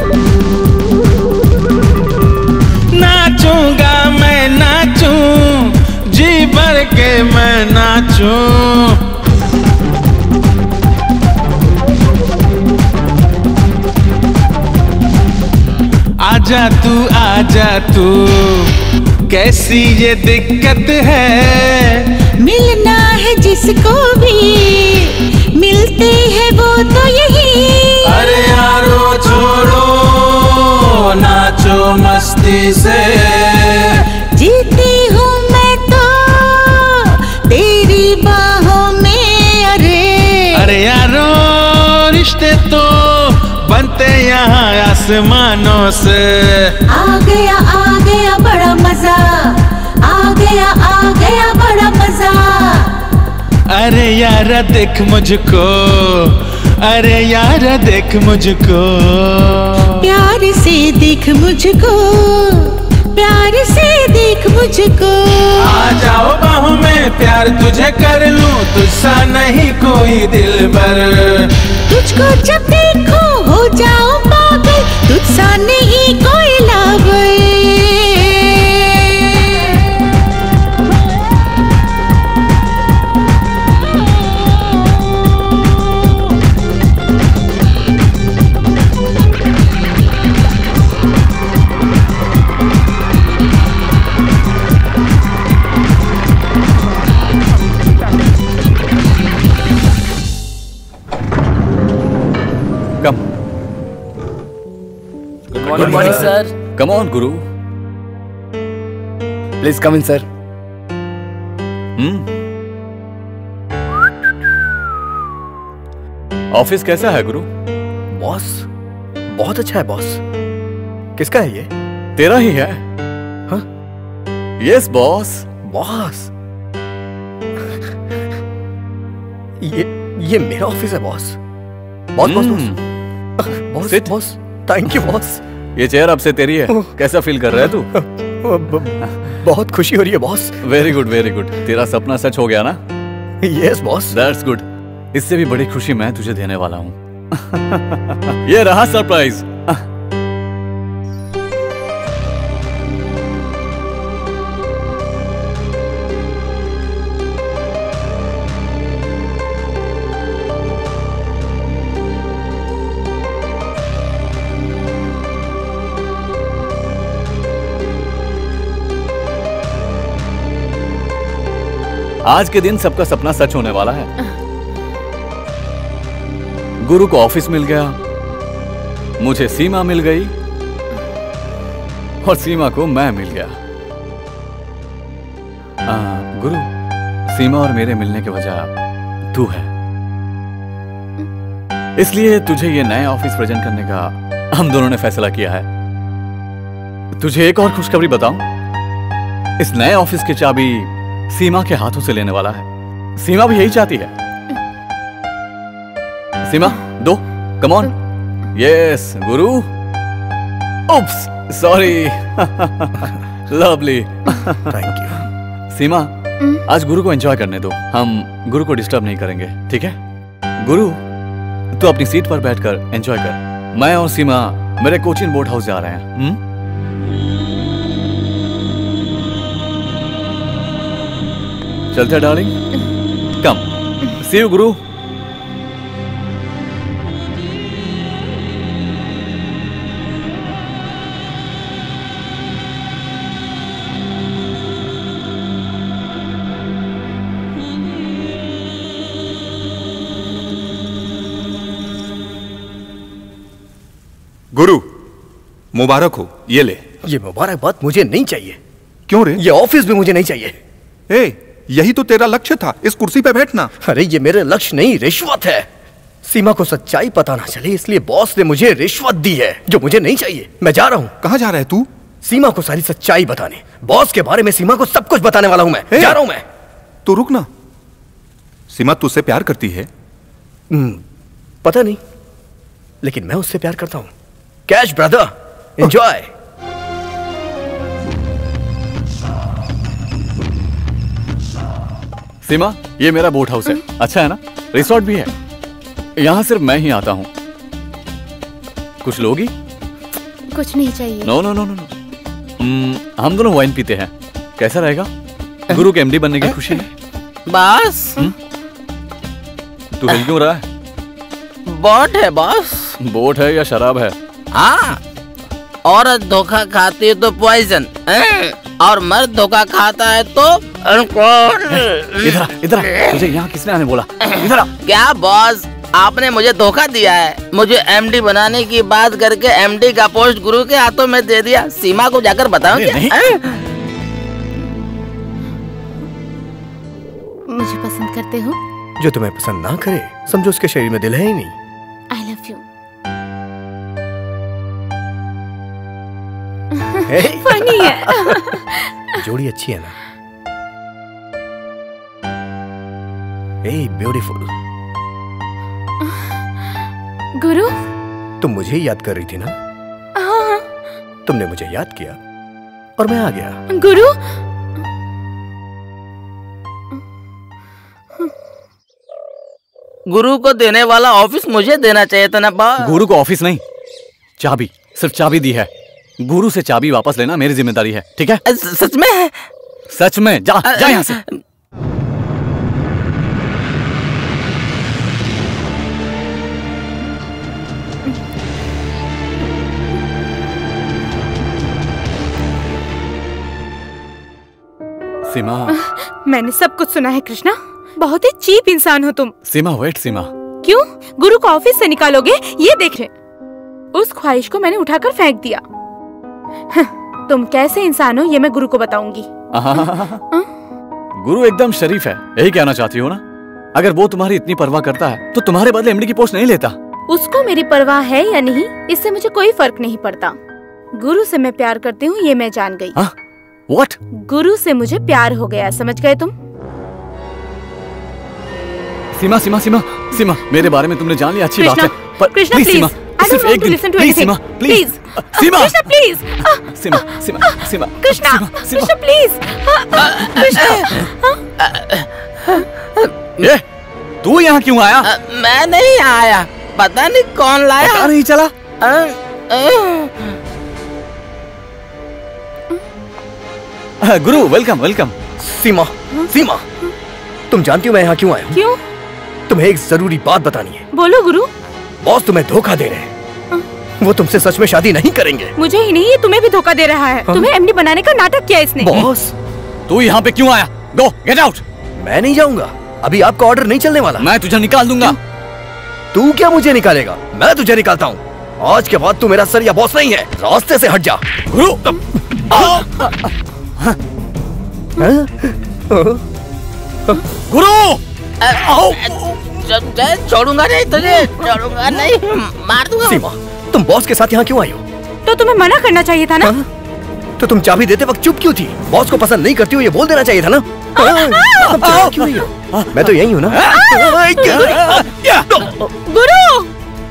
Speaker 12: नाचूंगा मैं नाचूं, जी भर के मैं नाचूं। आजा तू, कैसी ये दिक्कत है।
Speaker 5: मिलना है जिसको भी, मिलते हैं वो तो यही।
Speaker 12: अरे यारो छोड़ो, नाचो मस्ती से।
Speaker 5: जीती हूँ मैं तो तेरी बाहों में।
Speaker 12: अरे यारो रिश्ते तो बनते यहाँ आसमानों से।
Speaker 5: आ गया बड़ा मजा, आ गया बड़ा मजा।
Speaker 12: अरे यारा देख मुझको, अरे यारा देख मुझको।
Speaker 5: प्यार से देख मुझको, प्यार से देख मुझको।
Speaker 12: आ जाओ बाहों में प्यार तुझे कर लूं, तुझसा नहीं कोई दिलबर।
Speaker 5: तुझको जब देखो हो जाओ पागल, तुझसा नहीं कोई lover.
Speaker 3: Good morning sir.
Speaker 10: Come on Guru.
Speaker 3: Please come in sir.
Speaker 10: Office कैसा है गुरु?
Speaker 4: बॉस बहुत अच्छा है बॉस। किसका है ये?
Speaker 10: तेरा ही है।
Speaker 4: हाँ?
Speaker 10: Yes boss.
Speaker 4: बॉस ये मेरा ऑफिस है boss. Boss boss boss boss boss thank you boss.
Speaker 10: ये चेयर अब से तेरी है। कैसा फील कर रहा है तू?
Speaker 4: बहुत खुशी हो रही है boss.
Speaker 10: Very good very good. तेरा सपना सच हो गया ना?
Speaker 4: Yes boss.
Speaker 10: That's good. इससे भी बड़ी खुशी मैं तुझे देने वाला हूँ। ये रहा सरप्राइज। आज के दिन सबका सपना सच होने वाला है। गुरु को ऑफिस मिल गया, मुझे सीमा मिल गई और सीमा को मैं मिल गया। गुरु, सीमा और मेरे मिलने की वजह तू है, इसलिए तुझे ये नया ऑफिस प्रेजेंट करने का हम दोनों ने फैसला किया है। तुझे एक और खुशखबरी बताऊं, इस नए ऑफिस की चाबी सीमा के हाथों से लेने वाला है। सीमा भी यही चाहती है। सीमा दो, कम on. Yes Guru. Oops, sorry. Lovely.
Speaker 4: Thank you.
Speaker 10: Seema, आज गुरु को एंजॉय करने दो, हम गुरु को डिस्टर्ब नहीं करेंगे, ठीक है? गुरु, तू अपनी सीट पर बैठकर एंजॉय कर। मैं और सीमा मेरे कोचिन बोट हाउस जा रहे हैं। चलते हैं डार्लिंग। कम। सी यू गुरु।
Speaker 1: गुरु मुबारक हो, ये ले।
Speaker 4: ये मुबारकबाद मुझे नहीं चाहिए।
Speaker 1: क्यों रे?
Speaker 4: ये ऑफिस भी मुझे नहीं चाहिए।
Speaker 1: यही तो तेरा लक्ष्य था, इस कुर्सी पे बैठना।
Speaker 4: अरे ये मेरे लक्ष्य नहीं, रिश्वत है। सीमा को सच्चाई पता ना चले इसलिए बॉस ने मुझे रिश्वत दी है जो मुझे नहीं चाहिए। मैं जा रहा हूँ।
Speaker 1: कहाँ जा रहा है तू?
Speaker 4: सीमा को सारी सच्चाई बताने। बॉस के बारे में सीमा को सब कुछ बताने वाला हूँ मैं। जा रहा हूँ मैं।
Speaker 1: तू रुक ना। सीमा तुझसे प्यार करती है?
Speaker 4: पता नहीं, लेकिन मैं उससे प्यार करता हूँ। Cash brother, enjoy.
Speaker 10: सीमा, ये मेरा बोट हाउस है। अच्छा है ना? रिसोर्ट भी है। यहाँ सिर्फ मैं ही आता हूँ। कुछ लोगी?
Speaker 9: कुछ नहीं चाहिए।
Speaker 10: No no no no. हम दोनों वाइन पीते हैं, कैसा रहेगा? गुरु के एमडी बनने की खुशी है।
Speaker 2: बॉस,
Speaker 10: तू हिल क्यों रहा है?
Speaker 2: बोट है बॉस।
Speaker 10: बोट है या शराब है?
Speaker 2: हाँ, औरत धोखा खाती है तो पॉइजन, और मर्द धोखा खाता है तो अल्कोहल।
Speaker 10: इधर तुझे यहाँ किसने आने बोला? इधर।
Speaker 2: क्या बॉस, आपने मुझे धोखा दिया है। मुझे एमडी बनाने की बात करके एमडी का पोस्ट गुरु के हाथों में दे दिया। सीमा को जाकर बताऊं क्या?
Speaker 9: मुझे पसंद करते हो?
Speaker 4: जो तुम्हें पसंद ना करे समझो उसके शरीर में दिल है ही नहीं।
Speaker 9: I love you।
Speaker 5: फनी है।
Speaker 4: जोड़ी अच्छी है ना? Hey, beautiful।
Speaker 9: गुरु,
Speaker 4: तुम मुझे ही याद कर रही थी ना?
Speaker 9: हाँ।
Speaker 4: तुमने मुझे याद किया और मैं आ गया।
Speaker 9: गुरु,
Speaker 2: गुरु को देने वाला ऑफिस मुझे देना चाहिए था ना बॉस।
Speaker 10: गुरु को ऑफिस नहीं, चाबी, सिर्फ चाबी दी है। गुरु से चाबी वापस लेना मेरी जिम्मेदारी है, ठीक है?
Speaker 2: सच में?
Speaker 10: सच में। जा जा यहाँ से। सीमा,
Speaker 5: मैंने सब कुछ सुना है कृष्णा। बहुत ही चीप इंसान हो तुम।
Speaker 10: सीमा वेट। सीमा,
Speaker 5: क्यों? गुरु को ऑफिस से निकालोगे? ये देख ले, उस ख्वाहिश को मैंने उठाकर फेंक दिया। तुम कैसे इंसान हो ये मैं गुरु को बताऊंगी।
Speaker 10: गुरु एकदम शरीफ है, यही कहना चाहती हो ना? अगर वो तुम्हारी इतनी परवाह करता है तो तुम्हारे बदले एमडी की पोस्ट नहीं लेता।
Speaker 9: उसको मेरी परवाह है या नहीं, इससे मुझे कोई फर्क नहीं पड़ता। गुरु से मैं प्यार करती हूँ, ये मैं जान गई।
Speaker 10: What?
Speaker 9: गुरु से मुझे प्यार हो गया, समझ गए तुम?
Speaker 10: सीमा सीमा सीमा सीमा, मेरे बारे में तुमने जान लिया, अच्छी बात है। पर
Speaker 9: Krishna
Speaker 10: please Seema,
Speaker 9: I don't
Speaker 10: सिर्फ
Speaker 9: want
Speaker 10: एक
Speaker 9: to
Speaker 10: दिन,
Speaker 9: listen to
Speaker 10: please
Speaker 9: anything.
Speaker 10: Seema, please Seema,
Speaker 9: Krishna please,
Speaker 10: Seema Seema Seema,
Speaker 9: Krishna Krishna please,
Speaker 10: ये तू यहाँ क्यों आया?
Speaker 3: मैं नहीं आया, पता नहीं कौन लाया।
Speaker 10: पता नहीं चला। गुरु वेलकम वेलकम।
Speaker 4: सीमा सीमा, तुम जानती हो मैं यहाँ क्यों आया हूँ?
Speaker 9: क्यों?
Speaker 4: तुम्हें एक जरूरी बात बतानी है।
Speaker 9: बोलो गुरु।
Speaker 4: बॉस तुम्हें धोखा दे रहे हैं। वो तुमसे सच में शादी नहीं करेंगे।
Speaker 9: मुझे ही नहीं, ये तुम्हें भी धोखा दे रहा है। तुम्हें एमडी बनाने का नाटक किया इसने।
Speaker 4: बॉस
Speaker 10: तू यहाँ पे क्यों आया? Go get out.
Speaker 4: मैं नहीं जाऊंगा, अभी आपका ऑर्डर नहीं चलने वाला।
Speaker 10: मैं तुझे निकाल दूंगा।
Speaker 4: तू क्या मुझे निकालेगा? मैं तुझे निकालता हूँ। आज के बाद तू मेरा सर या बॉस नहीं है, रास्ते से हट जा।
Speaker 10: गुरु गुरु
Speaker 3: छोड़ूंगा नहीं तुझे, छोड़ूंगा नहीं, मार दूंगा।
Speaker 4: सीमा, तुम बॉस के साथ यहाँ क्यों आई हो?
Speaker 9: तो तुम्हें मना करना चाहिए था ना।
Speaker 4: तो तुम चाबी देते वक्त चुप क्यों थी? बॉस को पसंद नहीं करती हो ये बोल देना चाहिए था ना। क्यों नहीं हो? मैं तो यही हूँ ना।
Speaker 9: गुरु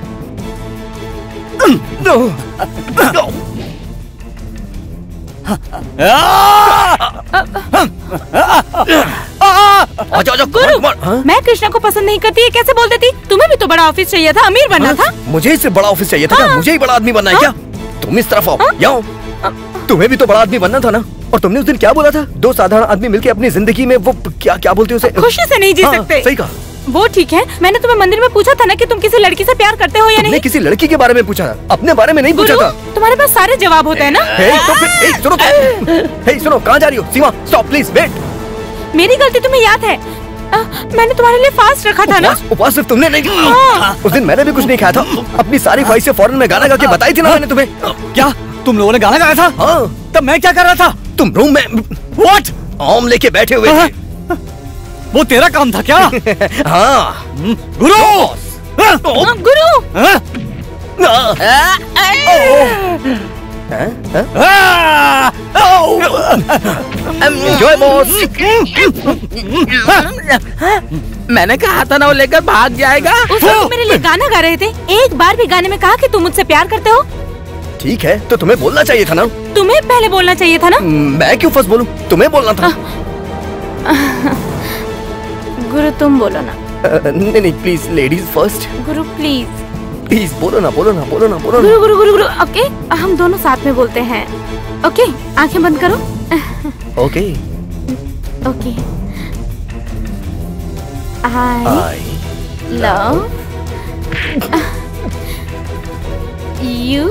Speaker 9: गुरु, मैं कृष्णा को पसंद नहीं करती, ये कैसे बोल देती? तुम्हें भी तो बड़ा ऑफिस चाहिए था, अमीर बनना था।
Speaker 4: मुझे सिर्फ बड़ा ऑफिस चाहिए था क्या? मुझे ही बड़ा आदमी बनना है क्या? तुम इस तरफ आओ, यहाँ तुम्हें भी तो बड़ा आदमी बनना था ना। और तुमने उस दिन क्या बोला था? दो साधारण आदमी मिलकर अपनी जिंदगी में वो क्या क्या बोलते उसे,
Speaker 9: खुशी से नहीं जी सकते।
Speaker 4: सही कहा।
Speaker 9: वो ठीक है, मैंने तुम्हें मंदिर में पूछा था ना कि तुम किसी लड़की से प्यार करते हो या नहीं।
Speaker 4: किसी लड़की के बारे में पूछा था, अपने बारे में नहीं पूछा था।
Speaker 9: तुम्हारे पास सारे जवाब होते हैं ना।
Speaker 4: सुनो, कहाँ जा रही हो? Seema stop please, wait.
Speaker 9: मेरी गलती तुम्हें याद है, मैंने तुम्हारे लिए फास्ट रखा था ना।
Speaker 4: उपवास सिर्फ तुमने नहीं किया। उस दिन मैंने भी कुछ नहीं खाया था। अपनी सारी ख्वाहिश से फौरन में गाना गा के बताई थी ना मैंने तुम्हें।
Speaker 10: क्या तुम लोगों ने गाना गाया था?
Speaker 4: हाँ।
Speaker 10: तब मैं क्या कर रहा था?
Speaker 4: तुम रूम में
Speaker 10: व्हाट
Speaker 4: आम लेके बैठे हुए थे।
Speaker 10: वो तेरा काम था क्या?
Speaker 4: हाँ।
Speaker 10: गुरु
Speaker 9: गुरु
Speaker 4: एंजॉय बॉस।
Speaker 3: मैंने कहा था ना वो लेकर भाग जाएगा।
Speaker 9: उस वक्त मेरे लिए गाना गा रहे थे, एक बार भी गाने में कहा कि तुम मुझसे प्यार करते हो।
Speaker 4: ठीक है, तो तुम्हें बोलना चाहिए था ना।
Speaker 9: तुम्हें पहले बोलना चाहिए था ना।
Speaker 4: मैं क्यों फर्स्ट बोलूं? तुम्हें बोलना था।
Speaker 9: गुरु तुम बोलो ना।
Speaker 4: नहीं नहीं please, ladies first.
Speaker 9: Guru please
Speaker 4: please बोलो ना, बोलो ना, बोलो ना, बोलो ना।
Speaker 9: गुरु गुरु गुरु गुरु ओके, हम दोनों साथ में बोलते हैं। ओके, आंखें बंद करो।
Speaker 4: Okay
Speaker 9: okay. I love you.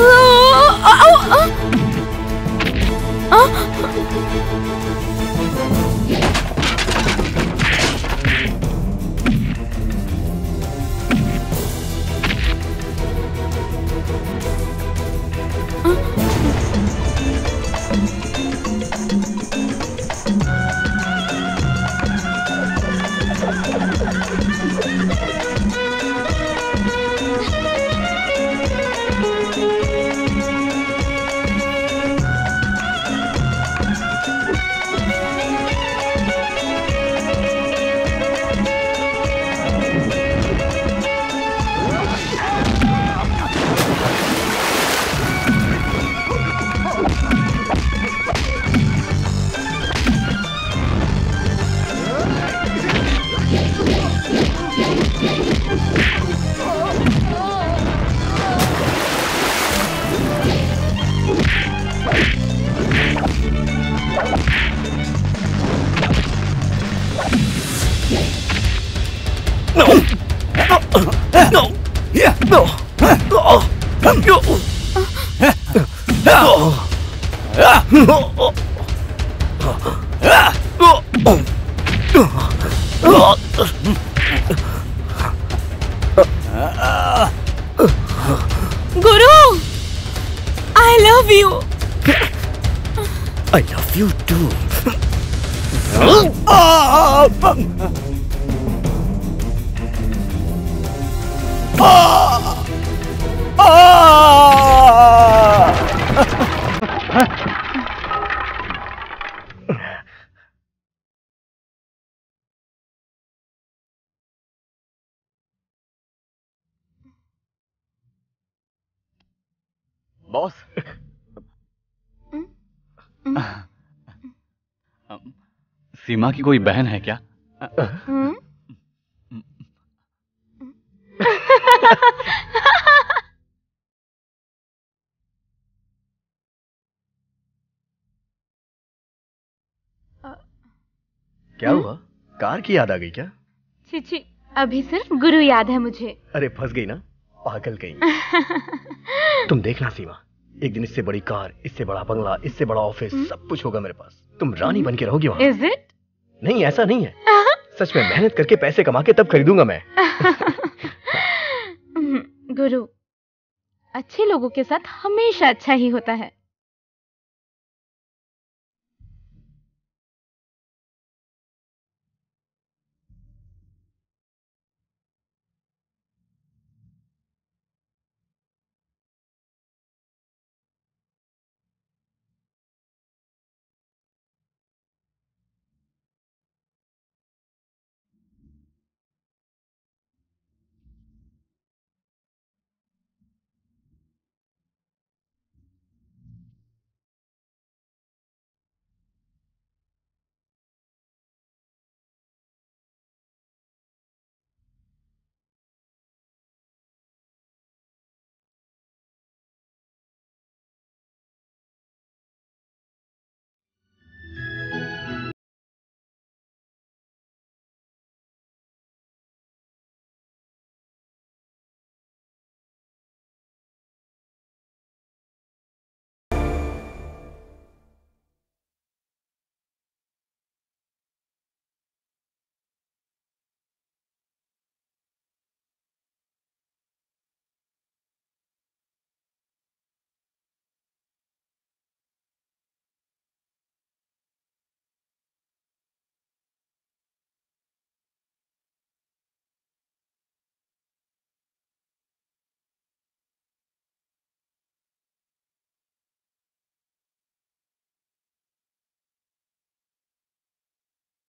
Speaker 9: Guru, I love you.
Speaker 4: I love you too.
Speaker 10: Boss, Seema की कोई बहन है क्या?
Speaker 4: क्या हुआ? कार की याद आ गई क्या?
Speaker 5: छी, अभी सिर्फ गुरु याद है मुझे।
Speaker 4: अरे फंस गई ना, पागल कहीं। तुम देखना सीमा, एक दिन इससे बड़ी कार, इससे बड़ा बंगला, इससे बड़ा ऑफिस, सब कुछ होगा मेरे पास। तुम रानी बन के रहोगी वहाँ।
Speaker 5: Is it?
Speaker 4: नहीं, ऐसा नहीं है। सच में मेहनत करके पैसे कमा के तब खरीदूंगा मैं।
Speaker 5: गुरु, अच्छे लोगों के साथ हमेशा अच्छा ही होता है।